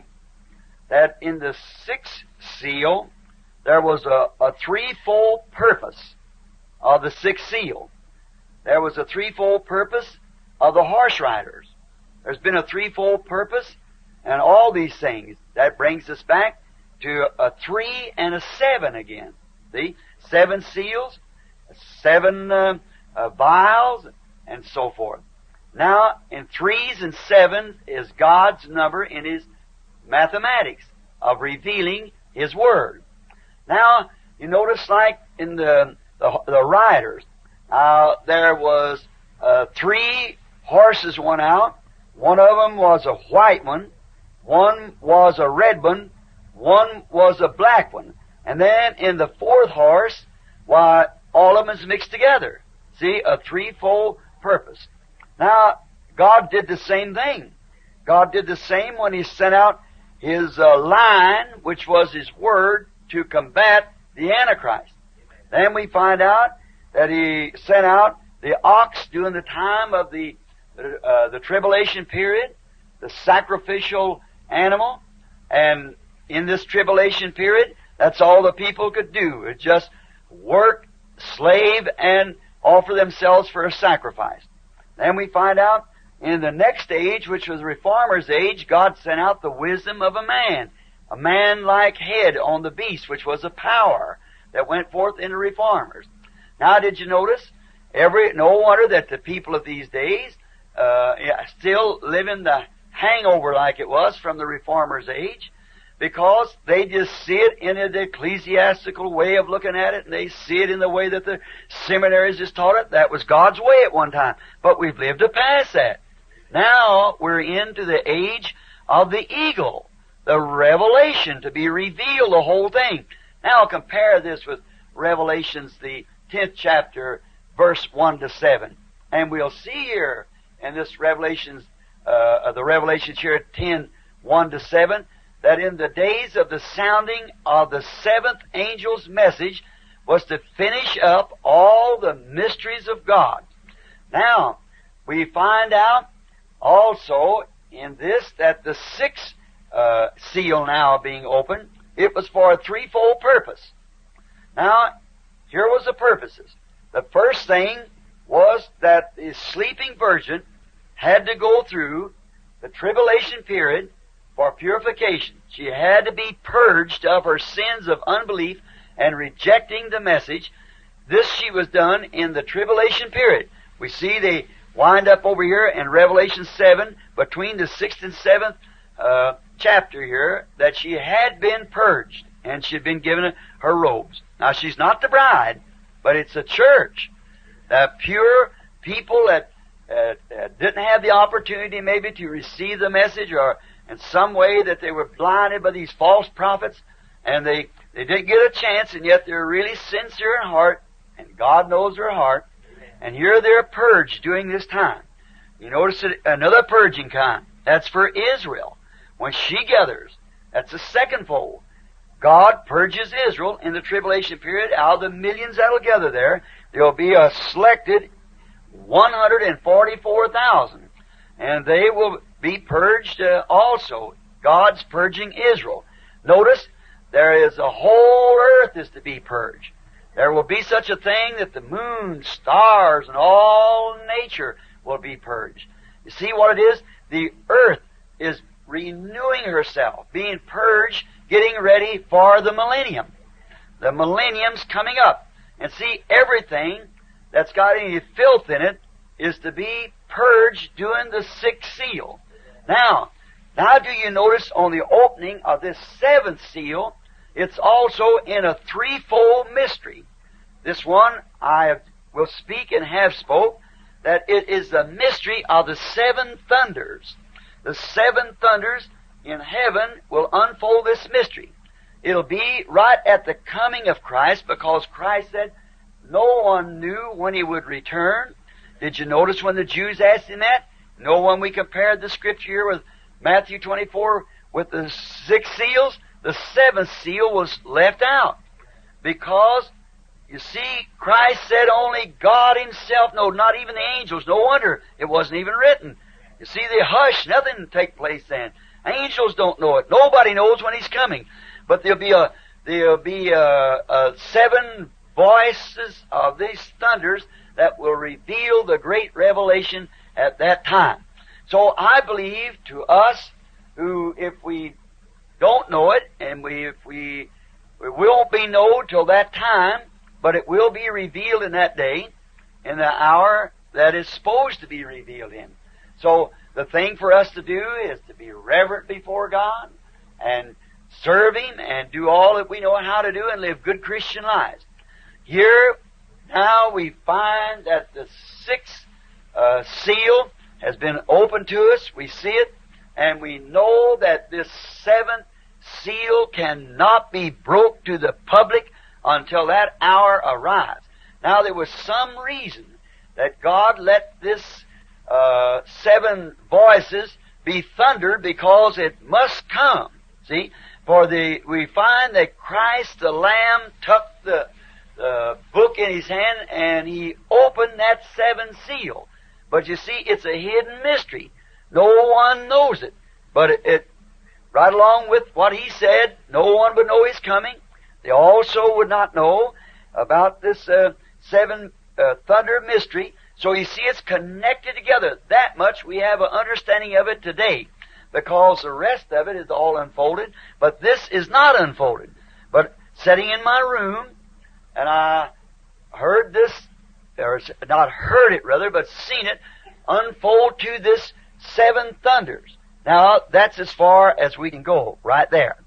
that in the sixth seal, there was a, a threefold purpose of the sixth seal. There was a threefold purpose of the horse riders. There's been a threefold purpose, and all these things. That brings us back to a three and a seven again. See? Seven seals, seven uh, uh, vials, and so forth. Now, in threes and sevens is God's number in His mathematics of revealing His Word. Now, you notice like in the the, the riders, uh, there was uh, three horses went out. One of them was a white one, one was a red one, one was a black one. And then in the fourth horse, why, all of them is mixed together. See, a threefold purpose. Now, God did the same thing. God did the same when He sent out His uh, line, which was His Word, to combat the Antichrist. Then we find out that He sent out the ox during the time of the uh, the tribulation period, the sacrificial animal, and in this tribulation period, that's all the people could do. It just work, slave, and offer themselves for a sacrifice. Then we find out in the next age, which was the Reformer's age, God sent out the wisdom of a man, a man-like head on the beast, which was a power that went forth in the Reformers. Now, did you notice? Every no wonder that the people of these days uh, still live in the hangover like it was from the Reformer's age. because they just see it in the ecclesiastical way of looking at it, and they see it in the way that the seminaries just taught it. That was God's way at one time. But we've lived to pass that. Now we're into the age of the eagle, the revelation to be revealed, the whole thing. Now compare this with Revelations, the tenth chapter, verse one to seven. And we'll see here in this Revelations, uh, the Revelations here at ten, one to seven, that in the days of the sounding of the seventh angel's message was to finish up all the mysteries of God. Now, we find out also in this that the sixth uh, seal now being opened, it was for a threefold purpose. Now, here was the purposes. The first thing was that the sleeping virgin had to go through the tribulation period for purification. She had to be purged of her sins of unbelief and rejecting the message. This she was done in the tribulation period. We see they wind up over here in Revelation seven, between the sixth and seventh uh, chapter here, that she had been purged and she had been given her robes. Now she's not the bride, but it's a church. The pure people that uh, uh, didn't have the opportunity maybe to receive the message, or in some way that they were blinded by these false prophets, and they, they didn't get a chance, and yet they're really sincere in heart, and God knows their heart, and here they're purged during this time. You notice that another purging kind, that's for Israel. When she gathers, that's the second fold. God purges Israel in the tribulation period. Out of the millions that'll gather there, there will be a selected one hundred forty-four thousand. And they will be purged uh, also. God's purging Israel. Notice, there is a whole earth is to be purged. There will be such a thing that the moon, stars, and all nature will be purged. You see what it is? The earth is renewing herself, being purged, getting ready for the millennium. The millennium's coming up. And see, everything that's got any filth in it is to be purged during the sixth seal. Now, now do you notice on the opening of this seventh seal, it's also in a threefold mystery. This one I will speak and have spoke, that it is the mystery of the seven thunders. The seven thunders in heaven will unfold this mystery. It'll be right at the coming of Christ, because Christ said no one knew when He would return. Did you notice when the Jews asked Him that? No one, we compared the scripture here with Matthew twenty-four with the six seals. The seventh seal was left out. Because, you see, Christ said only God Himself knows, not even the angels. No wonder it wasn't even written. You see, they hush, nothing take place then. Angels don't know it. Nobody knows when He's coming. But there'll be a there'll be a, a seven voices of these thunders that will reveal the great revelation at that time. So I believe to us who, if we don't know it, and we if we it won't be known till that time, but it will be revealed in that day, in the hour that is supposed to be revealed in. So the thing for us to do is to be reverent before God and serve Him and do all that we know how to do and live good Christian lives. Here, now we find that the sixth uh, seal has been opened to us. We see it, and we know that this seventh seal cannot be broke to the public until that hour arrives. Now, there was some reason that God let this uh, seven voices be thundered, because it must come. See, for the we find that Christ the Lamb took the the book in His hand and He opened that seventh seal. But you see, it's a hidden mystery. No one knows it. But it, it right along with what He said, no one would know His coming. They also would not know about this uh, seven uh, thunder mystery. So you see, it's connected together. That much we have an understanding of it today, because the rest of it is all unfolded. But this is not unfolded. But sitting in my room, and I heard this, or not heard it rather, but seen it unfold to this seven thunders. Now, that's as far as we can go, right there.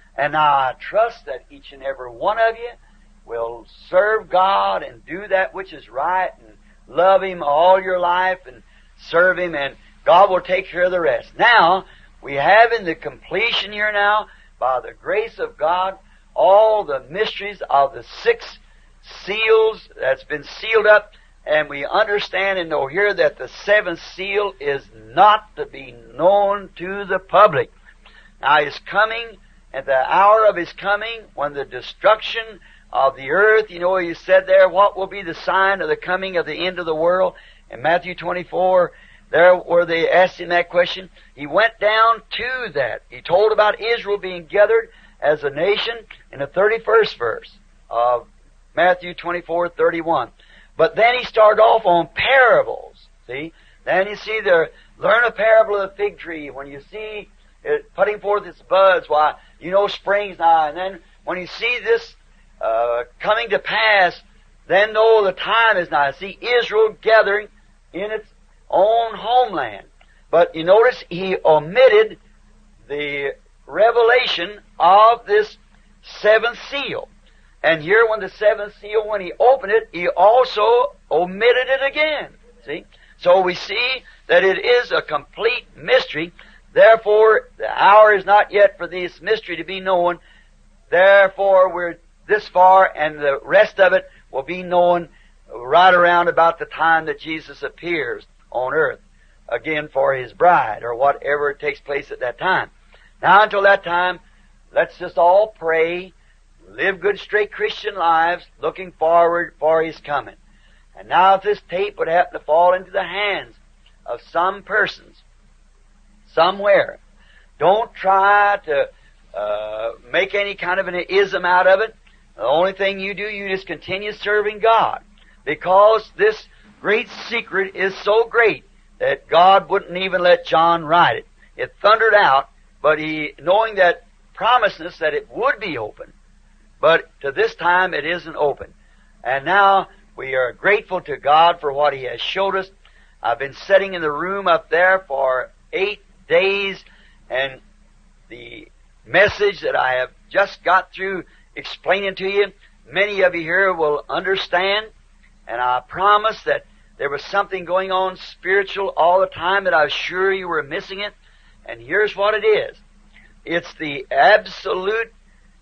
And now I trust that each and every one of you will serve God and do that which is right and love Him all your life and serve Him, and God will take care of the rest. Now, we have in the completion here now, by the grace of God, all the mysteries of the six seals that's been sealed up, and we understand and know here that the seventh seal is not to be known to the public. Now, His coming, at the hour of His coming, when the destruction of the earth, you know, He said there, what will be the sign of the coming of the end of the world? In Matthew twenty-four, there where they asked Him that question, He went down to that. He told about Israel being gathered as a nation in the thirty-first verse of Matthew twenty-four thirty-one. But then He started off on parables, see? Then you see there, learn a parable of the fig tree. When you see it putting forth its buds, why, you know spring's nigh. And then when you see this uh, coming to pass, then know the time is nigh. See Israel gathering in its own homeland. But you notice He omitted the revelation of this seventh seal. And here when the seventh seal, when He opened it, He also omitted it again. See? So we see that it is a complete mystery. Therefore, the hour is not yet for this mystery to be known. Therefore, we're this far, and the rest of it will be known right around about the time that Jesus appears on earth again for His bride, or whatever takes place at that time. Now, until that time, let's just all pray, live good, straight Christian lives, looking forward for His coming. And now, if this tape would happen to fall into the hands of some persons somewhere, don't try to uh, make any kind of an ism out of it. The only thing you do, you just continue serving God, because this great secret is so great that God wouldn't even let John write it. It thundered out, but he, knowing that promised us that it would be open, but to this time it isn't open. And now we are grateful to God for what He has showed us. I've been sitting in the room up there for eight days, and the message that I have just got through explaining to you, many of you here will understand, and I promise that there was something going on spiritual all the time that I was sure you were missing it. And here's what it is. It's the absolute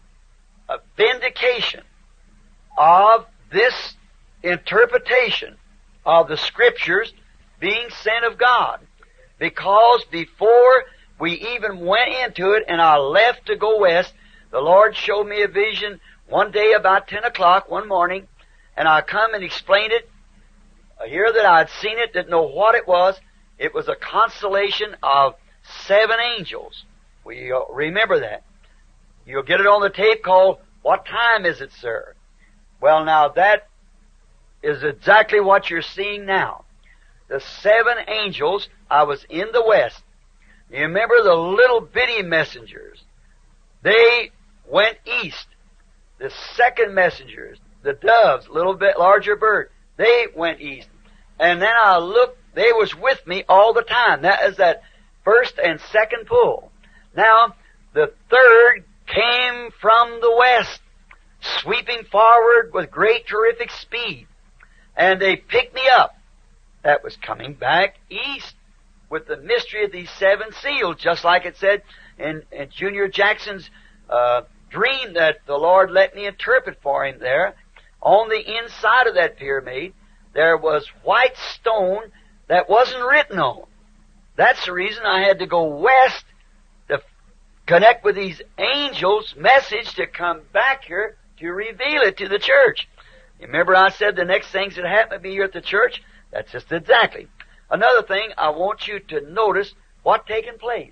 vindication of this interpretation of the Scriptures being sent of God. Because before we even went into it and I left to go west, the Lord showed me a vision one day about ten o'clock one morning, and I come and explained it. Here that I'd seen it, didn't know what it was. It was a constellation of seven angels. We uh, remember that. You'll get it on the tape called, What Time Is It, Sir? Well, now that is exactly what you're seeing now. The seven angels, I was in the west. You remember the little bitty messengers? They went east. The second messengers, the doves, little bit larger bird, they went east. And then I looked, they was with me all the time. That is that first and second pull. Now, the third came from the west, sweeping forward with great terrific speed. And they picked me up. That was coming back east with the mystery of these seven seals, just like it said in, in Junior Jackson's uh, dream that the Lord let me interpret for him there. On the inside of that pyramid, there was white stone that wasn't written on. That's the reason I had to go west to connect with these angels' message to come back here to reveal it to the church. You remember I said the next things that happen to be here at the church? That's just exactly. Another thing, I want you to notice what's taking place.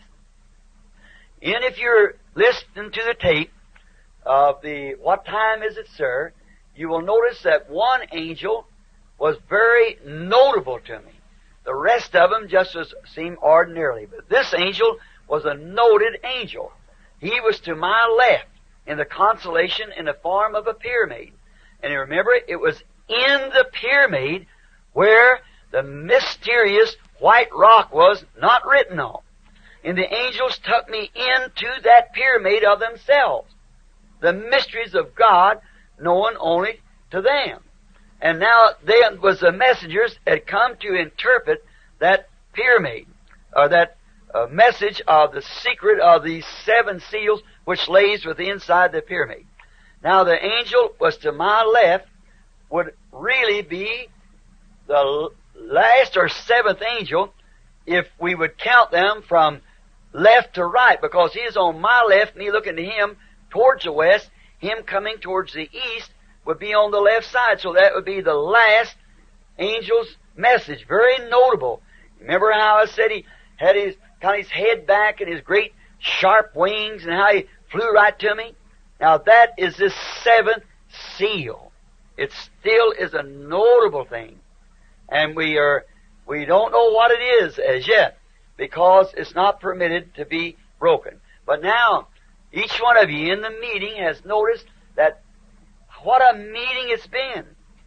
And if you're listening to the tape of the What Time Is It, Sir? You will notice that one angel was very notable to me. The rest of them just as seem ordinarily. But this angel was a noted angel. He was to my left in the constellation in the form of a pyramid. And you remember, it was in the pyramid where the mysterious white rock was not written on. And the angels took me into that pyramid of themselves. The mysteries of God known only to them. And now there was the messengers that come to interpret that pyramid, or that uh, message of the secret of these seven seals which lays within inside the pyramid. Now the angel was to my left, would really be the last or seventh angel if we would count them from left to right, because he is on my left, me looking to him towards the west, him coming towards the east would be on the left side, so that would be the last angel's message. Very notable. Remember how I said he had his kind of his head back and his great sharp wings, and how he flew right to me? Now that is this seventh seal. It still is a notable thing, and we are we don't know what it is as yet, because it's not permitted to be broken. But now, each one of you in the meeting has noticed that what a meeting it's been.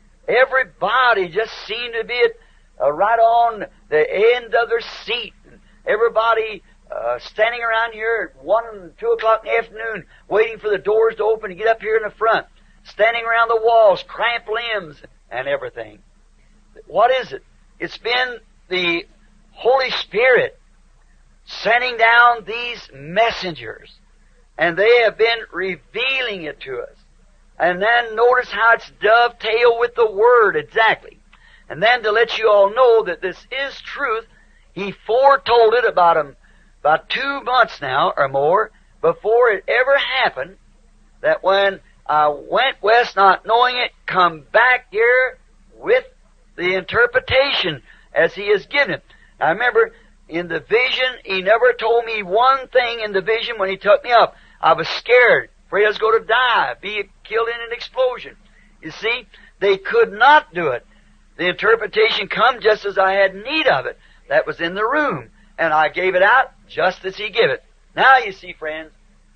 Everybody just seemed to be at, uh, right on the end of their seat. Everybody uh, standing around here at one and two o'clock in the afternoon, waiting for the doors to open to get up here in the front, standing around the walls, cramped limbs, and everything. What is it? It's been the Holy Spirit sending down these messengers, and they have been revealing it to us. And then notice how it's dovetailed with the Word exactly. And then to let you all know that this is truth, he foretold it about um, about two months now or more before it ever happened, that when I went west not knowing it, come back here with the interpretation as he has given it. Now remember, in the vision, he never told me one thing in the vision when he took me up. I was scared, afraid I was going to die, be killed in an explosion. You see, they could not do it. The interpretation come just as I had need of it. That was in the room, and I gave it out just as he gave it. Now you see, friends,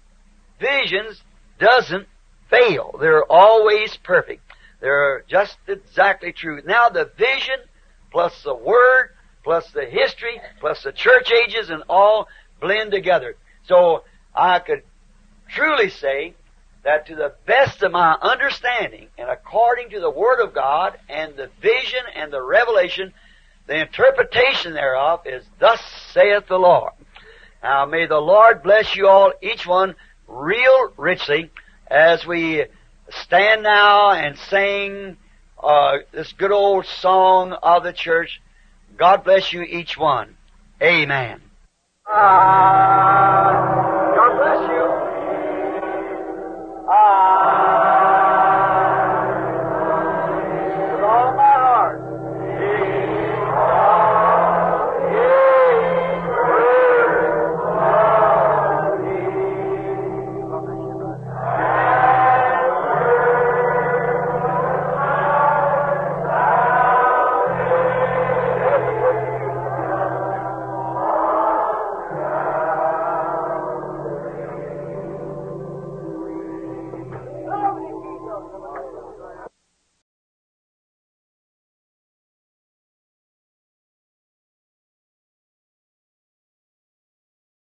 visions doesn't fail. They're always perfect. They're just exactly true. Now the vision, plus the Word, plus the history, plus the church ages, and all blend together. So I could truly say that to the best of my understanding, and according to the Word of God, and the vision and the revelation, the interpretation thereof is, thus saith the Lord. Now may the Lord bless you all, each one, real richly, as we stand now and sing uh, this good old song of the church. God bless you each one. Amen. Ah.